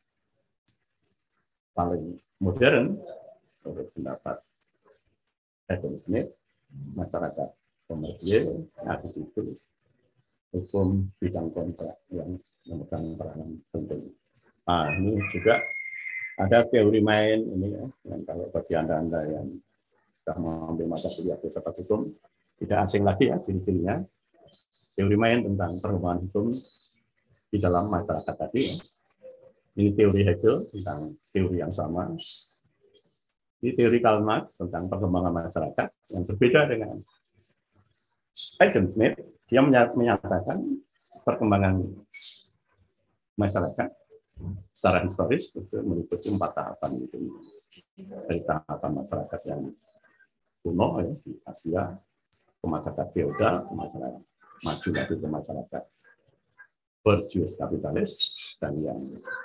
paling modern menurut pendapat Adam Smith, masyarakat komersial. Nah, di situ hukum bidang kontrak yang memegang peranan penting. Nah, ini juga ada teori main ini ya, yang kalau bagi anda yang sudah mengambil mata kuliah filsafat hukum tidak asing lagi ya ciri-cirinya. Teori main tentang perkembangan hukum di dalam masyarakat tadi. Ya. Ini teori Hegel tentang teori yang sama. Ini teori Karl Marx tentang perkembangan masyarakat yang berbeda dengan Adam Smith. Dia menyatakan perkembangan masyarakat secara historis itu meliputi 4 tahapan itu. Dari tahapan masyarakat yang kuno ya, di Asia, ke masyarakat feodal, ke masyarakat maju lagi ke masyarakat bourgeois kapitalis, dan yang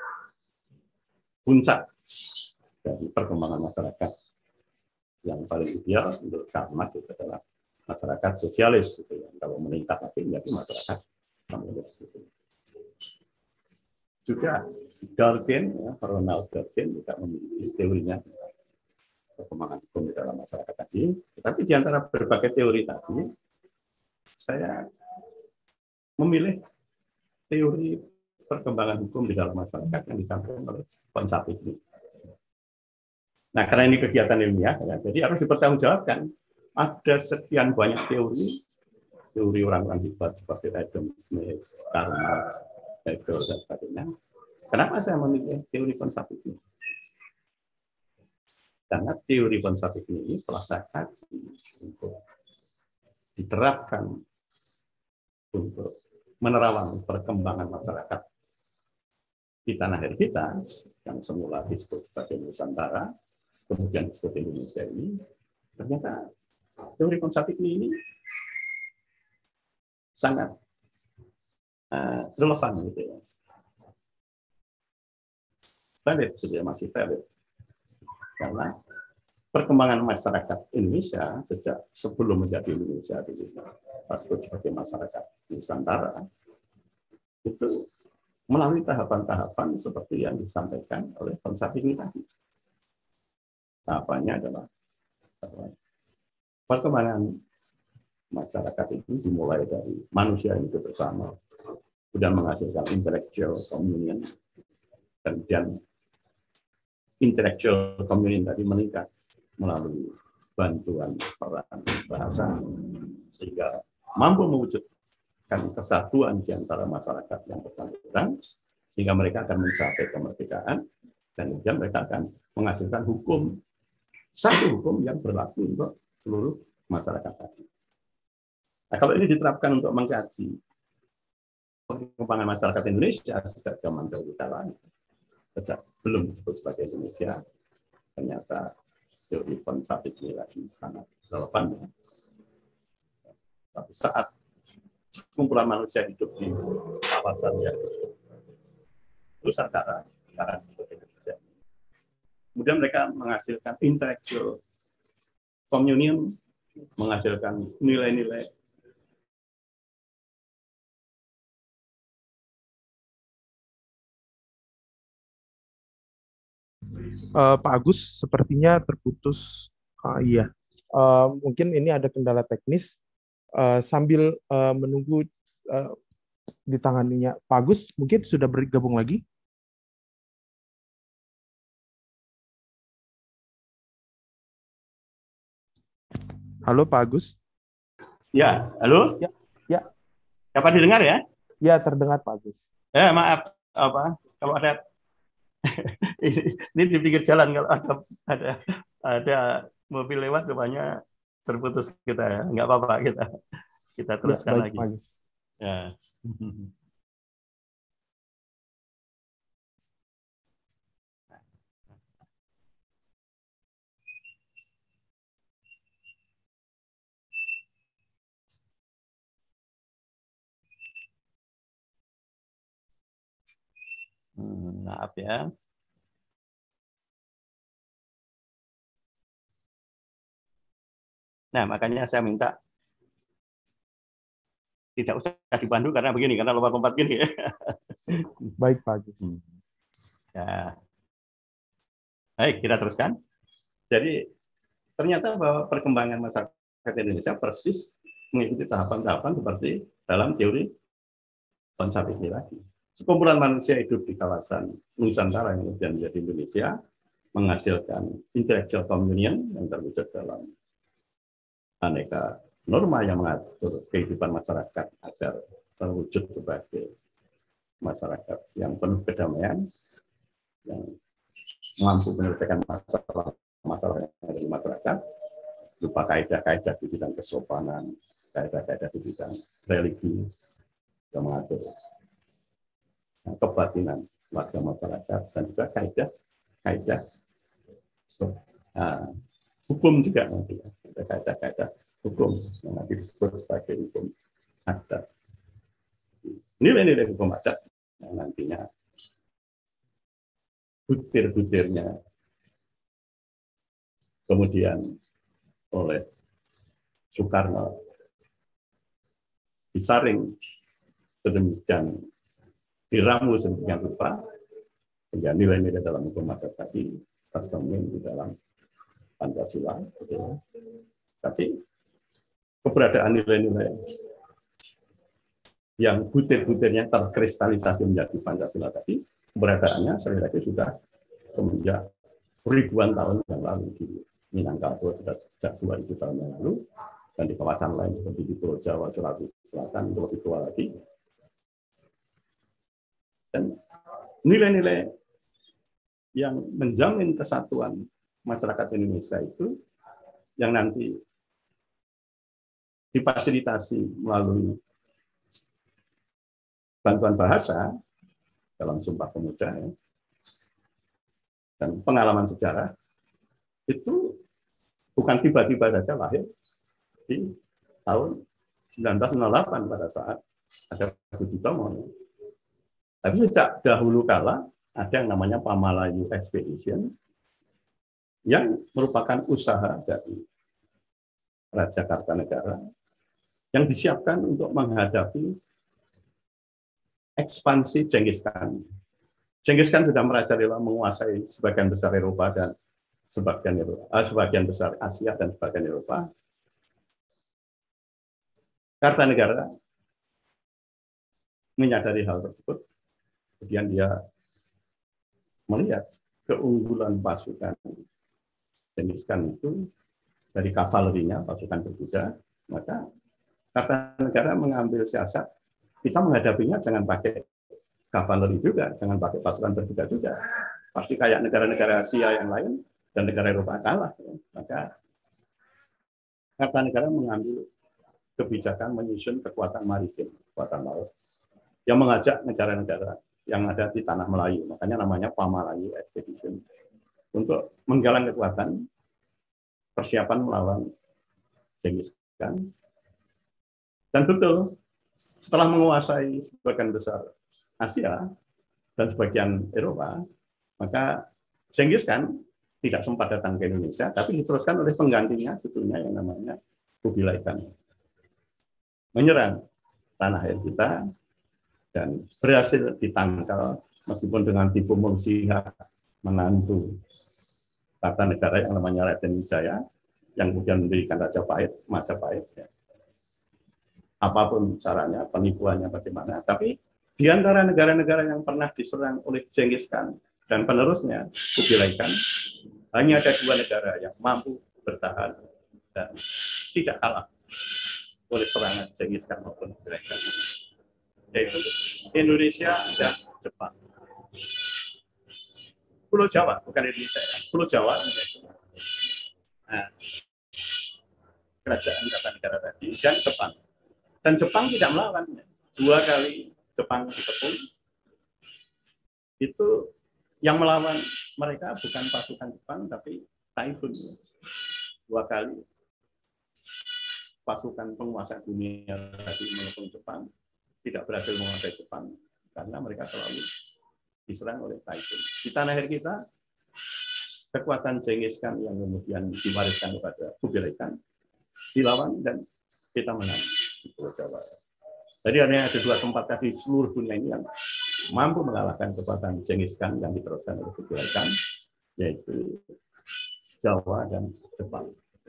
puncak dari perkembangan masyarakat yang paling ideal untuk Karl Marx itu adalah masyarakat sosialis gitu ya. Kalau meningkat lagi menjadi masyarakat komunis gitu. Juga Durkheim, ya, Ronald Durkheim juga memiliki teorinya tentang perkembangan hukum di dalam masyarakat tadi. Tetapi di antara berbagai teori tadi, saya memilih teori perkembangan hukum di dalam masyarakat yang disampaikan oleh von Savigny. Nah, karena ini kegiatan ilmiah, ya, jadi harus dipertanggungjawabkan. Ada sekian banyak teori orang-orang hebat seperti Adam Smith, Karl Marx, Hegel, dan sebagainya. Kenapa saya memilih teori von Savigny? Karena teori von Savigny ini setelah saya kaji untuk diterapkan untuk menerawang perkembangan masyarakat di tanah air kita yang semula disebut sebagai Nusantara, kemudian disebut Indonesia ini, ternyata teori von Savigny ini sangat relevan gitu ya. Valid, sudah masih valid. Karena perkembangan masyarakat Indonesia sejak sebelum menjadi Indonesia disebut sebagai masyarakat Nusantara itu melalui tahapan-tahapan seperti yang disampaikan oleh von Savigny tadi. Tahapannya adalah perkembangan masyarakat itu dimulai dari manusia hidup bersama, kemudian menghasilkan intellectual communion, kemudian intellectual communion tadi meningkat melalui bantuan peran bahasa sehingga mampu mewujudkan kesatuan di antara masyarakat yang bersangkutan sehingga mereka akan mencapai kemerdekaan dan kemudian mereka akan menghasilkan satu hukum yang berlaku untuk seluruh masyarakat tadi. Nah, kalau ini diterapkan untuk mengkaji perkembangan masyarakat Indonesia sejak zaman dahulu kala, sejak belum disebut sebagai Indonesia, ternyata teori von Savigny lagi sangat relevan. Tapi saat kumpulan manusia hidup di kawasan yang Nusantara, sekarang disebut Indonesia, kemudian mereka menghasilkan intellectual communion, menghasilkan nilai-nilai Pak Agus sepertinya terputus. Iya, mungkin ini ada kendala teknis. Sambil menunggu ditanganinya Pak Agus, mungkin sudah bergabung lagi. Halo Pak Agus. Ya, halo. Ya. Dapat didengar ya? Ya, terdengar Pak Agus. Maaf, kalau ada ini di pinggir jalan kalau ada mobil lewat depannya terputus kita ya. Nggak apa-apa kita teruskan baik, lagi. Pak. Ya. Maaf ya. Nah, makanya saya minta tidak usah dipandu karena begini, karena lompat-lompat gini. Baik, Pak. Ya. Baik, kita teruskan. Jadi ternyata bahwa perkembangan masyarakat Indonesia persis mengikuti tahapan-tahapan seperti dalam teori konsep ini lagi. Sekumpulan manusia hidup di kawasan Nusantara yang kemudian menjadi Indonesia menghasilkan intellectual communion yang terwujud dalam aneka norma yang mengatur kehidupan masyarakat agar terwujud sebagai masyarakat yang penuh kedamaian, yang mampu menyelesaikan masalah yang ada di masyarakat, berupa kaidah-kaidah di bidang kesopanan, kaidah-kaidah di bidang religi yang mengatur kebatinan warga masyarakat, dan juga kaidah hukum juga nanti, kaidah-kaidah hukum yang nanti disebut sebagai hukum adat. Nilai-nilai hukum adat yang nantinya butir-butirnya kemudian oleh Soekarno disaring sedemikian, diramu sedemikian rupa sehingga nilai-nilai dalam hukum adat tadi tercermin di dalam Pancasila. Tapi keberadaan nilai-nilai yang butir-butirnya terkristalisasi menjadi Pancasila tadi, keberadaannya sekali lagi sudah semenjak ribuan tahun yang lalu di Minangkabau, sudah sejak 2000 tahun yang lalu, dan di kawasan lain seperti di Pulau Jawa, Sulawesi Selatan, itu lebih tua lagi. Dan nilai-nilai yang menjamin kesatuan masyarakat Indonesia itu yang nanti difasilitasi melalui bantuan bahasa dalam Sumpah Pemuda ya, dan pengalaman sejarah itu bukan tiba-tiba saja lahir di tahun 1908 pada saat ada Budi Tomo. Tapi sejak dahulu kala ada yang namanya Pamalayu Expedition yang merupakan usaha dari Raja Kartanegara yang disiapkan untuk menghadapi ekspansi Genghis Khan. Genghis Khan sudah merajalela menguasai sebagian besar Eropa dan sebagian besar Asia dan sebagian Eropa. Kartanegara menyadari hal tersebut, kemudian dia melihat keunggulan pasukan Genghis Khan itu dari kavalerinya, pasukan berkuda, maka Kartanegara mengambil siasat, kita menghadapinya jangan pakai kavaleri juga, jangan pakai pasukan berkuda juga. Pasti kayak negara-negara Asia yang lain dan negara Eropa kalah. Maka Kartanegara mengambil kebijakan menyusun kekuatan maritim, kekuatan laut, yang mengajak negara-negara yang ada di tanah Melayu, makanya namanya Pamalayu Expedition, untuk menggalang kekuatan persiapan melawan Genghis Khan. Dan betul, setelah menguasai sebagian besar Asia dan sebagian Eropa, maka Genghis Khan tidak sempat datang ke Indonesia, tapi diteruskan oleh penggantinya, tentunya yang namanya Kubilai Khan, menyerang tanah air kita dan berhasil ditangkal meskipun dengan tipu muslihat menantu Kartanegara yang namanya Raden Wijaya, yang kemudian mendirikan Majapahit. Ya. Apapun caranya, penipuannya bagaimana, tapi di antara negara-negara yang pernah diserang oleh Genghis Khan dan penerusnya Kubilai Khan, hanya ada dua negara yang mampu bertahan dan tidak kalah oleh serangan Genghis Khan maupun Kubilai Khan, yaitu Indonesia dan Jepang. Pulau Jawa, bukan Indonesia, Pulau Jawa. Nah, kerajaan Kartanegara tadi dan Jepang. Dan Jepang tidak melawan. 2 kali Jepang dikepung. Itu yang melawan mereka bukan pasukan Jepang, tapi Typhoon. 2 kali pasukan penguasa dunia tadi mengepung Jepang, tidak berhasil menguasai Jepang karena mereka selalu diserang oleh Typhoon. Di tanah air kita, kekuatan Genghis Khan yang kemudian diwariskan kepada Kubilai Khan dilawan dan kita menang di Pulau Jawa. Jadi hanya ada 2 tempat di seluruh dunia ini yang mampu mengalahkan kekuatan Genghis Khan yang diteruskan oleh Kubilai Khan, yaitu Jawa dan Jepang.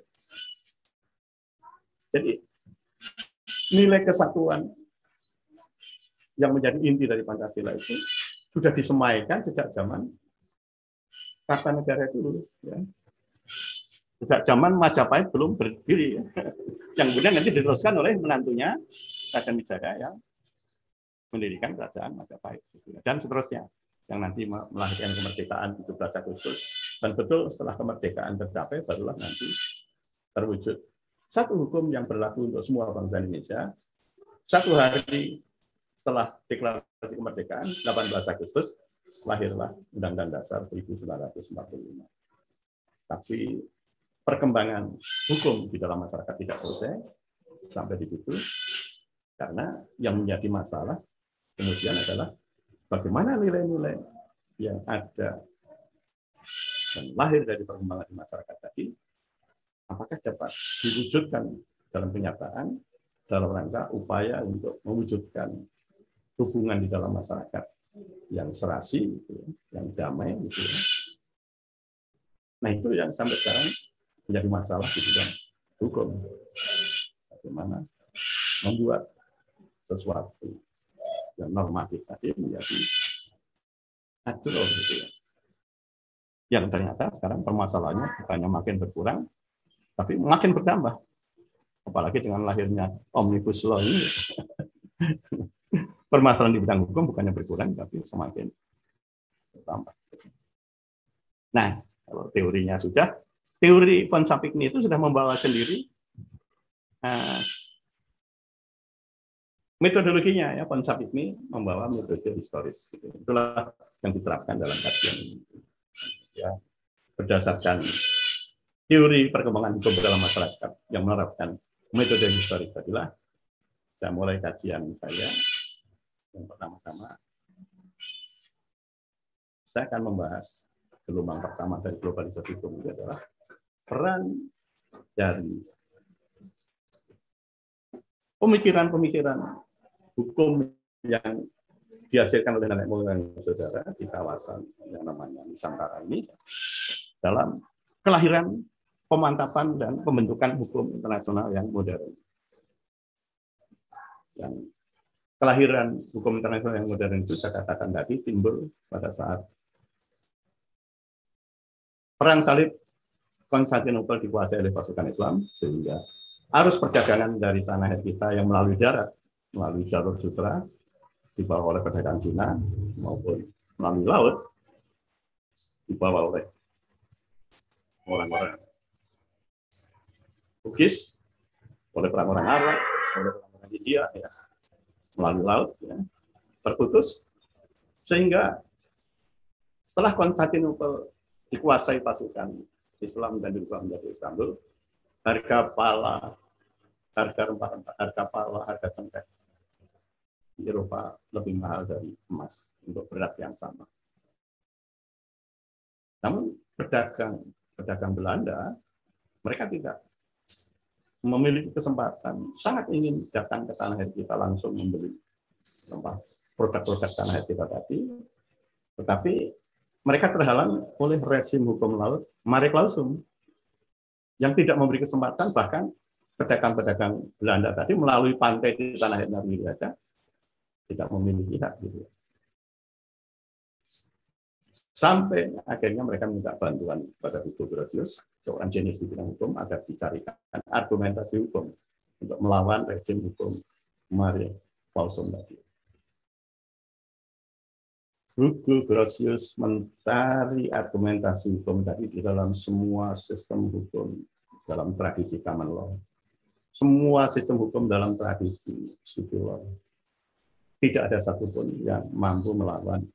Jadi nilai kesatuan yang menjadi inti dari Pancasila itu sudah disemaikan sejak zaman Kartanegara dulu. Ya. Sejak zaman Majapahit belum berdiri. Ya. Yang kemudian nanti diteruskan oleh menantunya Raden Wijaya yang mendirikan kerajaan Majapahit. Dan seterusnya. Yang nanti melahirkan kemerdekaan 17 Agustus. Dan betul setelah kemerdekaan tercapai, barulah nanti terwujud satu hukum yang berlaku untuk semua bangsa Indonesia. 1 hari setelah deklarasi kemerdekaan, 18 Agustus, lahirlah Undang-Undang Dasar 1945. Tapi perkembangan hukum di dalam masyarakat tidak selesai sampai di situ, karena yang menjadi masalah kemudian adalah bagaimana nilai-nilai yang ada dan lahir dari perkembangan di masyarakat tadi, apakah dapat diwujudkan dalam kenyataan dalam rangka upaya untuk mewujudkan hubungan di dalam masyarakat yang serasi, gitu, yang damai. Gitu. Nah itu yang sampai sekarang menjadi masalah di bidang hukum. Bagaimana membuat sesuatu yang normatif tadi menjadi natural. Gitu. Yang ternyata sekarang permasalahannya bukannya makin berkurang, tapi makin bertambah. Apalagi dengan lahirnya Omnibus Law ini. Permasalahan di bidang hukum bukannya berkurang, tapi semakin bertambah. Nah, kalau teorinya sudah, teori von Sapigny itu sudah membawa sendiri metodologinya. Ya, von Sapigny membawa metode historis. Itulah yang diterapkan dalam kajian ini. Ya, berdasarkan teori perkembangan hukum dalam masyarakat yang menerapkan metode historis tadilah saya mulai kajian saya. Yang pertama-tama, saya akan membahas gelombang pertama dari globalisasi hukum itu adalah peran dari pemikiran-pemikiran hukum yang dihasilkan oleh nenek moyang saudara di kawasan yang namanya Nusantara ini dalam kelahiran, pemantapan, dan pembentukan hukum internasional yang modern. Yang kelahiran hukum internasional yang modern itu saya katakan tadi timbul pada saat Perang Salib Konstantinopel dikuasai oleh pasukan Islam, sehingga arus perdagangan dari tanah air kita yang melalui darat, melalui jalur sutra, dibawa oleh perdagangan Cina, maupun melalui laut, dibawa oleh orang-orang Bugis, oleh orang-orang Arab, oleh orang-orang India, ya, melalui laut, ya, terputus, sehingga setelah Konstantinopel dikuasai pasukan Islam dan diubah menjadi Istanbul, harga pala, harga rempah-rempah, harga pala, harga tengkek di Eropa lebih mahal dari emas untuk berat yang sama. Namun pedagang Belanda, mereka tidak memiliki kesempatan, sangat ingin datang ke tanah air kita langsung membeli produk-produk tanah air kita tadi, tetapi mereka terhalang oleh rezim hukum laut mare clausum yang tidak memberi kesempatan, bahkan pedagang-pedagang Belanda tadi melalui pantai di tanah air saja tidak memiliki hak. Gitu. Sampai akhirnya mereka minta bantuan pada Hugo Grotius, seorang jenius di bidang hukum, agar dicarikan argumentasi hukum untuk melawan rezim hukum mare clausum tadi. Hugo Grotius mencari argumentasi hukum tadi di dalam semua sistem hukum dalam tradisi common law. Semua sistem hukum dalam tradisi civil law. Tidak ada satupun yang mampu melawan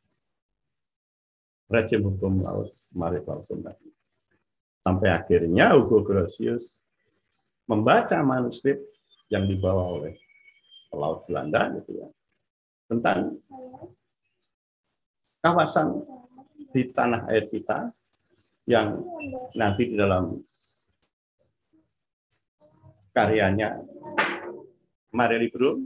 rezim hukum laut Mare Clausum tadi. Sampai akhirnya Hugo Grotius membaca manuskrip yang dibawa oleh pelaut Belanda gitu ya, tentang kawasan di tanah air kita yang nanti di dalam karyanya Mare Liberum,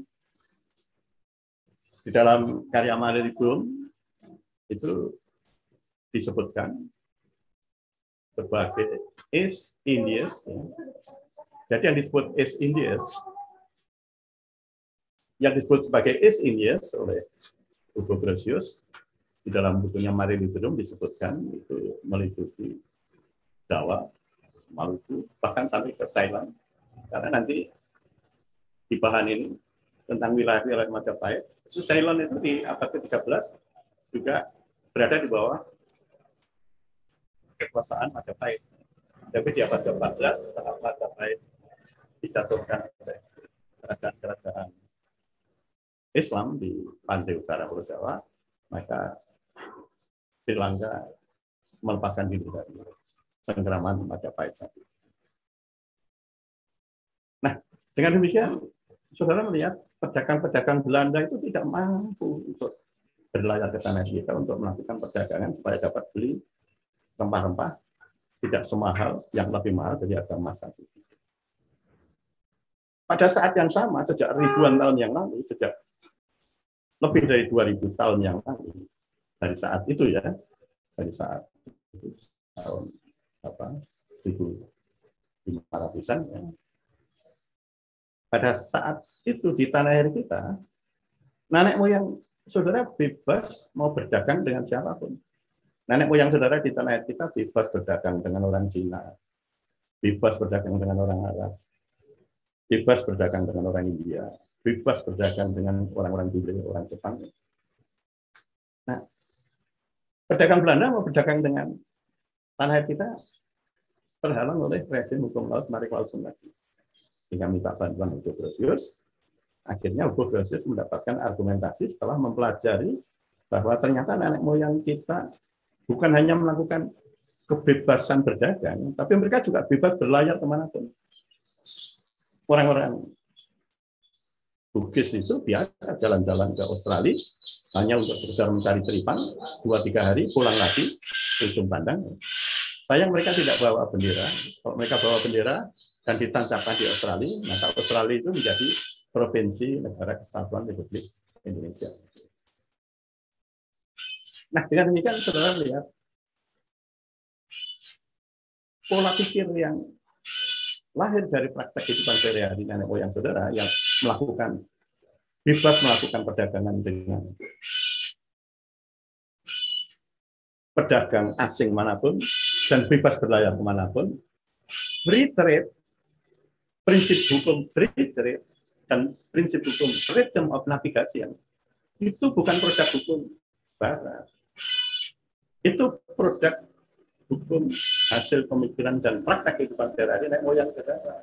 di dalam karya Mare Liberum itu disebutkan sebagai East Indies. Jadi yang disebut East Indies, yang disebut sebagai East Indies oleh Hugo Grotius di dalam bukunya Mare Liberum disebutkan itu meliputi Jawa, Maluku, bahkan sampai ke Ceylon. Karena nanti di bahan ini tentang wilayah-wilayah Majapahit, Ceylon itu di abad ke-13 juga berada di bawah kekuasaan Majapahit. Tapi di abad ke-14 setelah Majapahit dijatuhkan oleh kerajaan-kerajaan Islam di pantai utara Pulau Jawa, maka Sri Lanka melepaskan diri dari cengkeraman Majapahit tadi. Nah, dengan demikian, saudara melihat pedagang-pedagang Belanda itu tidak mampu untuk berlayar ke tanah kita untuk melakukan perdagangan supaya dapat beli rempah-rempah tidak semahal, yang lebih mahal dari harga emas tadi. Pada saat yang sama, sejak ribuan tahun yang lalu, sejak lebih dari 2000 tahun yang lalu, dari saat itu ya, dari saat itu, tahun 1500-an ya. Pada saat itu di tanah air kita, nenek moyang saudara bebas mau berdagang dengan siapapun. Nenek moyang saudara di tanah air kita bebas berdagang dengan orang Cina, bebas berdagang dengan orang Arab, bebas berdagang dengan orang India, bebas berdagang dengan orang-orang bule, orang Jepang. Nah, pedagang Belanda mau berdagang dengan tanah air kita terhalang oleh rezim hukum laut Mare Clausum lagi. Sehingga minta bantuan Hugo Grotius. Akhirnya Hugo Grotius mendapatkan argumentasi setelah mempelajari bahwa ternyata nenek moyang kita bukan hanya melakukan kebebasan berdagang, tapi mereka juga bebas berlayar kemanapun. Orang-orang Bugis itu biasa jalan-jalan ke Australia hanya untuk sekedar mencari teripang, 2-3 hari pulang lagi ke ujung pandang. Sayang mereka tidak bawa bendera. Kalau mereka bawa bendera dan ditancapkan di Australia, maka Australia itu menjadi provinsi negara kesatuan Republik Indonesia. Nah, dengan demikian saudara lihat pola pikir yang lahir dari praktek kehidupan sehari-hari nenek moyang saudara yang bebas melakukan perdagangan dengan pedagang asing manapun dan bebas berlayar kemanapun. Free trade, prinsip hukum free trade dan prinsip hukum freedom of navigation itu bukan produk hukum barat. Itu produk hukum hasil pemikiran dan praktek kehidupan sehari-hari nenek moyang saudara.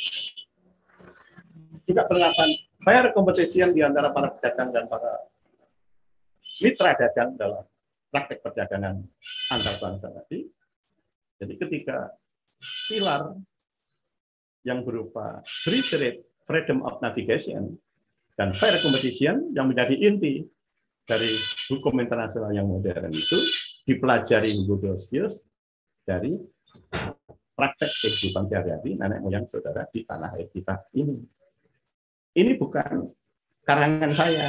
Juga penerapan fair competition di antara para pedagang dan para mitra dagang dalam praktek perdagangan antar bangsa tadi. Jadi ketika pilar yang berupa free trade, freedom of navigation, dan fair competition yang menjadi inti dari hukum internasional yang modern itu dipelajari Hugo Grotius dari praktek kehidupan sehari-hari nenek moyang saudara di tanah air kita ini. Ini bukan karangan saya.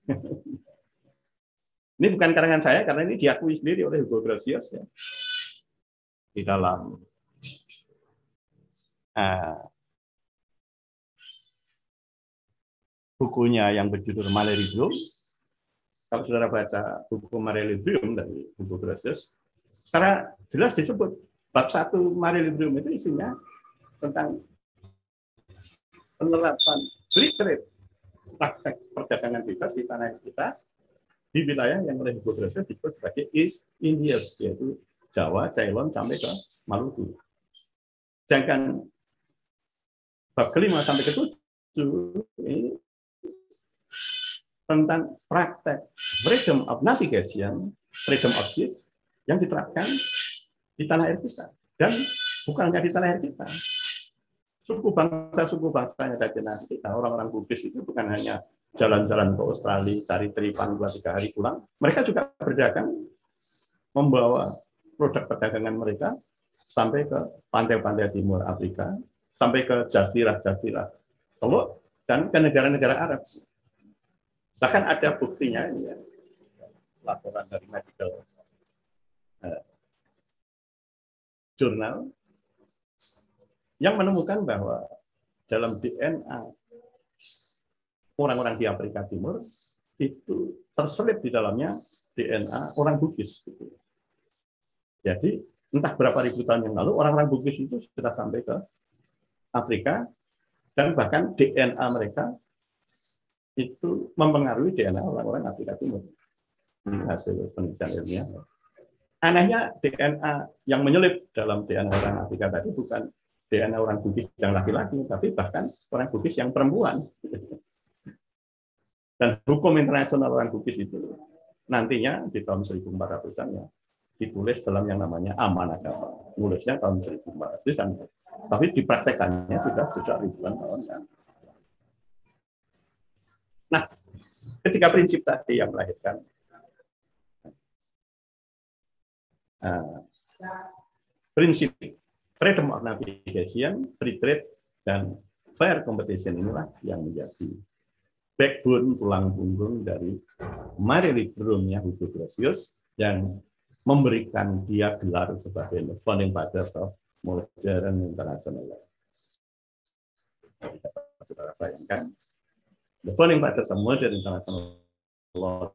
Ini bukan karangan saya karena ini diakui sendiri oleh Hugo Grotius ya. Di dalam bukunya yang berjudul Mare Liberum. Kalau saudara baca buku Mare Liberum dari Hugo Grotius, secara jelas disebut bab 1 Mare Liberum itu isinya tentang penerapan free trade, praktek perdagangan bebas di tanah kita di wilayah yang oleh Hugo Grotius disebut sebagai East Indies, yaitu Jawa, Ceylon sampai ke Maluku. Sedangkan bab ke-5 sampai ke-7 ini tentang praktek freedom of navigation, freedom of seas yang diterapkan di tanah air kita. Dan bukan hanya di tanah air kita. Suku bangsa yang ada di tanah air kita, orang-orang Bugis itu bukan hanya jalan-jalan ke Australia, cari tripan 2-3 hari pulang. Mereka juga berdagang, membawa produk perdagangan mereka sampai ke pantai-pantai timur Afrika, sampai ke jazirah-jazirah Teluk, dan ke negara-negara Arab. Bahkan ada buktinya ini ya, laporan dari medical jurnal yang menemukan bahwa dalam DNA orang-orang di Afrika Timur itu terselip di dalamnya DNA orang Bugis. Jadi entah berapa ribu tahun yang lalu orang-orang Bugis itu sudah sampai ke Afrika dan bahkan DNA mereka itu mempengaruhi DNA orang-orang Afrika Timur. Ini hasil penelitian ilmiah. Anehnya DNA yang menyelip dalam DNA orang Afrika tadi bukan DNA orang Bugis yang laki-laki, tapi bahkan orang Bugis yang perempuan. Dan hukum internasional orang Bugis itu nantinya di tahun 1400-an ya ditulis dalam yang namanya Amanah Kapal. Nulisnya tahun 1400-an, tapi dipraktekannya sudah ribuan tahun. Nah, ketika prinsip tadi yang melahirkan prinsip freedom of navigation, free trade, dan fair competition inilah yang menjadi backbone, tulang punggung dari mare liberumnya Hugo Grotius yang memberikan dia gelar sebagai the founding father of modern international law. Saudara bayangkan, the founding father of modern international law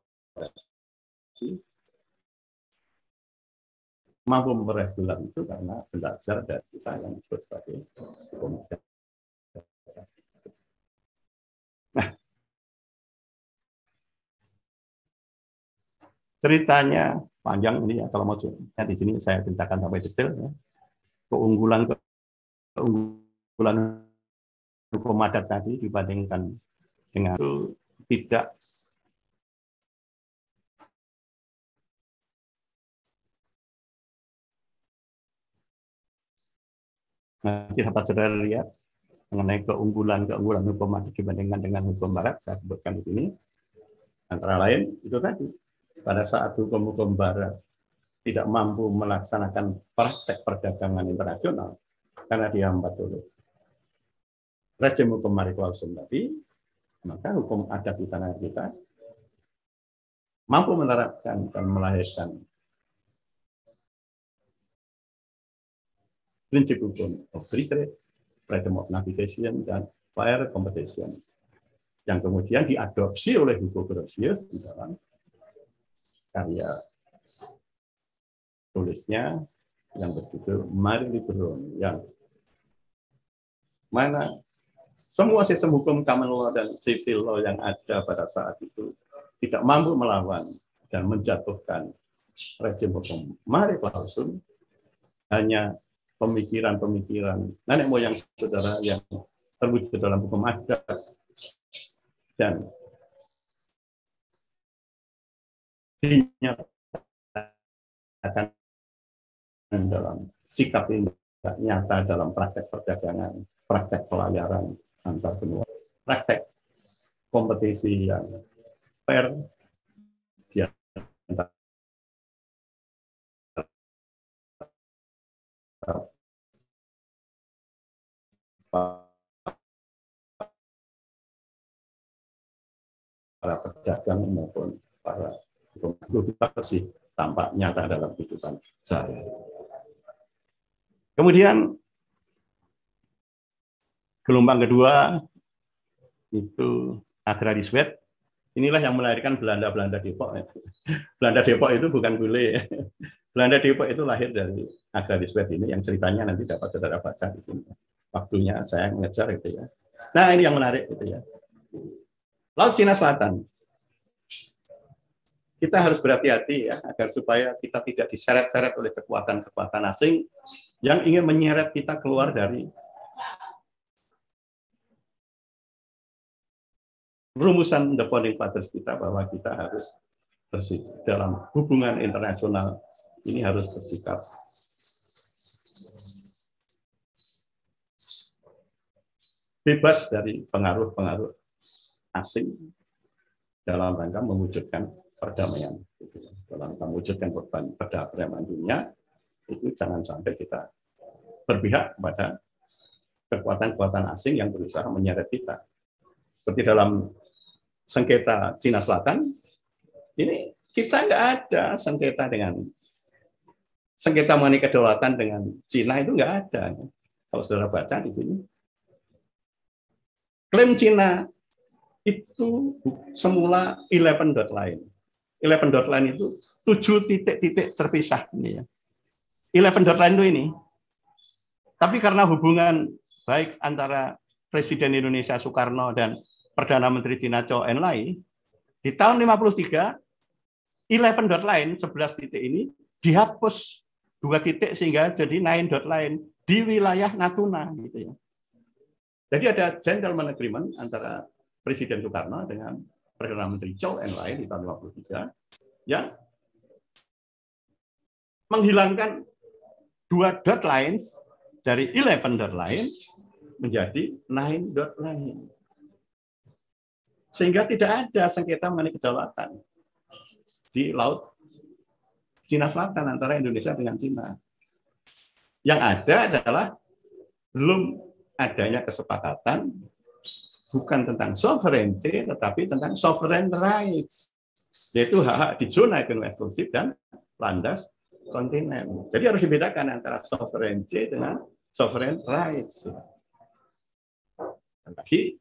mampu meraih gelar itu karena belajar dari kita yang disebut sebagai hukum. Nah, ceritanya panjang ini ya, kalau mau ya, di sini saya ceritakan sampai detail ya. Keunggulan hukum adat tadi dibandingkan dengan itu tidak nanti dapat saudara lihat mengenai keunggulan hukum adat dibandingkan dengan hukum barat, saya sebutkan di sini. Antara lain itu tadi, pada saat hukum barat tidak mampu melaksanakan praktek perdagangan internasional karena dihambat oleh rezim hukum mare clausum tadi, maka hukum adat di tanah kita mampu menerapkan dan melahirkan prinsip hukum of free trade, freedom of navigation, dan fair competition yang kemudian diadopsi oleh Hugo Grotius di dalam karya tulisnya yang berjudul Mare Liberum, yang mana semua sistem hukum common law dan civil law yang ada pada saat itu tidak mampu melawan dan menjatuhkan rezim hukum mare clausum, hanya pemikiran-pemikiran nenek moyang saudara yang terwujud dalam hukum adat dan dinyatakan dalam sikap nyata dalam praktek perdagangan, praktek pelayaran antar benua, praktek kompetisi yang fair di antara para pedagang maupun para sih tampak nyata dalam kehidupan sehari-hari. Kemudian gelombang kedua itu agraris wet. Inilah yang melahirkan Belanda Depok. Belanda Depok itu bukan bule. Belanda Depok itu lahir dari agraris wet ini yang ceritanya nanti dapat saudara baca di sini. Waktunya saya ngejar itu ya. Nah, ini yang menarik gitu ya. Laut Cina Selatan. kita harus berhati-hati ya, agar supaya kita tidak diseret-seret oleh kekuatan-kekuatan asing yang ingin menyeret kita keluar dari rumusan The Founding Fathers kita, bahwa kita harus dalam hubungan internasional ini harus bersikap bebas dari pengaruh-pengaruh asing dalam rangka mewujudkan perdamaian. Dalam rangka mewujudkan perdamaian dunia, itu jangan sampai kita berpihak kepada kekuatan-kekuatan asing yang berusaha menyeret kita. Seperti dalam sengketa Cina Selatan, ini kita nggak ada sengketa mengenai kedaulatan dengan Cina, itu nggak ada. Kalau saudara baca di sini, klaim Cina itu semula 11 dot line. 11 dot line itu 7 titik-titik terpisah ini ya. 11 dot line itu ini. Tapi karena hubungan baik antara Presiden Indonesia Soekarno dan Perdana Menteri Cina Zhou Enlai, di tahun 53, 11 dot line, 11 titik ini dihapus 2 titik sehingga jadi 9 dot line di wilayah Natuna gitu ya. Jadi ada gentleman agreement antara Presiden Soekarno dengan Perdana Menteri Zhou Enlai di tahun 53 yang menghilangkan 2 dot lines dari 11 dot line menjadi 9 dot line. Sehingga tidak ada sengketa mengenai kedaulatan di laut Cina Selatan antara Indonesia dengan Cina. Yang ada adalah belum adanya kesepakatan bukan tentang sovereignty, tetapi tentang sovereign rights, yaitu hak-hak di zona ekonomi eksklusif dan landas kontinen. Jadi harus dibedakan antara sovereignty dengan sovereign rights. Dan lagi,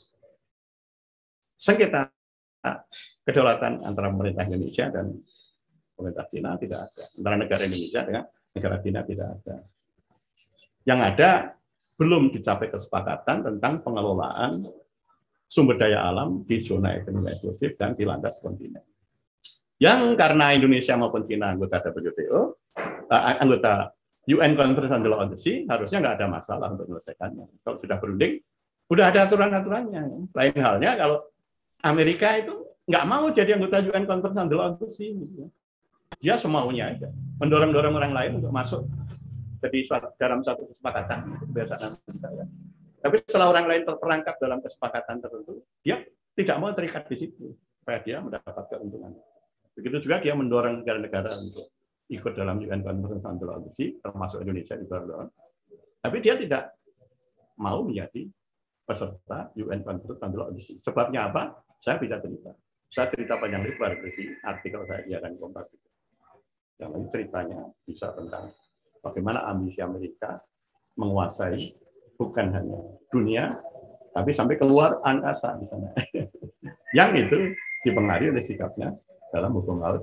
sengketa kedaulatan antara pemerintah Indonesia dan pemerintah Cina tidak ada. Antara negara Indonesia dengan negara Cina tidak ada. Yang ada, belum dicapai kesepakatan tentang pengelolaan sumber daya alam di zona ekonomi eksklusif dan di landas kontinen. Yang karena Indonesia maupun Cina anggota WTO, anggota UN Conference on the Law of the Sea, harusnya nggak ada masalah untuk menyelesaikannya. Kalau sudah berunding, udah ada aturan-aturannya. Lain halnya kalau Amerika itu nggak mau jadi anggota UN Conference on the Law of the Sea. Dia semaunya aja, mendorong-dorong orang lain untuk masuk jadi dalam satu kesepakatan, kebiasaan Amerika. Ya. Tapi setelah orang lain terperangkap dalam kesepakatan tertentu, dia tidak mau terikat di situ, supaya dia mendapat keuntungan. Begitu juga dia mendorong negara-negara untuk ikut dalam UN Conference on the Law of the Sea, termasuk Indonesia didorong. Tapi dia tidak mau menjadi peserta UN Conference on the Law of the Sea. Sebabnya apa? Saya bisa cerita. Saya cerita panjang lebar di artikel saya di Harian Kompas. Yang lain ceritanya bisa tentang bagaimana ambisi Amerika menguasai bukan hanya dunia, tapi sampai keluar angkasa di sana. Yang itu dipengaruhi oleh sikapnya dalam hukum laut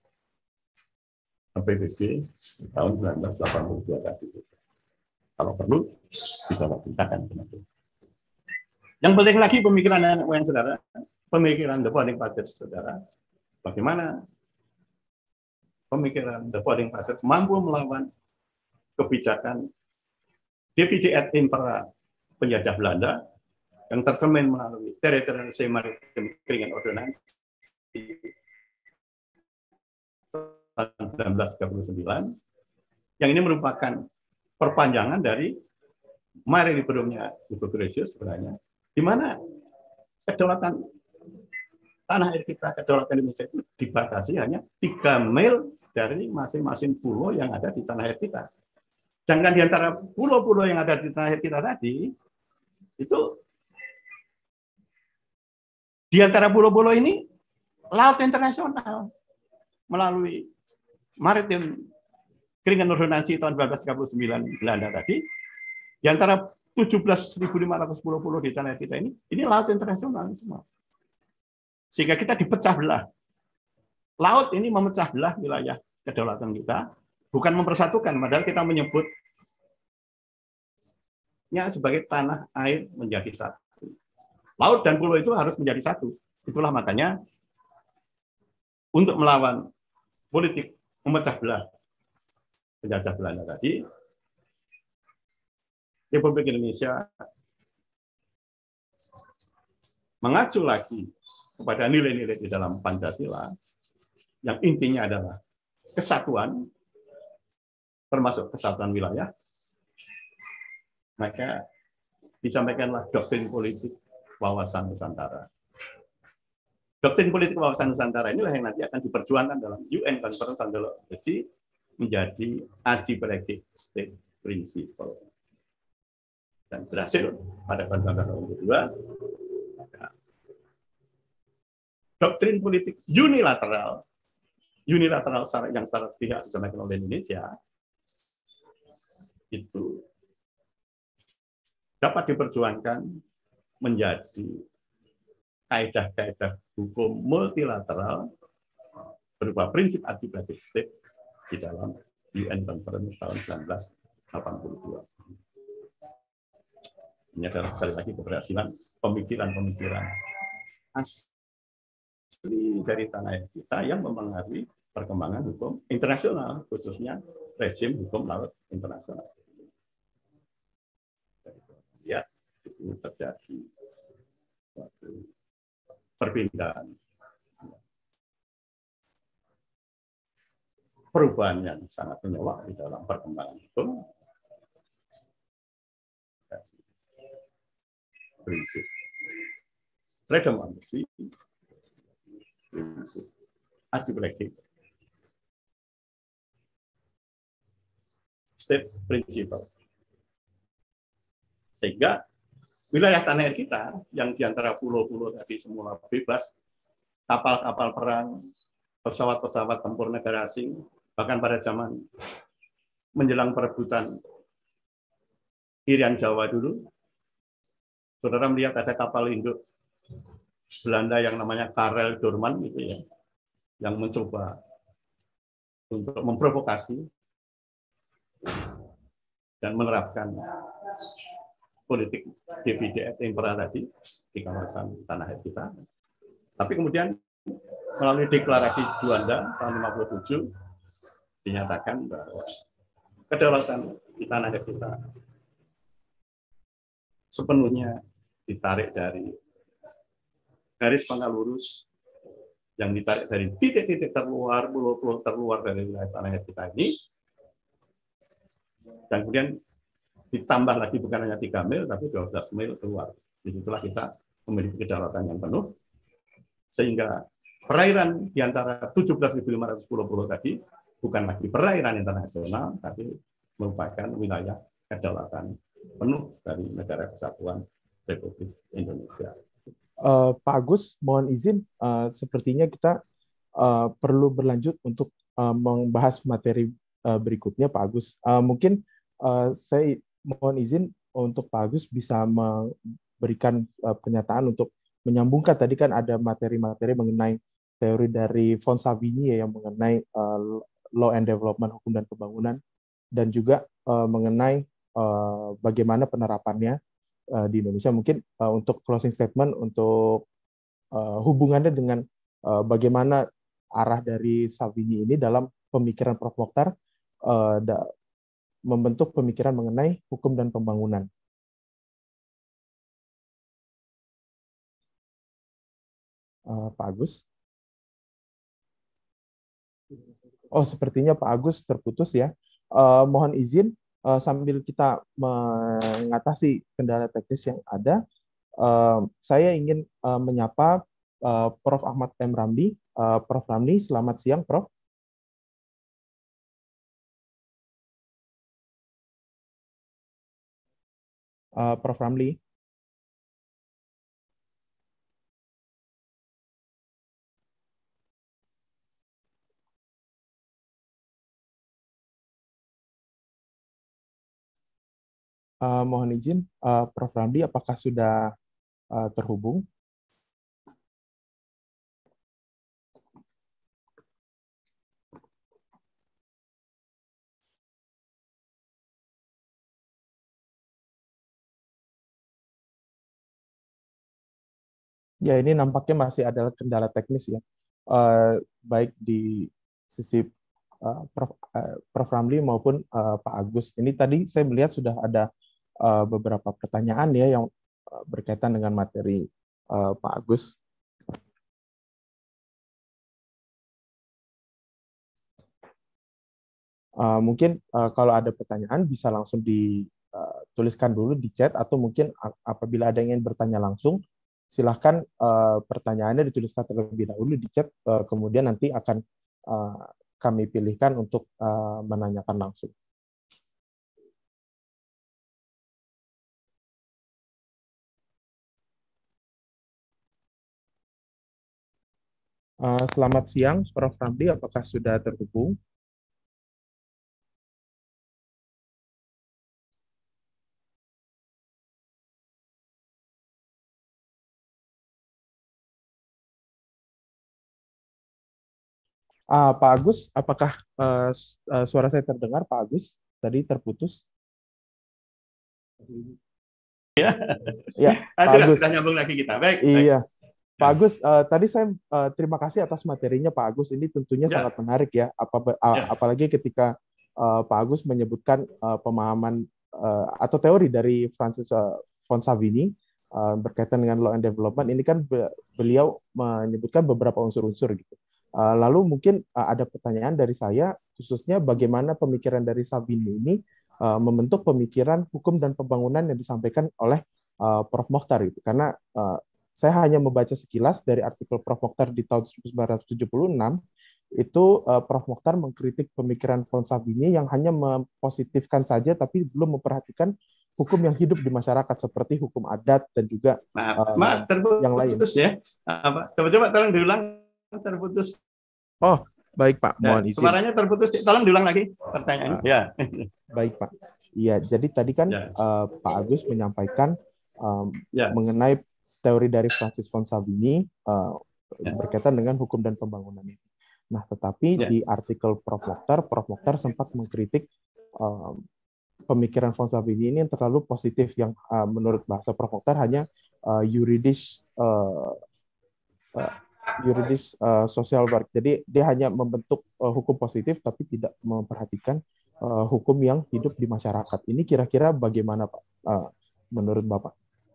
PBB tahun 1982 tadi. Kalau perlu bisa ceritakan. Yang penting lagi pemikiran yang saudara, pemikiran The Founding Fathers saudara, bagaimana pemikiran The Founding Fathers mampu melawan kebijakan divide et impera penjajah Belanda yang tercermin melalui Territorial Sea Maritime Keringan Ordonance 1939, yang ini merupakan perpanjangan dari Mare Liberumnya Ibu Gracious sebenarnya, di mana kedaulatan tanah air kita, kedaulatan Indonesia itu dibatasi hanya 3 mil dari masing-masing pulau yang ada di tanah air kita. Sedangkan di antara pulau-pulau yang ada di tanah air kita tadi, itu di antara pulau-pulau ini laut internasional melalui Maritime Keringan Ordonansi tahun 1939 Belanda tadi, di antara 17.500 pulau-pulau di tanah air kita ini laut internasional semua. Sehingga kita dipecah belah. Laut ini memecah belah wilayah kedaulatan kita, bukan mempersatukan, padahal kita menyebutnya sebagai tanah air menjadi satu. Laut dan pulau itu harus menjadi satu. Itulah makanya untuk melawan politik memecah belah penjajah Belanda tadi, Republik Indonesia mengacu lagi kepada nilai-nilai di dalam Pancasila yang intinya adalah kesatuan, termasuk kesatuan wilayah, maka disampaikanlah doktrin politik wawasan Nusantara. Doktrin politik wawasan Nusantara inilah yang nanti akan diperjuangkan dalam UN Conference on Democracy menjadi articulated state principle. Dan berhasil pada konferensi tahun kedua, doktrin politik unilateral yang secara pihak disampaikan oleh Indonesia itu dapat diperjuangkan menjadi kaedah-kaedah hukum multilateral berupa prinsip articulated state di dalam UN Conference tahun 1982. Ini adalah sekali lagi keberhasilan pemikiran-pemikiran asli dari tanah air kita yang mempengaruhi perkembangan hukum internasional, khususnya rezim hukum laut internasional. Ya, itu terjadi suatu perbedaan, perubahan yang sangat menyeluruh di dalam perkembangan hukum. Prinsip freedom of the sea, prinsip articulated state principle, sehingga wilayah tanah air kita yang diantara pulau-pulau tadi semula bebas, kapal-kapal perang, pesawat-pesawat tempur negara asing, bahkan pada zaman menjelang perebutan Irian Jawa dulu, saudara melihat ada kapal induk Belanda yang namanya Karel Doorman gitu ya, yang mencoba untuk memprovokasi dan menerapkan politik divide et impera tadi di kawasan tanah air kita. Tapi kemudian melalui deklarasi Juanda tahun 57 dinyatakan bahwa kedaulatan di tanah air kita sepenuhnya ditarik dari garis pangkal lurus yang ditarik dari titik-titik terluar, pulau-pulau terluar dari wilayah tanah air kita ini, dan kemudian ditambah lagi bukan hanya 3 mil, tapi 12 mil keluar. Disitulah kita memiliki kedaulatan yang penuh, sehingga perairan di antara 17.500 pulau-pulau tadi bukan lagi perairan internasional, tapi merupakan wilayah kedaulatan penuh dari Negara Kesatuan Republik Indonesia. Pak Agus, mohon izin, sepertinya kita perlu berlanjut untuk membahas materi berikutnya, Pak Agus. Mungkin saya mohon izin untuk Pak Agus bisa memberikan pernyataan untuk menyambungkan, tadi kan ada materi-materi mengenai teori dari von Savigny ya, yang mengenai law and development, hukum dan pembangunan, dan juga mengenai bagaimana penerapannya di Indonesia. Mungkin untuk closing statement, untuk hubungannya dengan bagaimana arah dari Savigny ini dalam pemikiran Prof. Mokhtar membentuk pemikiran mengenai hukum dan pembangunan. Pak Agus? Oh, sepertinya Pak Agus terputus ya. Mohon izin, sambil kita mengatasi kendala teknis yang ada, saya ingin menyapa Prof. Ahmad M. Ramli. Prof. Ramli, selamat siang, Prof. Prof. Ramli. Mohon izin, Prof. Ramli, apakah sudah terhubung? Ya, ini nampaknya masih ada kendala teknis ya. baik di sisi Prof. Ramli maupun Pak Agus. Ini tadi saya melihat sudah ada beberapa pertanyaan ya yang berkaitan dengan materi Pak Agus. Mungkin kalau ada pertanyaan bisa langsung dituliskan dulu di chat, atau mungkin apabila ada yang ingin bertanya langsung, silahkan pertanyaannya dituliskan terlebih dahulu di chat, kemudian nanti akan kami pilihkan untuk menanyakan langsung. Selamat siang, Prof. Ramli, apakah sudah terhubung? Pak Agus, apakah suara saya terdengar, Pak Agus? Tadi terputus. Ya, Pak Agus. Sudah nyambung lagi kita. Baik. Iya, Pak Agus. Tadi saya terima kasih atas materinya, Pak Agus. Ini tentunya sangat menarik ya. Apalagi ketika Pak Agus menyebutkan pemahaman atau teori dari Francis von Savigny berkaitan dengan law and development. Ini kan beliau menyebutkan beberapa unsur-unsur gitu. Lalu mungkin ada pertanyaan dari saya, khususnya bagaimana pemikiran dari Savigny ini membentuk pemikiran hukum dan pembangunan yang disampaikan oleh Prof. Mokhtar gitu. Karena saya hanya membaca sekilas dari artikel Prof. Mokhtar di tahun 1976, itu Prof. Mokhtar mengkritik pemikiran von Savigny yang hanya mempositifkan saja tapi belum memperhatikan hukum yang hidup di masyarakat seperti hukum adat dan juga yang lain. Ya. Coba tolong diulang. Terputus. Oh, baik Pak. Mohon izin. Suaranya terputus. Tolong diulang lagi pertanyaannya. Ya. Baik Pak. Iya, jadi tadi kan Pak Agus menyampaikan mengenai teori dari Francis von Savigny berkaitan dengan hukum dan pembangunan ini. Nah, tetapi di artikel Prof. Mokhtar sempat mengkritik pemikiran von Savigny ini yang terlalu positif, yang menurut bahasa Prof. Mokhtar hanya yuridis social work. Jadi dia hanya membentuk hukum positif tapi tidak memperhatikan hukum yang hidup di masyarakat. Ini kira-kira bagaimana Pak menurut Bapak?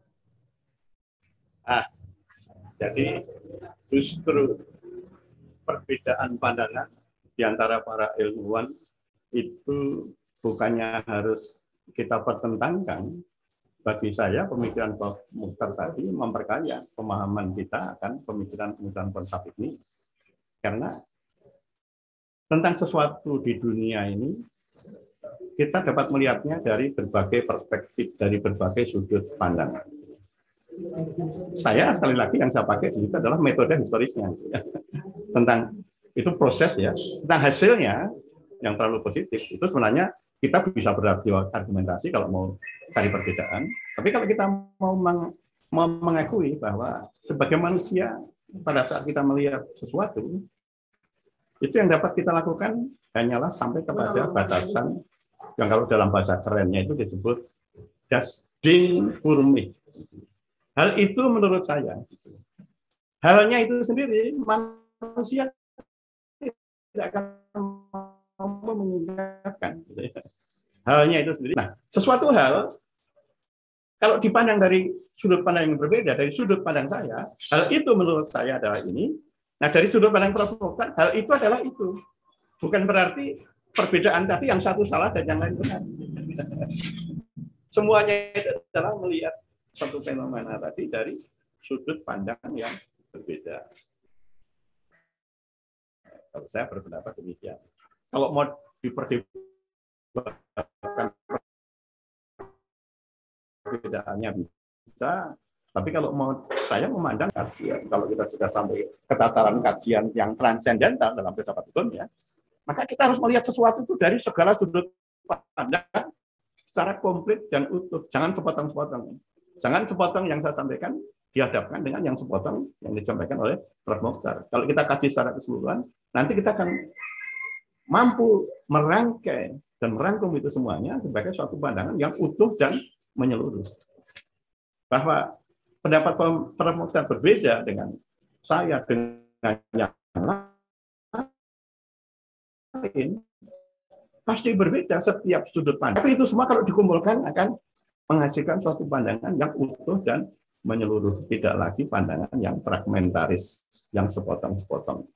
Jadi justru perbedaan pandangan di antara para ilmuwan itu bukannya harus kita pertentangkan. Bagi saya, pemikiran Prof. Mokhtar tadi memperkaya pemahaman kita akan pemikiran-pemikiran von Savigny. Karena tentang sesuatu di dunia ini, kita dapat melihatnya dari berbagai perspektif, dari berbagai sudut pandang. Saya, sekali lagi, yang saya pakai itu adalah metode historisnya. Tentang itu proses ya, tentang hasilnya yang terlalu positif, itu sebenarnya kita bisa berargumentasi kalau mau cari perbedaan. Tapi kalau kita mau mengakui bahwa sebagai manusia pada saat kita melihat sesuatu, itu yang dapat kita lakukan hanyalah sampai kepada batasan yang kalau dalam bahasa kerennya itu disebut das Ding für mich. Hal itu menurut saya, halnya itu sendiri manusia tidak akan mampu mengungkapkan. Halnya itu sendiri. Nah, sesuatu hal kalau dipandang dari sudut pandang yang berbeda, dari sudut pandang saya, hal itu menurut saya adalah ini. Nah, dari sudut pandang Prof. Mokhtar, hal itu adalah itu. Bukan berarti perbedaan tadi yang satu salah dan yang lain benar. Semuanya itu adalah melihat satu fenomena tadi dari sudut pandang yang berbeda. Kalau saya berpendapat demikian. Kalau mau diperdebatkan perbedaannya bisa, tapi kalau mau saya memandang kajian, kalau kita sudah sampai ke tataran kajian yang transendental dalam filsafat hukum ya, maka kita harus melihat sesuatu itu dari segala sudut pandang secara komplit dan utuh. Jangan sepotong-sepotong. Jangan sepotong yang saya sampaikan dihadapkan dengan yang sepotong yang disampaikan oleh Prof. Mokhtar. Kalau kita kaji secara keseluruhan, nanti kita akan mampu merangkai dan merangkum itu semuanya sebagai suatu pandangan yang utuh dan menyeluruh. Bahwa pendapat Prof. Mokhtar berbeda dengan saya, dengan yang lain pasti berbeda setiap sudut pandang. Tapi itu semua kalau dikumpulkan akan menghasilkan suatu pandangan yang utuh dan menyeluruh, tidak lagi pandangan yang fragmentaris, yang sepotong-sepotong.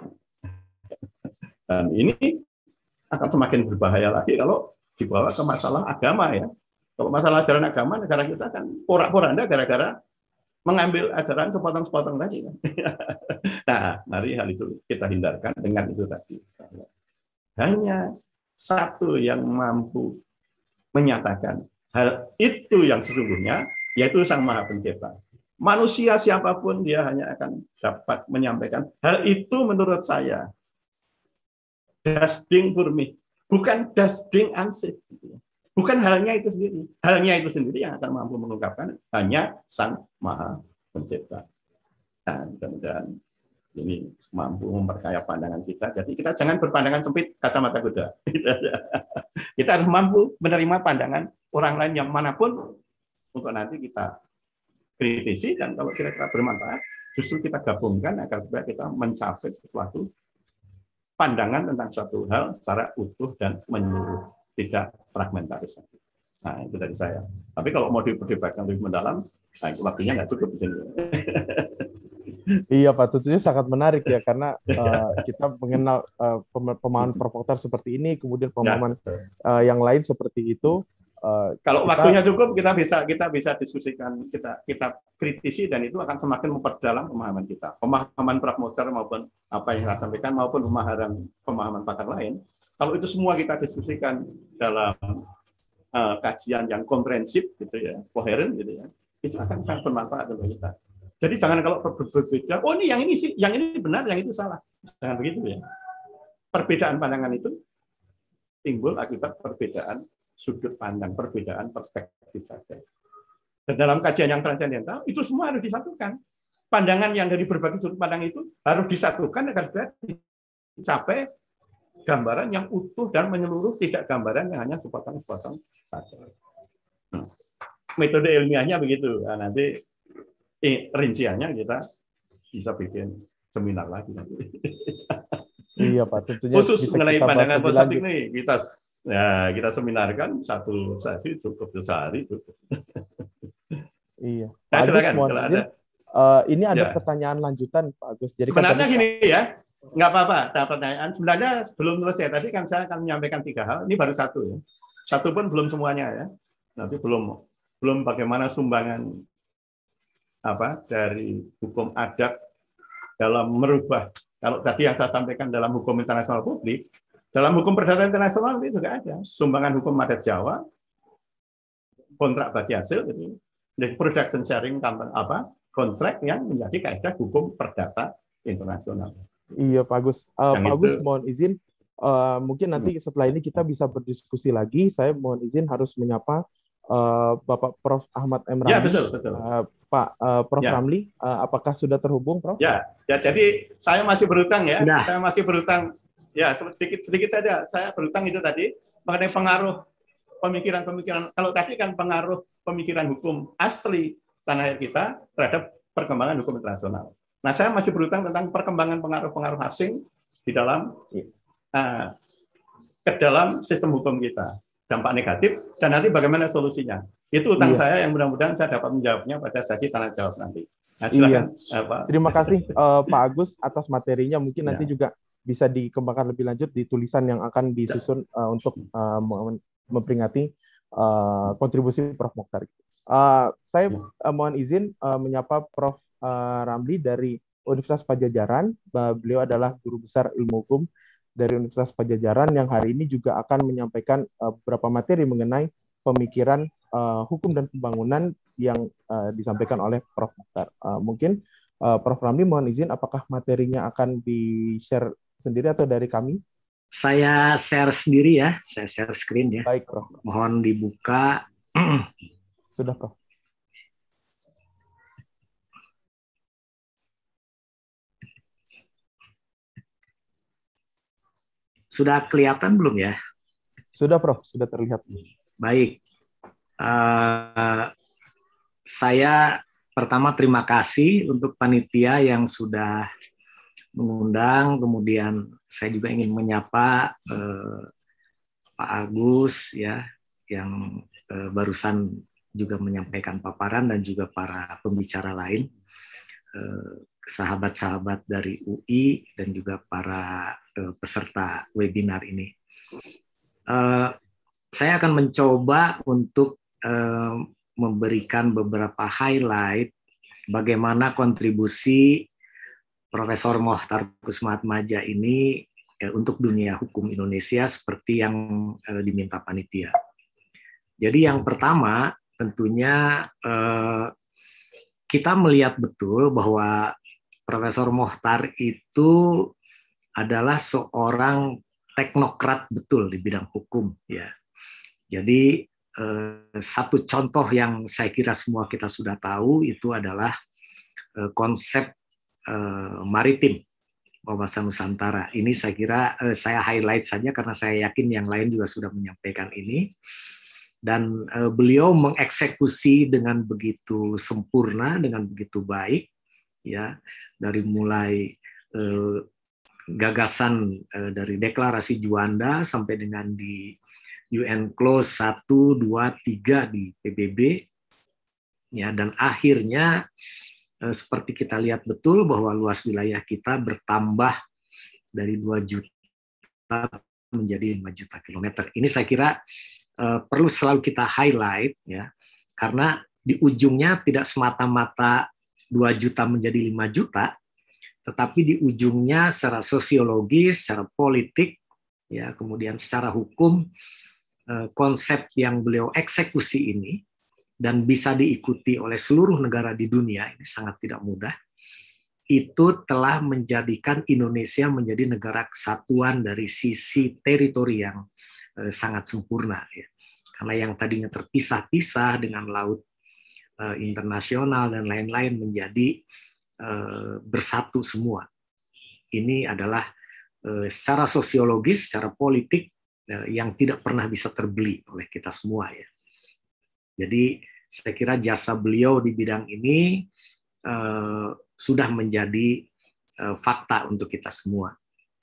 Dan ini akan semakin berbahaya lagi kalau dibawa ke masalah agama ya. Kalau masalah ajaran agama, negara kita akan porak-poranda gara-gara mengambil ajaran sepotong-sepotong tadi. Nah, mari hal itu kita hindarkan dengan itu tadi. Hanya satu yang mampu menyatakan hal itu yang sesungguhnya, yaitu Sang Maha Pencipta. Manusia siapapun dia hanya akan dapat menyampaikan hal itu menurut saya. Das Ding für mich, bukan das Ding an sich. Bukan halnya itu sendiri. Halnya itu sendiri yang akan mampu mengungkapkan hanya Sang Maha Pencipta. Dan ini mampu memperkaya pandangan kita. Jadi kita jangan berpandangan sempit kacamata kuda. Kita harus mampu menerima pandangan orang lain yang manapun untuk nanti kita kritisi, dan kalau kira-kira bermanfaat, justru kita gabungkan agar supaya kita mencapai sesuatu pandangan tentang suatu hal secara utuh dan menyeluruh, tidak fragmentaris. Nah, itu dari saya. Tapi kalau mau diperdebatkan lebih mendalam, nah itu waktunya nggak cukup di sini. Iya Pak, tentunya sangat menarik ya, karena kita mengenal pemahaman provokator seperti ini, kemudian pemahaman yang lain seperti itu. Kalau waktunya cukup, kita bisa diskusikan, kita kritisi, dan itu akan semakin memperdalam pemahaman kita, pemahaman provokator maupun apa yang saya sampaikan maupun pemahaman pakar lain. Kalau itu semua kita diskusikan dalam kajian yang komprehensif gitu ya, koheren gitu ya, itu akan sangat bermanfaat untuk kita. Jadi jangan kalau berbeda, oh ini yang ini sih, yang ini benar, yang itu salah. Jangan begitu ya. Perbedaan pandangan itu timbul akibat perbedaan sudut pandang, perbedaan perspektif saja. Dan dalam kajian yang transendental, itu semua harus disatukan. Pandangan yang dari berbagai sudut pandang itu harus disatukan agar dicapai gambaran yang utuh dan menyeluruh, tidak gambaran yang hanya sepotong-sepotong saja. Metode ilmiahnya begitu. Nah, nanti rinciannya kita bisa bikin seminar lagi nanti. Iya Pak, tentunya khusus bisa mengenai kita pandangan bahas lebih politik lanjut. nih, kita seminarkan satu sesi cukup, sehari cukup. Iya. Nah, Pak Agus, silakan, mohon kalau izin, ini ada Ya. pertanyaan lanjutan Pak Agus. Jadi Sebenarnya kan gini ya, nggak apa-apa. Pertanyaan sebenarnya belum selesai. Tadi kan saya akan menyampaikan 3 hal. Ini baru satu ya. Satu pun belum semuanya ya. Nanti belum bagaimana sumbangan dari hukum adat dalam merubah. Kalau tadi yang saya sampaikan dalam hukum internasional publik, dalam hukum perdata internasional itu juga ada sumbangan hukum adat Jawa, kontrak bagi hasil, gitu. Dari production sharing kontrak yang menjadi kaidah hukum perdata internasional. Iya Pak Agus. Pak Yang Agus itu- mohon izin, mungkin nanti setelah ini kita bisa berdiskusi lagi. Saya mohon izin harus menyapa Bapak Prof. Ahmad M. Ramli. Ya, betul. Pak Prof. Ya. Ramli, apakah sudah terhubung, Prof? Ya, jadi saya masih berhutang ya. Sudah. Saya masih berhutang. Ya, sedikit saja. Saya berhutang itu tadi mengenai pengaruh pemikiran-pemikiran. Kalau tadi kan pengaruh pemikiran hukum asli tanah air kita terhadap perkembangan hukum internasional. Nah, saya masih berhutang tentang perkembangan pengaruh-pengaruh asing di dalam ke dalam sistem hukum kita. Dampak negatif, dan nanti bagaimana solusinya. Itu utang saya yang mudah-mudahan saya dapat menjawabnya pada sesi tanya jawab nanti. Nah, silakan, Pak. Terima kasih Pak Agus atas materinya. Mungkin nanti juga bisa dikembangkan lebih lanjut di tulisan yang akan disusun untuk memperingati kontribusi Prof. Mokhtar. Saya mohon izin menyapa Prof. Ramli dari Universitas Padjadjaran. Beliau adalah guru besar ilmu hukum dari Universitas Padjadjaran yang hari ini juga akan menyampaikan beberapa materi mengenai pemikiran hukum dan pembangunan yang disampaikan oleh Prof. Mokhtar. Mungkin Prof. Ramli mohon izin, apakah materinya akan di-share sendiri atau dari kami? Saya share sendiri ya, saya share screen ya. Baik, Prof. Mohon dibuka. Sudah, Prof. Sudah kelihatan belum ya? Sudah, Prof. Sudah terlihat. Baik. Saya pertama terima kasih untuk panitia yang sudah mengundang. Kemudian saya juga ingin menyapa Pak Agus ya, yang barusan juga menyampaikan paparan, dan juga para pembicara lain, sahabat-sahabat dari UI, dan juga para peserta webinar ini. Saya akan mencoba untuk memberikan beberapa highlight bagaimana kontribusi Profesor Mochtar Kussumaatmadja ini untuk dunia hukum Indonesia seperti yang diminta panitia. Jadi yang pertama tentunya kita melihat betul bahwa Profesor Mochtar itu adalah seorang teknokrat betul di bidang hukum ya. Jadi satu contoh yang saya kira semua kita sudah tahu itu adalah konsep maritim wawasan Nusantara. Ini saya kira saya highlight saja karena saya yakin yang lain juga sudah menyampaikan ini. Dan beliau mengeksekusi dengan begitu sempurna, dengan begitu baik, ya, dari mulai gagasan dari deklarasi Juanda sampai dengan di UN Clause 1, 2, 3 di PBB, ya, dan akhirnya seperti kita lihat betul bahwa luas wilayah kita bertambah dari 2 juta menjadi 5 juta kilometer. Ini saya kira perlu selalu kita highlight ya, karena di ujungnya tidak semata-mata 2 juta menjadi 5 juta, tetapi di ujungnya secara sosiologis, secara politik, ya, kemudian secara hukum, konsep yang beliau eksekusi ini dan bisa diikuti oleh seluruh negara di dunia, ini sangat tidak mudah, itu telah menjadikan Indonesia menjadi negara kesatuan dari sisi teritori yang sangat sempurna. Ya. Karena yang tadinya terpisah-pisah dengan laut internasional dan lain-lain menjadi bersatu semua. Ini adalah secara sosiologis, secara politik yang tidak pernah bisa terbeli oleh kita semua ya. Jadi saya kira jasa beliau di bidang ini sudah menjadi fakta untuk kita semua.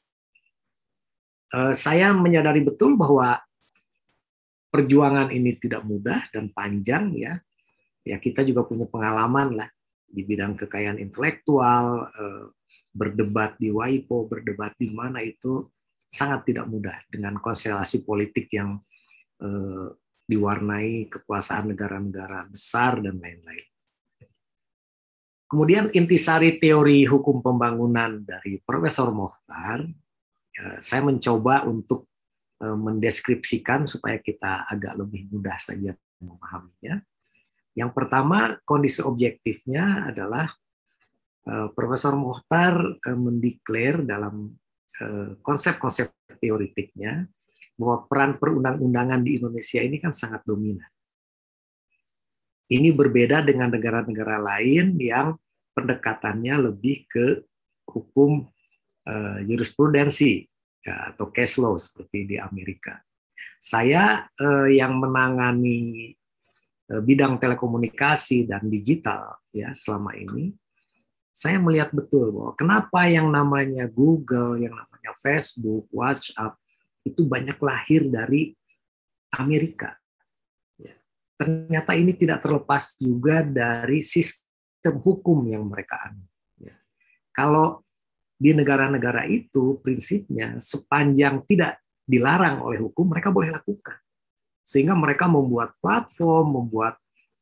Saya menyadari betul bahwa perjuangan ini tidak mudah dan panjang ya. Ya, kita juga punya pengalaman lah di bidang kekayaan intelektual, berdebat di WIPO, berdebat di mana, itu sangat tidak mudah dengan konstelasi politik yang diwarnai kekuasaan negara-negara besar dan lain-lain. Kemudian intisari teori hukum pembangunan dari Profesor Mochtar, saya mencoba untuk mendeskripsikan supaya kita agak lebih mudah saja memahaminya. Yang pertama, kondisi objektifnya adalah Profesor Mochtar mendeklar dalam konsep-konsep teoritiknya bahwa peran perundang-undangan di Indonesia ini kan sangat dominan. Ini berbeda dengan negara-negara lain yang pendekatannya lebih ke hukum jurisprudensi ya, atau case law seperti di Amerika. Saya yang menangani bidang telekomunikasi dan digital ya selama ini, saya melihat betul bahwa kenapa yang namanya Google, yang namanya Facebook, WhatsApp itu banyak lahir dari Amerika. Ya. Ternyata ini tidak terlepas juga dari sistem hukum yang mereka anut. Ya. Kalau di negara-negara itu prinsipnya sepanjang tidak dilarang oleh hukum, mereka boleh lakukan. Sehingga mereka membuat platform, membuat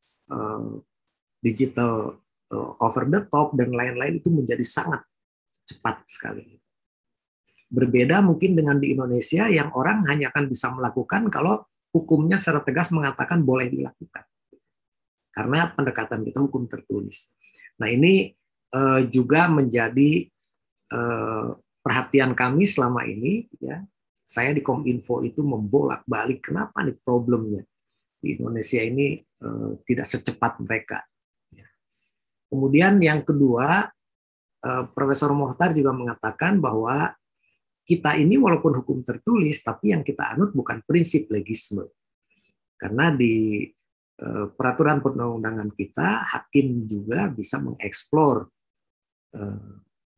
digital over the top dan lain-lain itu menjadi sangat cepat sekali. Berbeda mungkin dengan di Indonesia yang orang hanya akan bisa melakukan kalau hukumnya secara tegas mengatakan boleh dilakukan. Karena pendekatan kita hukum tertulis. Nah ini juga menjadi perhatian kami selama ini. Ya. Saya di Kominfo itu membolak-balik kenapa nih problemnya di Indonesia ini tidak secepat mereka. Kemudian yang kedua, Profesor Mochtar juga mengatakan bahwa kita ini walaupun hukum tertulis, tapi yang kita anut bukan prinsip legisme. Karena di peraturan perundang-undangan kita, hakim juga bisa mengeksplor apa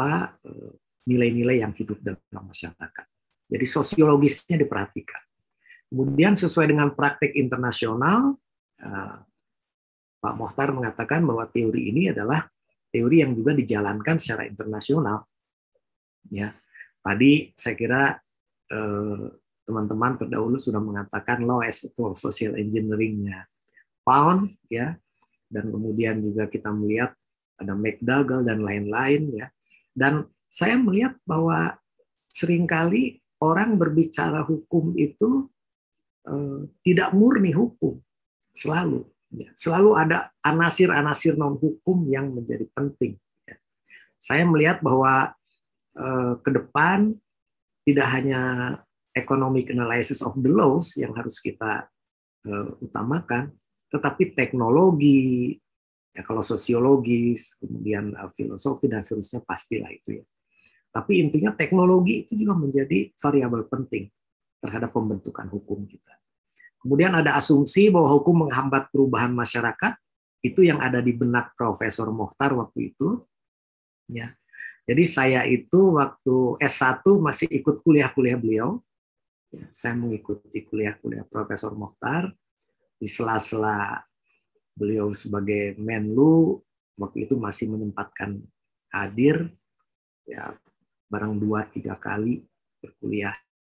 nilai-nilai yang hidup dalam masyarakat. Jadi sosiologisnya diperhatikan. Kemudian sesuai dengan praktek internasional, Pak Mokhtar mengatakan bahwa teori ini adalah teori yang juga dijalankan secara internasional. Ya, tadi saya kira teman-teman terdahulu sudah mengatakan law as a tool social engineering-nya Pound, ya, dan kemudian juga kita melihat ada McDougall dan lain-lain, ya. Dan saya melihat bahwa seringkali orang berbicara hukum itu tidak murni hukum, selalu ada anasir-anasir non hukum yang menjadi penting. Saya melihat bahwa ke depan tidak hanya economic analysis of the laws yang harus kita utamakan, tetapi teknologi, ya kalau sosiologis, kemudian filosofi dan seterusnya pastilah itu, ya. Tapi intinya teknologi itu juga menjadi variabel penting terhadap pembentukan hukum kita. Kemudian ada asumsi bahwa hukum menghambat perubahan masyarakat, itu yang ada di benak Profesor Mokhtar waktu itu. Ya. Jadi saya itu waktu S1 masih ikut kuliah-kuliah beliau. Ya, saya mengikuti kuliah-kuliah Profesor Mokhtar. Di sela-sela beliau sebagai Menlu, waktu itu masih menyempatkan hadir, ya barang 2-3 kali berkuliah.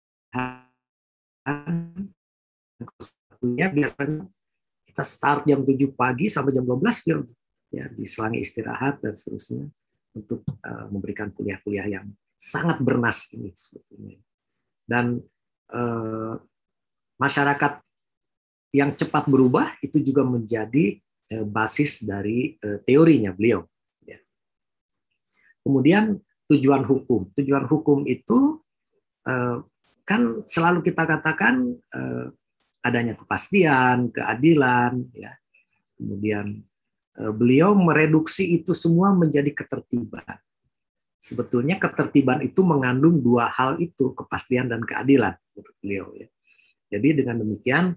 Biasanya kita start jam 7 pagi sampai jam 12 beliau, ya, diselangi istirahat dan seterusnya untuk memberikan kuliah-kuliah yang sangat bernas ini sebetulnya. Dan masyarakat yang cepat berubah itu juga menjadi basis dari teorinya beliau. Ya. Kemudian tujuan hukum. Tujuan hukum itu kan selalu kita katakan adanya kepastian, keadilan, ya. Kemudian beliau mereduksi itu semua menjadi ketertiban. Sebetulnya ketertiban itu mengandung dua hal itu, kepastian dan keadilan menurut beliau, ya. Jadi dengan demikian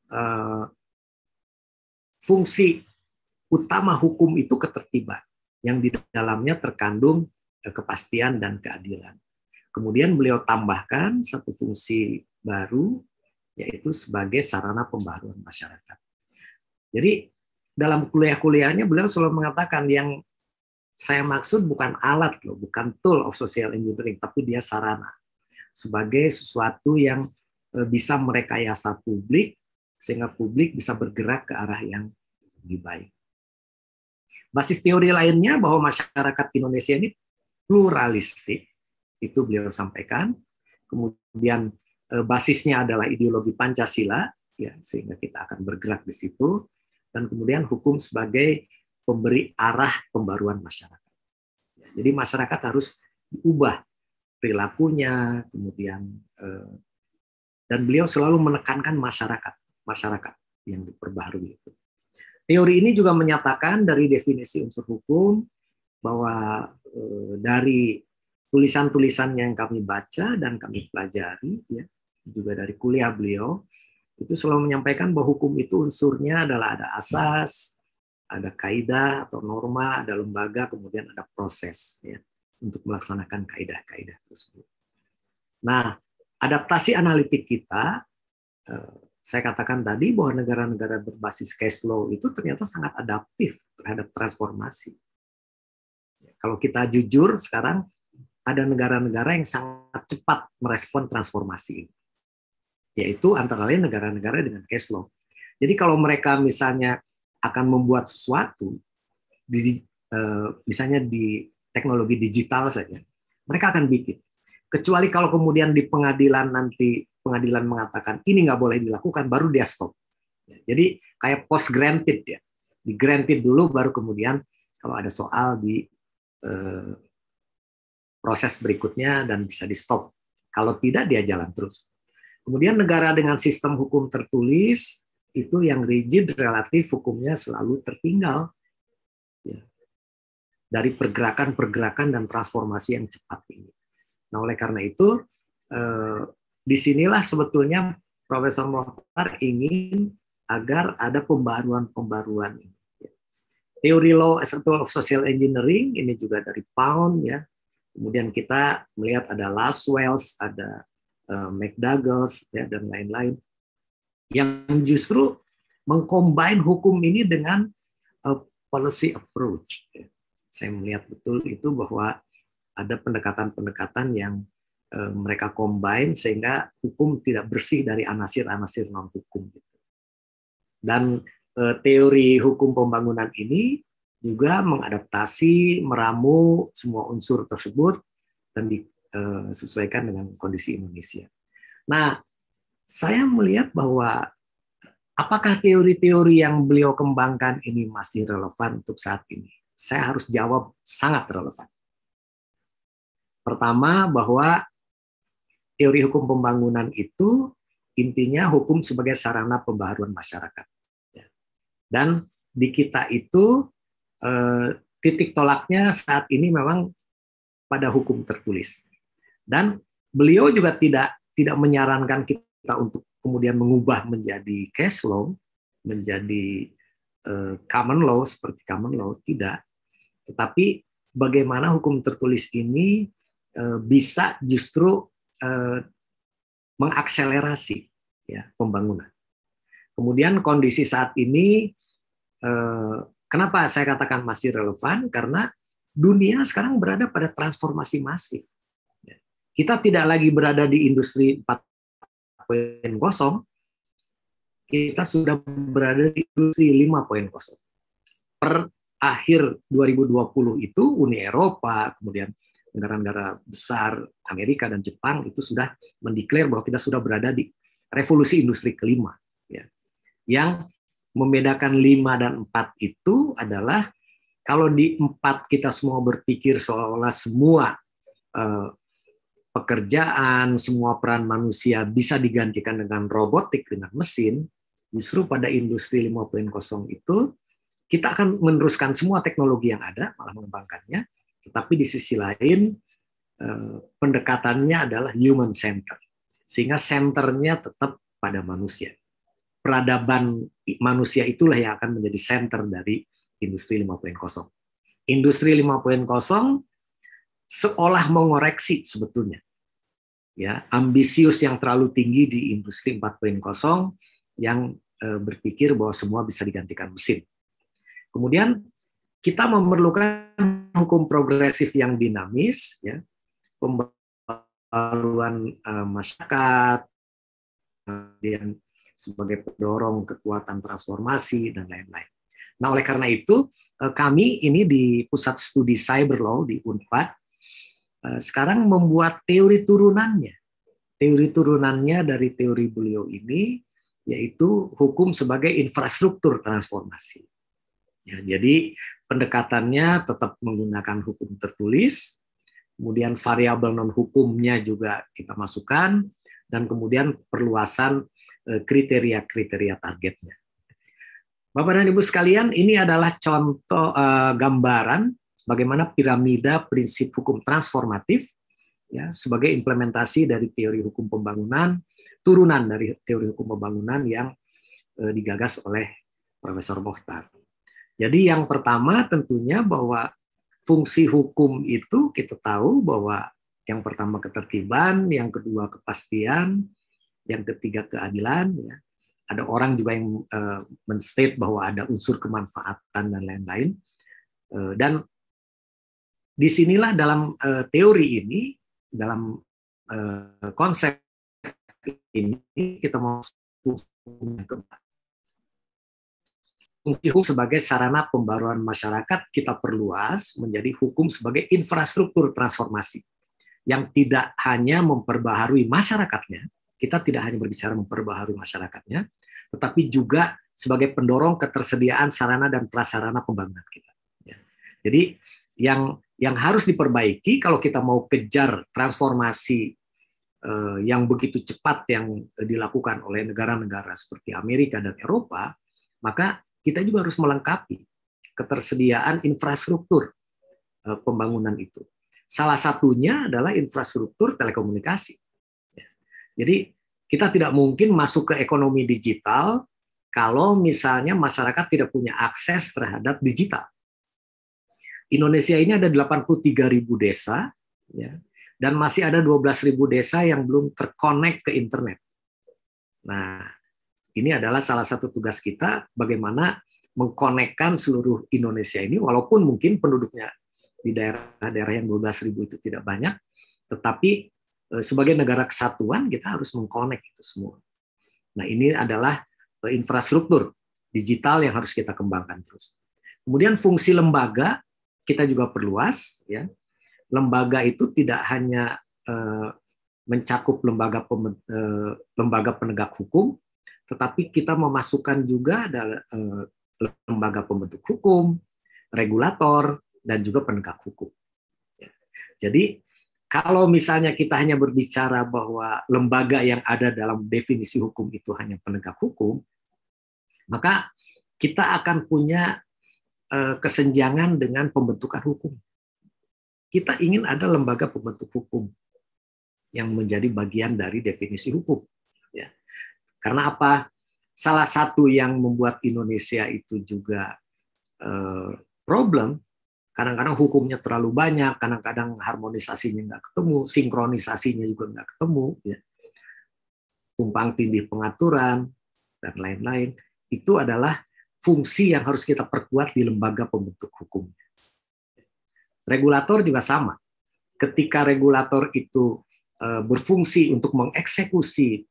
fungsi utama hukum itu ketertiban yang di dalamnya terkandung kepastian dan keadilan. Kemudian beliau tambahkan satu fungsi baru, yaitu sebagai sarana pembaharuan masyarakat. Jadi dalam kuliah-kuliahnya beliau selalu mengatakan yang saya maksud bukan alat loh, bukan tool of social engineering, tapi dia sarana sebagai sesuatu yang bisa merekayasa publik sehingga publik bisa bergerak ke arah yang lebih baik. Basis teori lainnya bahwa masyarakat Indonesia ini pluralistik, itu beliau sampaikan. Kemudian basisnya adalah ideologi Pancasila, ya, sehingga kita akan bergerak di situ. Dan kemudian hukum sebagai pemberi arah pembaruan masyarakat. Ya, jadi masyarakat harus diubah perilakunya, kemudian dan beliau selalu menekankan masyarakat yang diperbaharui itu. Teori ini juga menyatakan dari definisi unsur hukum bahwa dari tulisan-tulisan yang kami baca dan kami pelajari, ya, juga dari kuliah beliau, itu selalu menyampaikan bahwa hukum itu unsurnya adalah ada asas, ada kaidah atau norma, ada lembaga, kemudian ada proses, ya, untuk melaksanakan kaidah-kaidah tersebut. Nah, adaptasi analitik kita, saya katakan tadi bahwa negara-negara berbasis cash flow itu ternyata sangat adaptif terhadap transformasi. Kalau kita jujur sekarang, ada negara-negara yang sangat cepat merespon transformasi ini, yaitu antara lain negara-negara dengan cash flow. Jadi kalau mereka misalnya akan membuat sesuatu, misalnya di teknologi digital saja, mereka akan bikin. Kecuali kalau kemudian di pengadilan nanti pengadilan mengatakan ini nggak boleh dilakukan, baru dia stop. Jadi kayak post granted, ya, di granted dulu, baru kemudian kalau ada soal di proses berikutnya dan bisa di stop. Kalau tidak, dia jalan terus. Kemudian negara dengan sistem hukum tertulis itu yang rigid relatif hukumnya selalu tertinggal, ya, dari pergerakan-pergerakan dan transformasi yang cepat ini. Nah, oleh karena itu disinilah sebetulnya Profesor Mokhtar ingin agar ada pembaruan-pembaruan ini. Teori law as a tool of social engineering ini juga dari Pound, ya, Kemudian kita melihat ada Laswells, ada McDougall, ya, dan lain-lain, yang justru mengcombine hukum ini dengan policy approach. Saya melihat betul itu bahwa ada pendekatan-pendekatan yang mereka combine sehingga hukum tidak bersih dari anasir-anasir non-hukum. Dan teori hukum pembangunan ini juga mengadaptasi, meramu semua unsur tersebut dan disesuaikan dengan kondisi Indonesia. Nah, saya melihat bahwa apakah teori-teori yang beliau kembangkan ini masih relevan untuk saat ini? Saya harus jawab sangat relevan. Pertama, bahwa teori hukum pembangunan itu intinya hukum sebagai sarana pembaharuan masyarakat. Dan di kita itu titik tolaknya saat ini memang pada hukum tertulis. Dan beliau juga tidak menyarankan kita untuk kemudian mengubah menjadi case law, menjadi common law seperti common law, tidak. Tetapi bagaimana hukum tertulis ini bisa justru mengakselerasi, ya, pembangunan. Kemudian kondisi saat ini, kenapa saya katakan masih relevan? Karena dunia sekarang berada pada transformasi masif. Kita tidak lagi berada di industri 4.0, kita sudah berada di industri 5.0. Per akhir 2020 itu Uni Eropa, kemudian negara-negara besar Amerika dan Jepang itu sudah mendeklar bahwa kita sudah berada di revolusi industri kelima. Ya. Yang membedakan 5 dan 4 itu adalah kalau di 4 kita semua berpikir seolah-olah semua pekerjaan, semua peran manusia bisa digantikan dengan robotik, dengan mesin. Justru pada industri 5.0 itu kita akan meneruskan semua teknologi yang ada, malah mengembangkannya. Tetapi di sisi lain pendekatannya adalah human center, sehingga senternya tetap pada manusia. Peradaban manusia itulah yang akan menjadi center dari industri 5.0. Industri 5.0 seolah mengoreksi sebetulnya, ya, ambisius yang terlalu tinggi di industri 4.0 yang berpikir bahwa semua bisa digantikan mesin. Kemudian kita memerlukan hukum progresif yang dinamis, ya, pembaruan masyarakat, kemudian sebagai pendorong kekuatan transformasi dan lain-lain. Nah, oleh karena itu kami ini di Pusat Studi Cyber Law di Unpad sekarang membuat teori turunannya. Teori turunannya dari teori beliau ini yaitu hukum sebagai infrastruktur transformasi. Ya, jadi pendekatannya tetap menggunakan hukum tertulis, kemudian variabel non-hukumnya juga kita masukkan, dan kemudian perluasan kriteria-kriteria targetnya. Bapak dan Ibu sekalian, ini adalah contoh gambaran bagaimana piramida prinsip hukum transformatif, ya, sebagai implementasi dari teori hukum pembangunan, turunan dari teori hukum pembangunan yang digagas oleh Profesor Mokhtar. Jadi yang pertama tentunya bahwa fungsi hukum itu kita tahu bahwa yang pertama ketertiban, yang kedua kepastian, yang ketiga keadilan. Ya. Ada orang juga yang men-state bahwa ada unsur kemanfaatan dan lain-lain. Dan disinilah dalam teori ini, dalam konsep ini kita mau fungsi hukum sebagai sarana pembaruan masyarakat kita perluas menjadi hukum sebagai infrastruktur transformasi yang tidak hanya memperbaharui masyarakatnya, kita tidak hanya berbicara memperbaharui masyarakatnya, tetapi juga sebagai pendorong ketersediaan sarana dan prasarana pembangunan kita. Jadi yang harus diperbaiki kalau kita mau kejar transformasi yang begitu cepat yang dilakukan oleh negara-negara seperti Amerika dan Eropa, maka kita juga harus melengkapi ketersediaan infrastruktur pembangunan itu. Salah satunya adalah infrastruktur telekomunikasi. Jadi kita tidak mungkin masuk ke ekonomi digital kalau misalnya masyarakat tidak punya akses terhadap digital. Indonesia ini ada 83.000 desa ya. Dan masih ada 12.000 desa yang belum terkonek ke internet. Nah, ini adalah salah satu tugas kita, bagaimana mengkonekkan seluruh Indonesia ini, walaupun mungkin penduduknya di daerah-daerah yang 12.000 itu tidak banyak, tetapi sebagai negara kesatuan kita harus mengkonek itu semua. Nah, ini adalah infrastruktur digital yang harus kita kembangkan terus. Kemudian fungsi lembaga kita juga perluas, ya. Lembaga itu tidak hanya mencakup lembaga penegak hukum, tetapi kita memasukkan juga ada lembaga pembentuk hukum, regulator, dan juga penegak hukum. Jadi kalau misalnya kita hanya berbicara bahwa lembaga yang ada dalam definisi hukum itu hanya penegak hukum, maka kita akan punya kesenjangan dengan pembentukan hukum. Kita ingin ada lembaga pembentuk hukum yang menjadi bagian dari definisi hukum. Ya. Karena apa? Salah satu yang membuat Indonesia itu juga problem, kadang-kadang hukumnya terlalu banyak, kadang-kadang harmonisasinya nggak ketemu, sinkronisasinya juga nggak ketemu, ya. Tumpang tindih pengaturan, dan lain-lain. Itu adalah fungsi yang harus kita perkuat di lembaga pembentuk hukum. Regulator juga sama. Ketika regulator itu berfungsi untuk mengeksekusi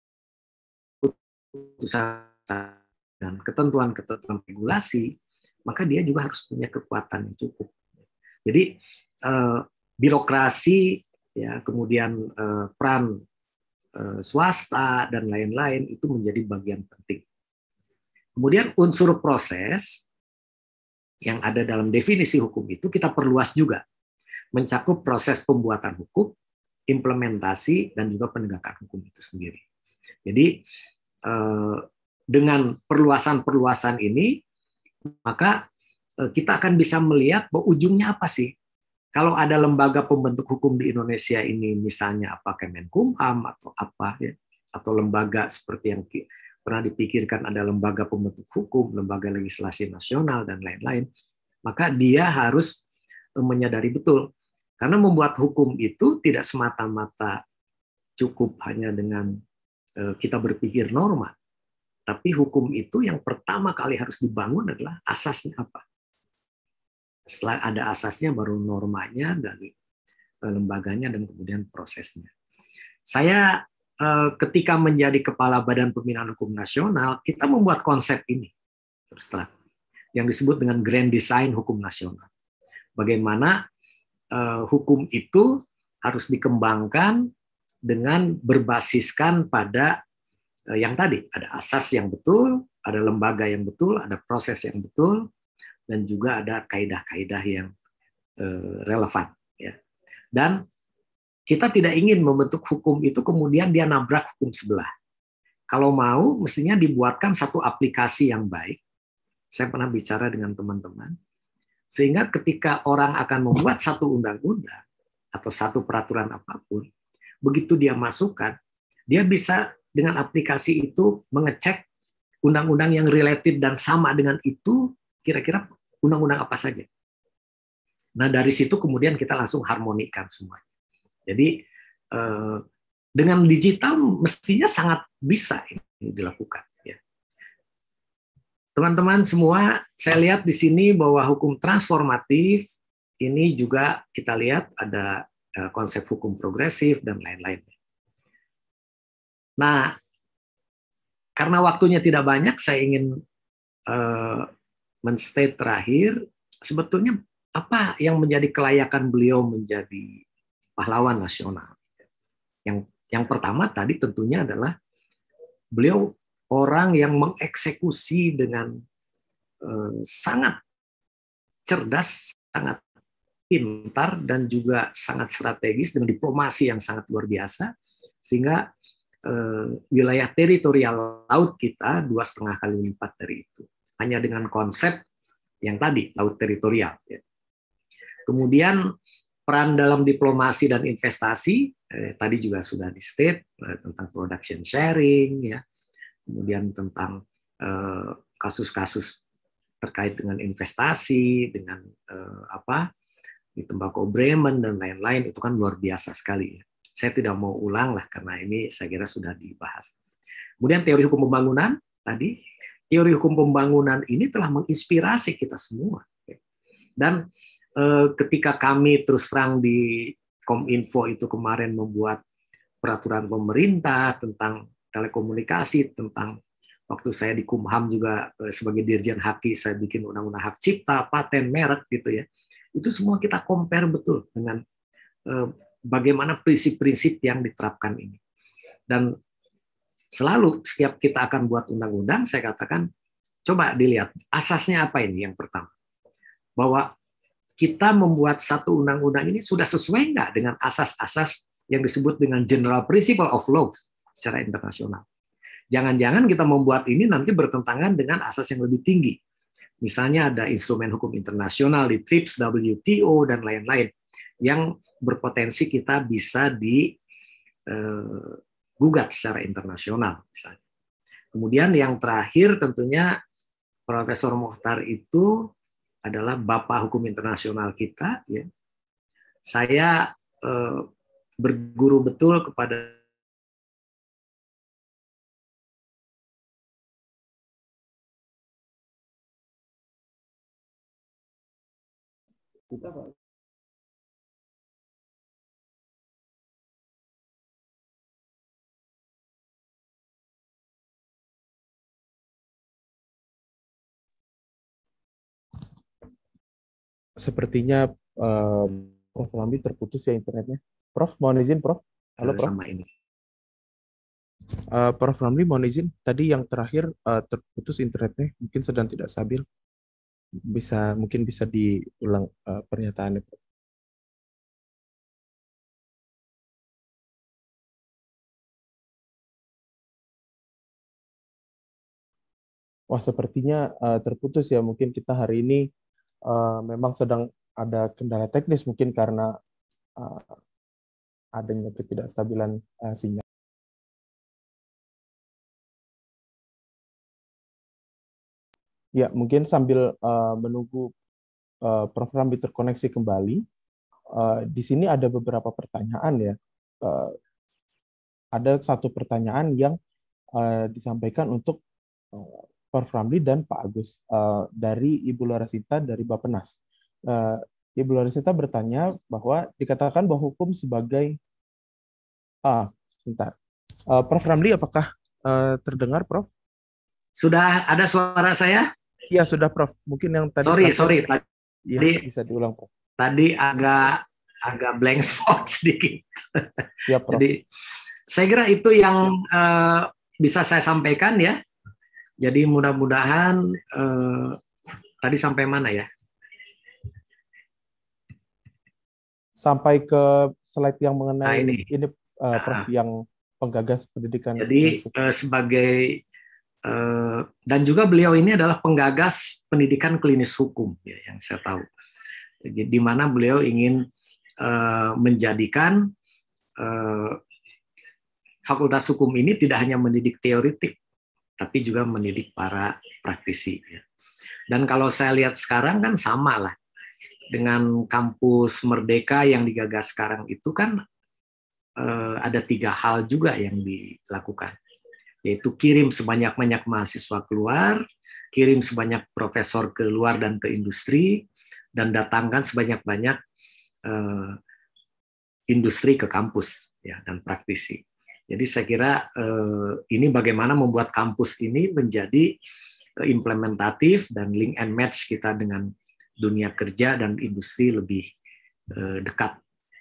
putusan dan ketentuan-ketentuan regulasi, maka dia juga harus punya kekuatan yang cukup. Jadi birokrasi, ya, kemudian peran swasta dan lain-lain itu menjadi bagian penting. Kemudian unsur proses yang ada dalam definisi hukum itu kita perluas juga, mencakup proses pembuatan hukum, implementasi, dan juga penegakan hukum itu sendiri. Jadi dengan perluasan-perluasan ini, maka kita akan bisa melihat bahwa ujungnya apa sih. Kalau ada lembaga pembentuk hukum di Indonesia ini, misalnya apa Kemenkumham atau apa, ya, atau lembaga seperti yang pernah dipikirkan ada lembaga pembentuk hukum, lembaga legislasi nasional, dan lain-lain, maka dia harus menyadari betul. Karena membuat hukum itu tidak semata-mata cukup hanya dengan kita berpikir norma, tapi hukum itu yang pertama kali harus dibangun adalah asasnya apa. Setelah ada asasnya, baru normanya dari lembaganya dan kemudian prosesnya. Saya ketika menjadi kepala Badan Pembinaan Hukum Nasional, kita membuat konsep ini, terus terang, yang disebut dengan Grand Design Hukum Nasional. Bagaimana hukum itu harus dikembangkan dengan berbasiskan pada yang tadi, ada asas yang betul, ada lembaga yang betul, ada proses yang betul, dan juga ada kaidah-kaidah yang relevan. Ya. Dan kita tidak ingin membentuk hukum itu kemudian dia nabrak hukum sebelah. Kalau mau, mestinya dibuatkan satu aplikasi yang baik. Saya pernah bicara dengan teman-teman, sehingga ketika orang akan membuat satu undang-undang atau satu peraturan apapun, begitu dia masukkan, dia bisa dengan aplikasi itu mengecek undang-undang yang related dan sama dengan itu, kira-kira undang-undang apa saja. Nah, dari situ kemudian kita langsung harmonikan semuanya. Jadi dengan digital mestinya sangat bisa ini dilakukan. Ya. Teman-teman semua, saya lihat di sini bahwa hukum transformatif ini juga kita lihat ada konsep hukum progresif dan lain-lain. Nah, karena waktunya tidak banyak, saya ingin men-state terakhir, sebetulnya apa yang menjadi kelayakan beliau menjadi pahlawan nasional. Yang pertama tadi tentunya adalah beliau orang yang mengeksekusi dengan sangat cerdas, sangat pintar, dan juga sangat strategis dengan diplomasi yang sangat luar biasa, sehingga wilayah teritorial laut kita 2,5 kali lipat dari itu. Hanya dengan konsep yang tadi, laut teritorial. Kemudian peran dalam diplomasi dan investasi, tadi juga sudah di-state tentang production sharing, ya. Kemudian tentang kasus-kasus terkait dengan investasi, dengan di tembakau Bremen dan lain-lain, itu kan luar biasa sekali. Saya tidak mau ulang lah karena ini saya kira sudah dibahas. Kemudian teori hukum pembangunan tadi, teori hukum pembangunan ini telah menginspirasi kita semua. Dan ketika kami terus terang di Kominfo itu kemarin membuat peraturan pemerintah tentang telekomunikasi, tentang waktu saya di Kumham juga sebagai Dirjen Haki, saya bikin undang-undang hak cipta, paten, merek gitu ya. Itu semua kita compare betul dengan bagaimana prinsip-prinsip yang diterapkan ini. Dan selalu setiap kita akan buat undang-undang, saya katakan, coba dilihat asasnya apa ini yang pertama. Bahwa kita membuat satu undang-undang ini sudah sesuai nggak dengan asas-asas yang disebut dengan General Principle of Law secara internasional. Jangan-jangan kita membuat ini nanti bertentangan dengan asas yang lebih tinggi. Misalnya ada instrumen hukum internasional di TRIPS, WTO, dan lain-lain yang berpotensi kita bisa digugat secara internasional. Misalnya. Kemudian yang terakhir tentunya Profesor Mokhtar itu adalah Bapak Hukum Internasional kita. Ya. Saya berguru betul kepada kita, Pak. Sepertinya Prof. Ramli terputus ya internetnya. Prof, mohon izin, Prof. Halo, Prof. Sama ini. Prof. Ramli, mohon izin. Tadi yang terakhir terputus internetnya, mungkin sedang tidak stabil. Mungkin bisa diulang pernyataannya, Prof. Wah, sepertinya terputus ya. Mungkin kita hari ini memang sedang ada kendala teknis, mungkin karena adanya ketidakstabilan sinyal. Ya, mungkin sambil menunggu Prof. Ramli terkoneksi kembali, di sini ada beberapa pertanyaan ya. Ada satu pertanyaan yang disampaikan untuk Prof. Ramli dan Pak Agus dari Ibu Larasita dari Bappenas. Ibu Larasita bertanya bahwa dikatakan bahwa hukum sebagai sebentar. Prof. Ramli, apakah terdengar, Prof? Sudah ada suara saya? Iya, sudah, Prof. Mungkin yang tadi sorry. Ya, bisa diulang, Prof. Tadi agak blank spot sedikit. Ya, Prof. Jadi saya kira itu yang bisa saya sampaikan ya. Jadi mudah-mudahan tadi sampai mana ya? Sampai ke slide yang mengenai ini Prof, yang penggagas pendidikan. Jadi sebagai dan juga beliau ini adalah penggagas pendidikan klinis hukum ya, yang saya tahu. Di mana beliau ingin menjadikan fakultas hukum ini tidak hanya mendidik teoritik, tapi juga mendidik para praktisi. Ya. Dan kalau saya lihat sekarang kan sama lah dengan kampus Merdeka yang digagas sekarang itu kan ada 3 hal juga yang dilakukan. Yaitu kirim sebanyak-banyak mahasiswa keluar, kirim sebanyak profesor ke luar dan ke industri, dan datangkan sebanyak-banyak industri ke kampus ya, dan praktisi. Jadi saya kira ini bagaimana membuat kampus ini menjadi implementatif dan link and match kita dengan dunia kerja dan industri lebih dekat.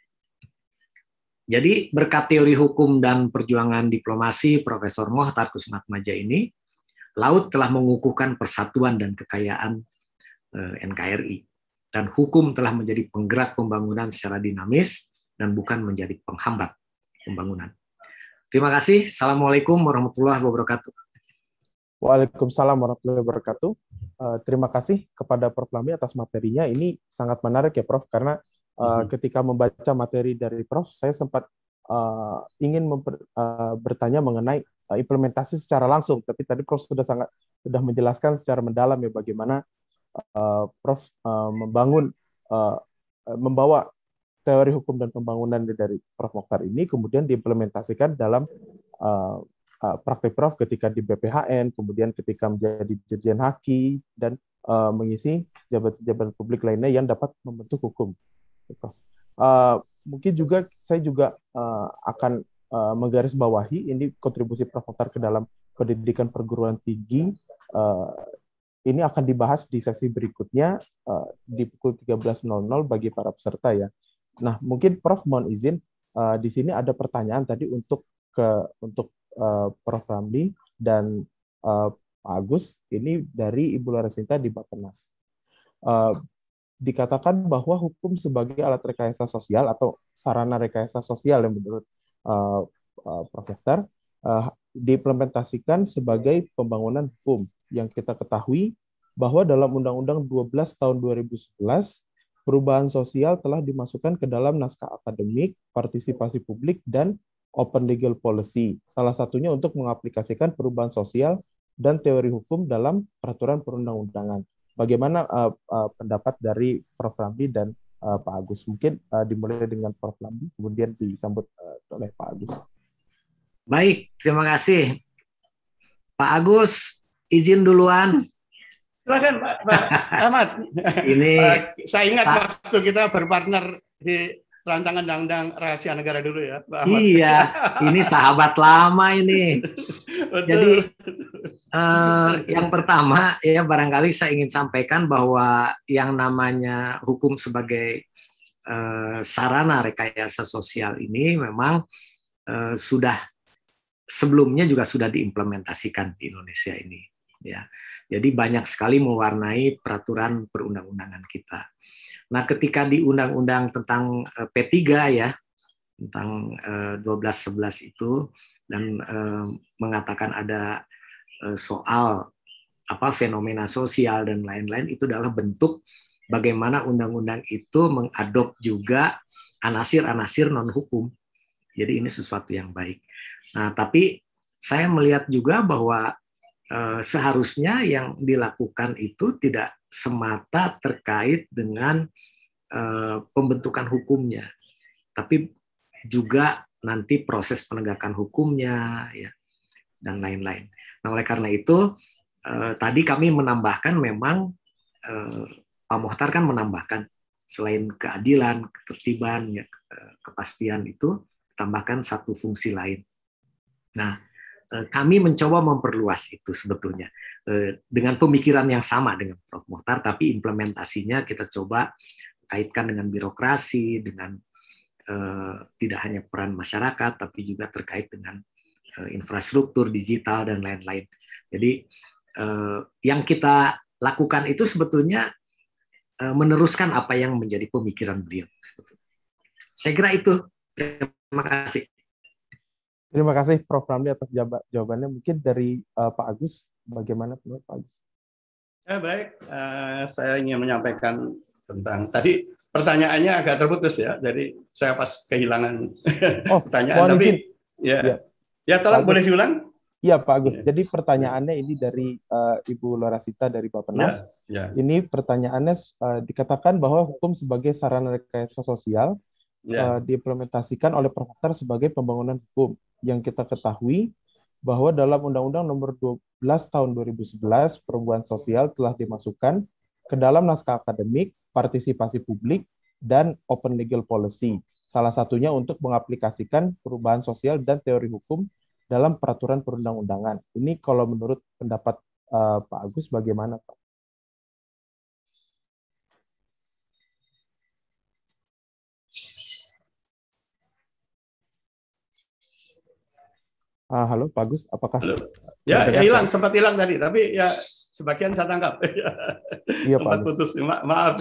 Jadi berkat teori hukum dan perjuangan diplomasi Profesor Mokhtar Kussumaatmadja ini, Laut telah mengukuhkan persatuan dan kekayaan NKRI. Dan hukum telah menjadi penggerak pembangunan secara dinamis dan bukan menjadi penghambat pembangunan. Terima kasih. Assalamualaikum warahmatullahi wabarakatuh. Waalaikumsalam warahmatullahi wabarakatuh. Terima kasih kepada Prof. Ramli atas materinya. Ini sangat menarik ya, Prof, karena ketika membaca materi dari Prof, saya sempat ingin bertanya mengenai implementasi secara langsung, tapi tadi Prof sudah menjelaskan secara mendalam ya bagaimana Prof membangun membawa teori hukum dan pembangunan dari Prof. Mokhtar ini kemudian diimplementasikan dalam praktik Prof ketika di BPHN, kemudian ketika menjadi Dirjen Haki, dan mengisi jabatan-jabatan publik lainnya yang dapat membentuk hukum. Mungkin juga saya juga akan menggarisbawahi ini kontribusi Prof. Mokhtar ke dalam pendidikan perguruan tinggi. Ini akan dibahas di sesi berikutnya di pukul 13.00 bagi para peserta ya. Nah, mungkin Prof mohon izin di sini ada pertanyaan tadi untuk Prof Ramli dan Pak Agus, ini dari Ibu Larasinta di Bappenas. Dikatakan bahwa hukum sebagai alat rekayasa sosial atau sarana rekayasa sosial yang menurut Prof Mokhtar diimplementasikan sebagai pembangunan hukum. Yang kita ketahui bahwa dalam Undang-Undang 12 tahun 2011 perubahan sosial telah dimasukkan ke dalam naskah akademik, partisipasi publik, dan open legal policy. Salah satunya untuk mengaplikasikan perubahan sosial dan teori hukum dalam peraturan perundang-undangan. Bagaimana pendapat dari Prof Ramli dan Pak Agus? Mungkin dimulai dengan Prof Ramli, kemudian disambut oleh Pak Agus. Baik, terima kasih. Pak Agus, izin duluan. Silakan Pak Ahmad. Ini saya ingat waktu kita berpartner di rancangan undang-undang rahasia negara dulu ya, Pak Ahmad. Iya, ini sahabat lama ini. Jadi yang pertama ya barangkali saya ingin sampaikan bahwa yang namanya hukum sebagai sarana rekayasa sosial ini memang sudah sebelumnya juga sudah diimplementasikan di Indonesia ini. Ya, jadi banyak sekali mewarnai peraturan perundang-undangan kita. Nah, ketika di undang-undang tentang P3 ya, tentang 1211 itu dan mengatakan ada soal fenomena sosial dan lain-lain, itu adalah bentuk bagaimana undang-undang itu mengadop juga anasir-anasir non-hukum. Jadi ini sesuatu yang baik. Nah, tapi saya melihat juga bahwa seharusnya yang dilakukan itu tidak semata terkait dengan pembentukan hukumnya, tapi juga nanti proses penegakan hukumnya ya, dan lain-lain. Nah, oleh karena itu tadi kami menambahkan memang Pak Mokhtar kan menambahkan selain keadilan, ketertiban, ya, kepastian itu tambahkan satu fungsi lain. Nah, kami mencoba memperluas itu sebetulnya dengan pemikiran yang sama dengan Prof Mokhtar, tapi implementasinya kita coba kaitkan dengan birokrasi, dengan tidak hanya peran masyarakat, tapi juga terkait dengan infrastruktur digital dan lain-lain. Jadi yang kita lakukan itu sebetulnya meneruskan apa yang menjadi pemikiran beliau. Saya kira itu. Terima kasih. Terima kasih Prof Ramli atas jawabannya. Mungkin dari Pak Agus, bagaimana menurut Pak Agus? Ya, baik, saya ingin menyampaikan tentang tadi pertanyaannya agak terputus ya, jadi saya pas kehilangan pertanyaan. Tapi ya tolong boleh diulang. Iya Pak Agus. Jadi pertanyaannya ini dari Ibu Lorasita dari Bappenas. Ini pertanyaannya dikatakan bahwa hukum sebagai sarana rekayasa sosial diimplementasikan oleh Prof Mokhtar sebagai pembangunan hukum. Yang kita ketahui bahwa dalam Undang-Undang Nomor 12 Tahun 2011 perubahan sosial telah dimasukkan ke dalam naskah akademik, partisipasi publik, dan open legal policy. Salah satunya untuk mengaplikasikan perubahan sosial dan teori hukum dalam peraturan perundang-undangan. Ini kalau menurut pendapat Pak Agus bagaimana, Pak? Halo Pak Agus, apakah? Halo. Ya hilang, sempat hilang tadi, tapi ya sebagian saya tangkap. Iya Pak Agus. Putus, maaf.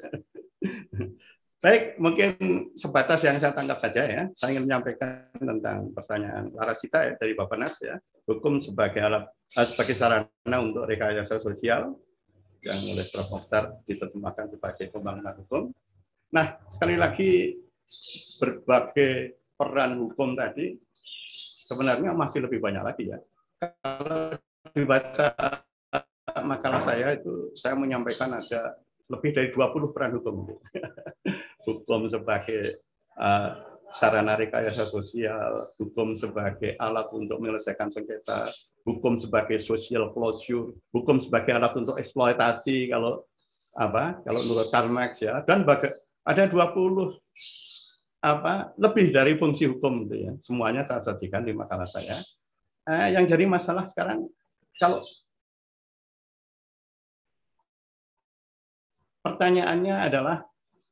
Baik, mungkin sebatas yang saya tangkap saja ya. Saya ingin menyampaikan tentang pertanyaan Larasita ya, dari Bappenas ya. Hukum sebagai sarana untuk rekayasa sosial yang oleh Prof Mokhtar diterjemahkan sebagai pembangunan hukum. Nah, sekali lagi berbagai peran hukum tadi sebenarnya masih lebih banyak lagi ya. Kalau dibaca makalah saya itu, saya menyampaikan ada lebih dari 20 peran hukum. hukum sebagai sarana rekayasa sosial, hukum sebagai alat untuk menyelesaikan sengketa, hukum sebagai social closure, hukum sebagai alat untuk eksploitasi kalau menurut Karl Marx ya, dan ada 20 lebih dari fungsi hukum itu ya. Semuanya saya sajikan di makalah saya. Yang jadi masalah sekarang kalau pertanyaannya adalah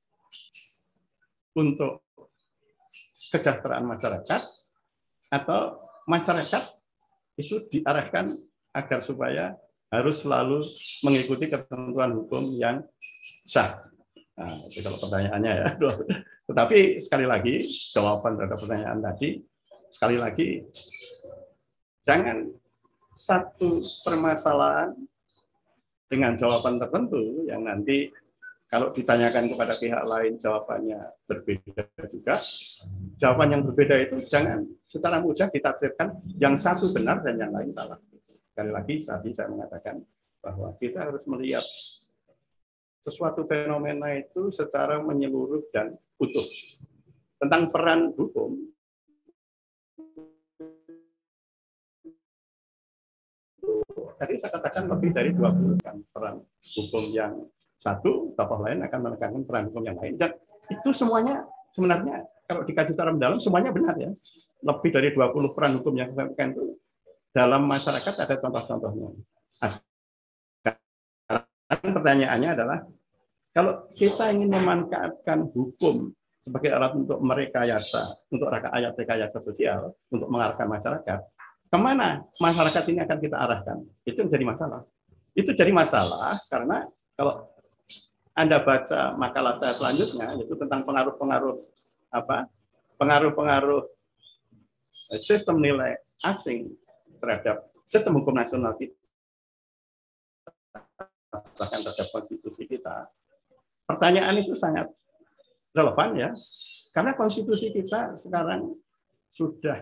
untuk kesejahteraan masyarakat atau masyarakat itu diarahkan agar supaya harus selalu mengikuti ketentuan hukum yang sah. Nah, itu kalau pertanyaannya ya. Tetapi sekali lagi jawaban terhadap pertanyaan tadi, sekali lagi jangan satu permasalahan dengan jawaban tertentu yang nanti kalau ditanyakan kepada pihak lain jawabannya berbeda juga. Jawaban yang berbeda itu jangan secara mudah ditafsirkan yang satu benar dan yang lain salah. Sekali lagi tadi saya mengatakan bahwa kita harus melihat sesuatu fenomena itu secara menyeluruh dan utuh. Tentang peran hukum, tadi saya katakan lebih dari 20 kan peran hukum yang satu, tokoh lain akan menekankan peran hukum yang lain. Dan itu semuanya sebenarnya kalau dikaji secara mendalam semuanya benar ya. Lebih dari 20 peran hukum yang saya sampaikan itu dalam masyarakat ada contoh-contohnya. Sekarang pertanyaannya adalah kalau kita ingin memanfaatkan hukum sebagai alat untuk merekayasa, untuk rekayasa sosial, untuk mengarahkan masyarakat, kemana masyarakat ini akan kita arahkan? Itu jadi masalah. Itu jadi masalah karena kalau Anda baca makalah saya selanjutnya, yaitu tentang pengaruh-pengaruh sistem nilai asing terhadap sistem hukum nasional kita, bahkan terhadap konstitusi kita. Pertanyaan itu sangat relevan ya, karena konstitusi kita sekarang sudah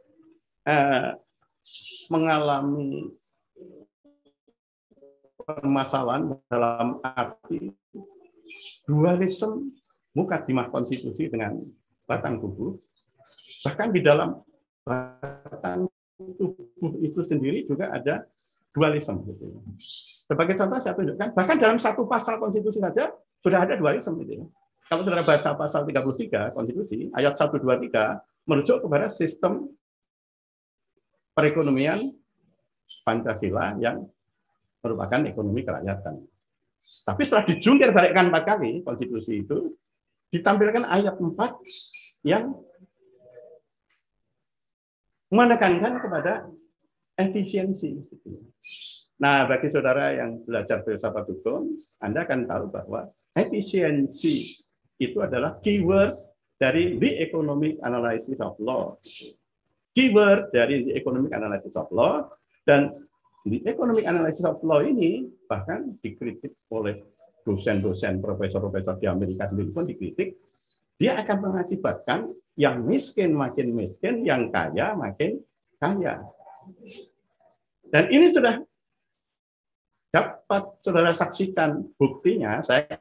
mengalami permasalahan dalam arti dualisme mukaddimah konstitusi dengan batang tubuh. Bahkan di dalam batang tubuh itu sendiri juga ada dualisme. Sebagai contoh saya tunjukkan, bahkan dalam satu pasal konstitusi saja sudah ada dualisme. Kalau saudara baca pasal 33 konstitusi, ayat 1, 2, 3, merujuk kepada sistem perekonomian Pancasila yang merupakan ekonomi kerakyatan. Tapi setelah dijungkir balikkan 4 kali konstitusi itu, ditampilkan ayat 4 yang menekankan kepada efisiensi. Nah, bagi saudara yang belajar filsafat hukum, Anda akan tahu bahwa efisiensi itu adalah keyword dari the economic analysis of law. Keyword dari the economic analysis of law, dan di economic analysis of law ini bahkan dikritik oleh dosen-dosen, profesor-profesor di Amerika sendiri pun dikritik. Dia akan mengakibatkan yang miskin makin miskin, yang kaya makin kaya. Dan ini sudah dapat saudara saksikan buktinya. Saya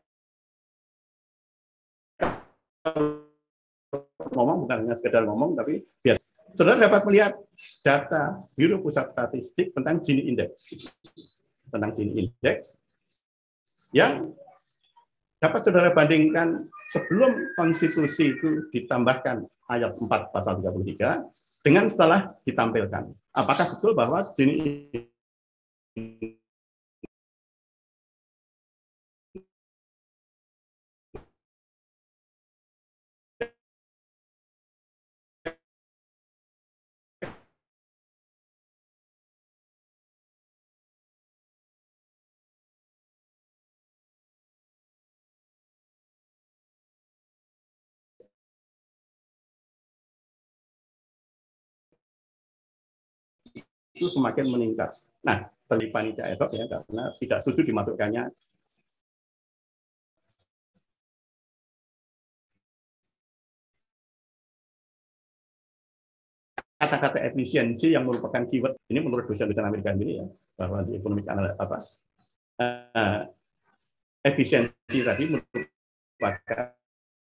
ngomong bukan hanya sekedar ngomong, tapi biasa. Saudara dapat melihat data Biro Pusat Statistik tentang Gini Index. Tentang Gini Index yang dapat saudara bandingkan sebelum konstitusi itu ditambahkan ayat 4 pasal 33 dengan setelah ditampilkan. Apakah betul bahwa Gini itu semakin meningkat. Nah, dari panitia ad hoc ya, karena tidak setuju dimasukkannya kata-kata efisiensi yang merupakan keyword. Ini menurut dosen-dosen Amerika sendiri ya, bahwa di ekonomi efisiensi tadi merupakan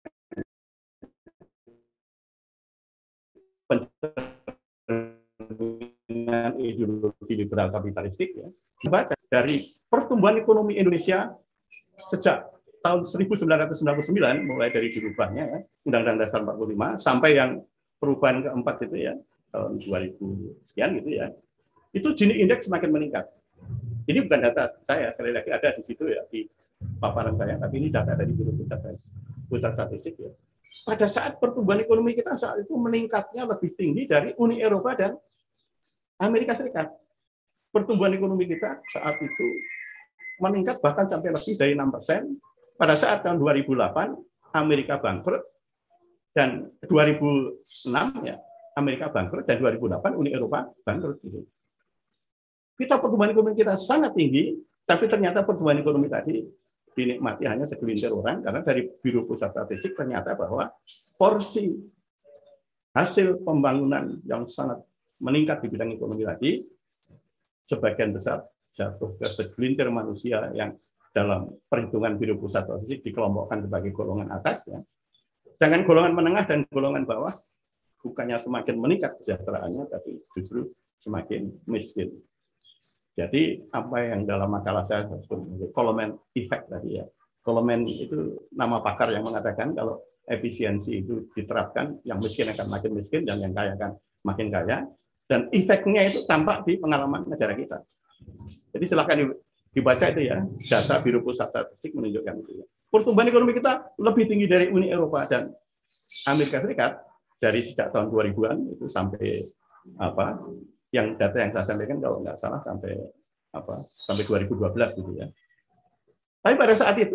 pencerminan ideologi liberal kapitalistik ya. Baca dari pertumbuhan ekonomi Indonesia sejak tahun 1999 mulai dari dirubahnya ya, Undang-Undang Dasar 45 sampai yang perubahan keempat itu ya tahun 2000 sekian gitu ya. Itu Gini indeks semakin meningkat. Ini bukan data saya, sekali lagi ada di situ ya di paparan saya, tapi ini data dari Biro Pusat Statistik ya. Pada saat pertumbuhan ekonomi kita saat itu meningkatnya lebih tinggi dari Uni Eropa dan Amerika Serikat. Pertumbuhan ekonomi kita saat itu meningkat bahkan sampai lebih dari 6%. Pada saat tahun 2008 Amerika bangkrut dan 2006 ya Amerika bangkrut dan 2008 Uni Eropa bangkrut gitu. Kita pertumbuhan ekonomi kita sangat tinggi, tapi ternyata pertumbuhan ekonomi tadi dinikmati hanya segelintir orang karena dari Biro Pusat Statistik ternyata bahwa porsi hasil pembangunan yang sangat meningkat di bidang ekonomi tadi sebagian besar jatuh ke segelintir manusia yang dalam perhitungan Biro Pusat Statistik dikelompokkan sebagai golongan atas ya. Sedangkan golongan menengah dan golongan bawah bukannya semakin meningkat kesejahteraannya tapi justru semakin miskin. Jadi apa yang dalam makalah saya sebut Coleman effect tadi ya. Coleman itu nama pakar yang mengatakan kalau efisiensi itu diterapkan, yang miskin akan makin miskin dan yang kaya akan makin kaya. Dan efeknya itu tampak di pengalaman negara kita. Jadi silakan dibaca itu ya, data Biro Pusat Statistik menunjukkan itu ya. Pertumbuhan ekonomi kita lebih tinggi dari Uni Eropa dan Amerika Serikat dari sejak tahun 2000-an itu sampai apa? Yang data yang saya sampaikan kalau nggak salah sampai 2012 gitu ya. Tapi pada saat itu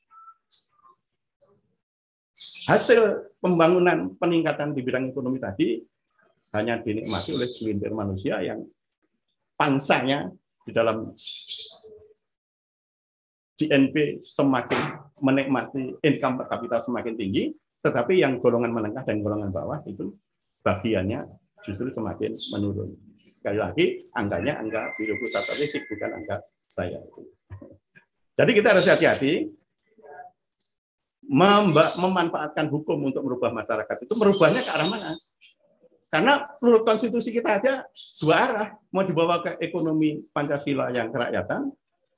hasil pembangunan peningkatan di bidang ekonomi tadi hanya dinikmati oleh segelintir manusia yang pangsanya di dalam GNP semakin menikmati income per kapita semakin tinggi, tetapi yang golongan menengah dan golongan bawah itu bagiannya justru semakin menurun. Sekali lagi, angkanya angka Biro Pusat Statistik, bukan angka saya. Jadi kita harus hati-hati memanfaatkan hukum untuk merubah masyarakat. Itu merubahnya ke arah mana? Karena menurut konstitusi kita aja dua arah. Mau dibawa ke ekonomi Pancasila yang kerakyatan,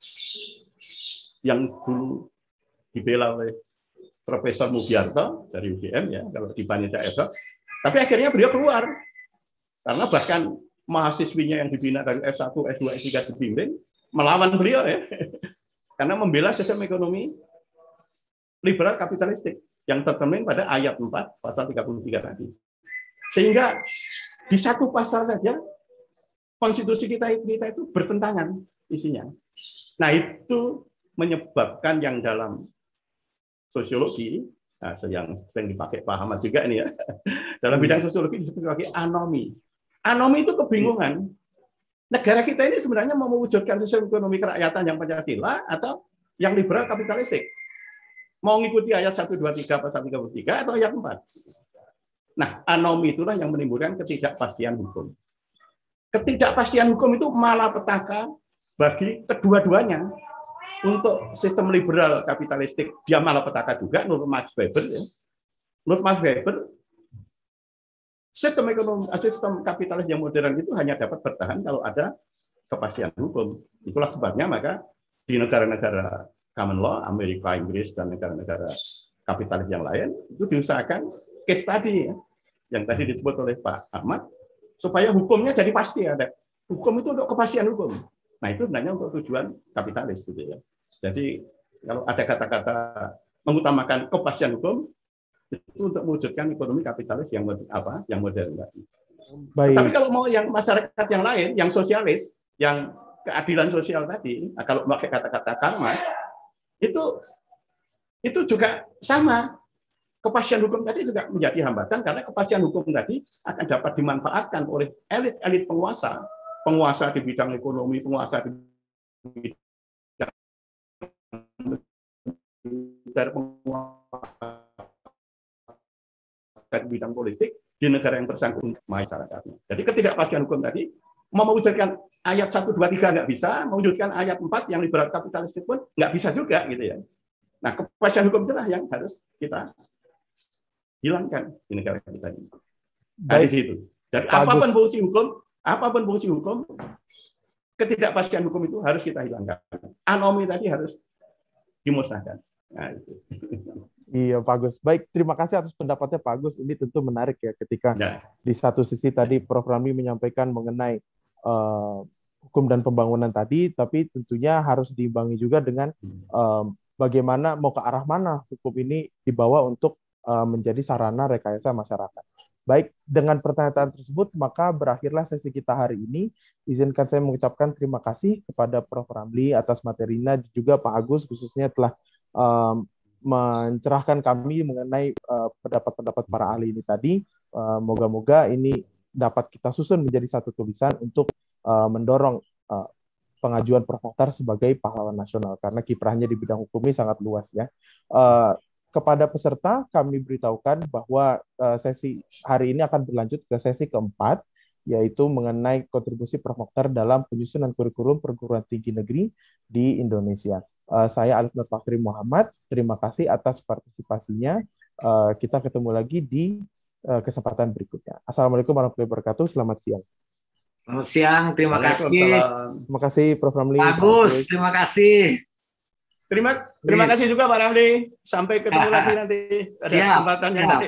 yang dulu dibela oleh Profesor Mugiarto dari UGM, ya, kalau di Panitia Esok. Tapi akhirnya beliau keluar. Karena bahkan mahasiswinya yang dibina dari S1, S2, S3 dibimbing, melawan beliau ya. Karena membela sistem ekonomi liberal kapitalistik yang tercermin pada ayat 4 pasal 33 tadi. Sehingga di satu pasal saja konstitusi kita itu bertentangan isinya. Nah, itu menyebabkan yang dalam sosiologi, nah, yang sering dipakai Pak Ahmad juga ini ya, dalam bidang sosiologi disebut sebagai anomi. Anomi itu kebingungan. Negara kita ini sebenarnya mau mewujudkan sistem ekonomi kerakyatan yang Pancasila atau yang liberal kapitalistik. Mau mengikuti ayat 1, 2, 3, pasal 33 atau ayat 4. Nah, anomi itulah yang menimbulkan ketidakpastian hukum. Ketidakpastian hukum itu malapetaka bagi kedua-duanya. Untuk sistem liberal kapitalistik, dia malapetaka juga, menurut Max Weber. Ya. Menurut Max Weber, sistem kapitalis yang modern itu hanya dapat bertahan kalau ada kepastian hukum. Itulah sebabnya maka di negara-negara common law, Amerika, Inggris, dan negara-negara kapitalis yang lain, itu diusahakan case study ya, yang tadi disebut oleh Pak Ahmad, supaya hukumnya jadi pasti ada. Hukum itu untuk kepastian hukum. Nah, itu sebenarnya untuk tujuan kapitalis gitu ya. Jadi kalau ada kata-kata mengutamakan kepastian hukum, itu untuk mewujudkan ekonomi kapitalis yang modern. Baik. Tapi kalau mau yang masyarakat yang lain, yang sosialis, yang keadilan sosial tadi, kalau pakai kata-kata Karl Marx, itu juga sama. Kepastian hukum tadi juga menjadi hambatan karena kepastian hukum tadi akan dapat dimanfaatkan oleh elit-elit penguasa di bidang ekonomi, penguasa di bidang politik di negara yang bersangkutan masyarakatnya. Jadi ketidakpastian hukum tadi mau mewujudkan ayat 1, 2, 3 nggak bisa, mewujudkan ayat 4 yang liberal kapitalistik pun nggak bisa juga gitu ya. Nah, kepastian hukum itulah yang harus kita hilangkan di negara kita ini. Dari situ. Jadi apapun fungsi hukum, ketidakpastian hukum itu harus kita hilangkan. Anomi tadi harus dimusnahkan. Nah, itu. Iya, Pak Agus. Baik, terima kasih atas pendapatnya Pak Agus. Ini tentu menarik ya ketika di satu sisi tadi Prof. Ramli menyampaikan mengenai hukum dan pembangunan tadi, tapi tentunya harus diimbangi juga dengan bagaimana mau ke arah mana hukum ini dibawa untuk menjadi sarana rekayasa masyarakat. Baik, dengan pernyataan tersebut, maka berakhirlah sesi kita hari ini. Izinkan saya mengucapkan terima kasih kepada Prof. Ramli atas materinya, juga Pak Agus khususnya telah mencerahkan kami mengenai pendapat-pendapat para ahli ini tadi. Moga-moga ini dapat kita susun menjadi satu tulisan untuk mendorong pengajuan Prof. Mokhtar sebagai pahlawan nasional, karena kiprahnya di bidang hukum ini sangat luas ya. Kepada peserta kami beritahukan bahwa sesi hari ini akan berlanjut ke sesi keempat, yaitu mengenai kontribusi Prof. Mokhtar dalam penyusunan kurikulum perguruan tinggi negeri di Indonesia. Saya Alif Nur Fakri Muhammad, terima kasih atas partisipasinya. Kita ketemu lagi di kesempatan berikutnya. Assalamualaikum warahmatullahi wabarakatuh, selamat siang. Selamat siang, terima kasih. Terima kasih Prof. Ramli. Bagus, terima kasih. Terima kasih juga Pak Ramli. Sampai ketemu lagi nanti pada kesempatan yang lain.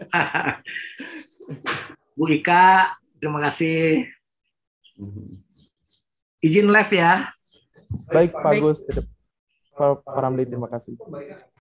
Bu Ika, terima kasih. Izin live ya. Baik, Pak Agus. Pak Ramli, terima kasih.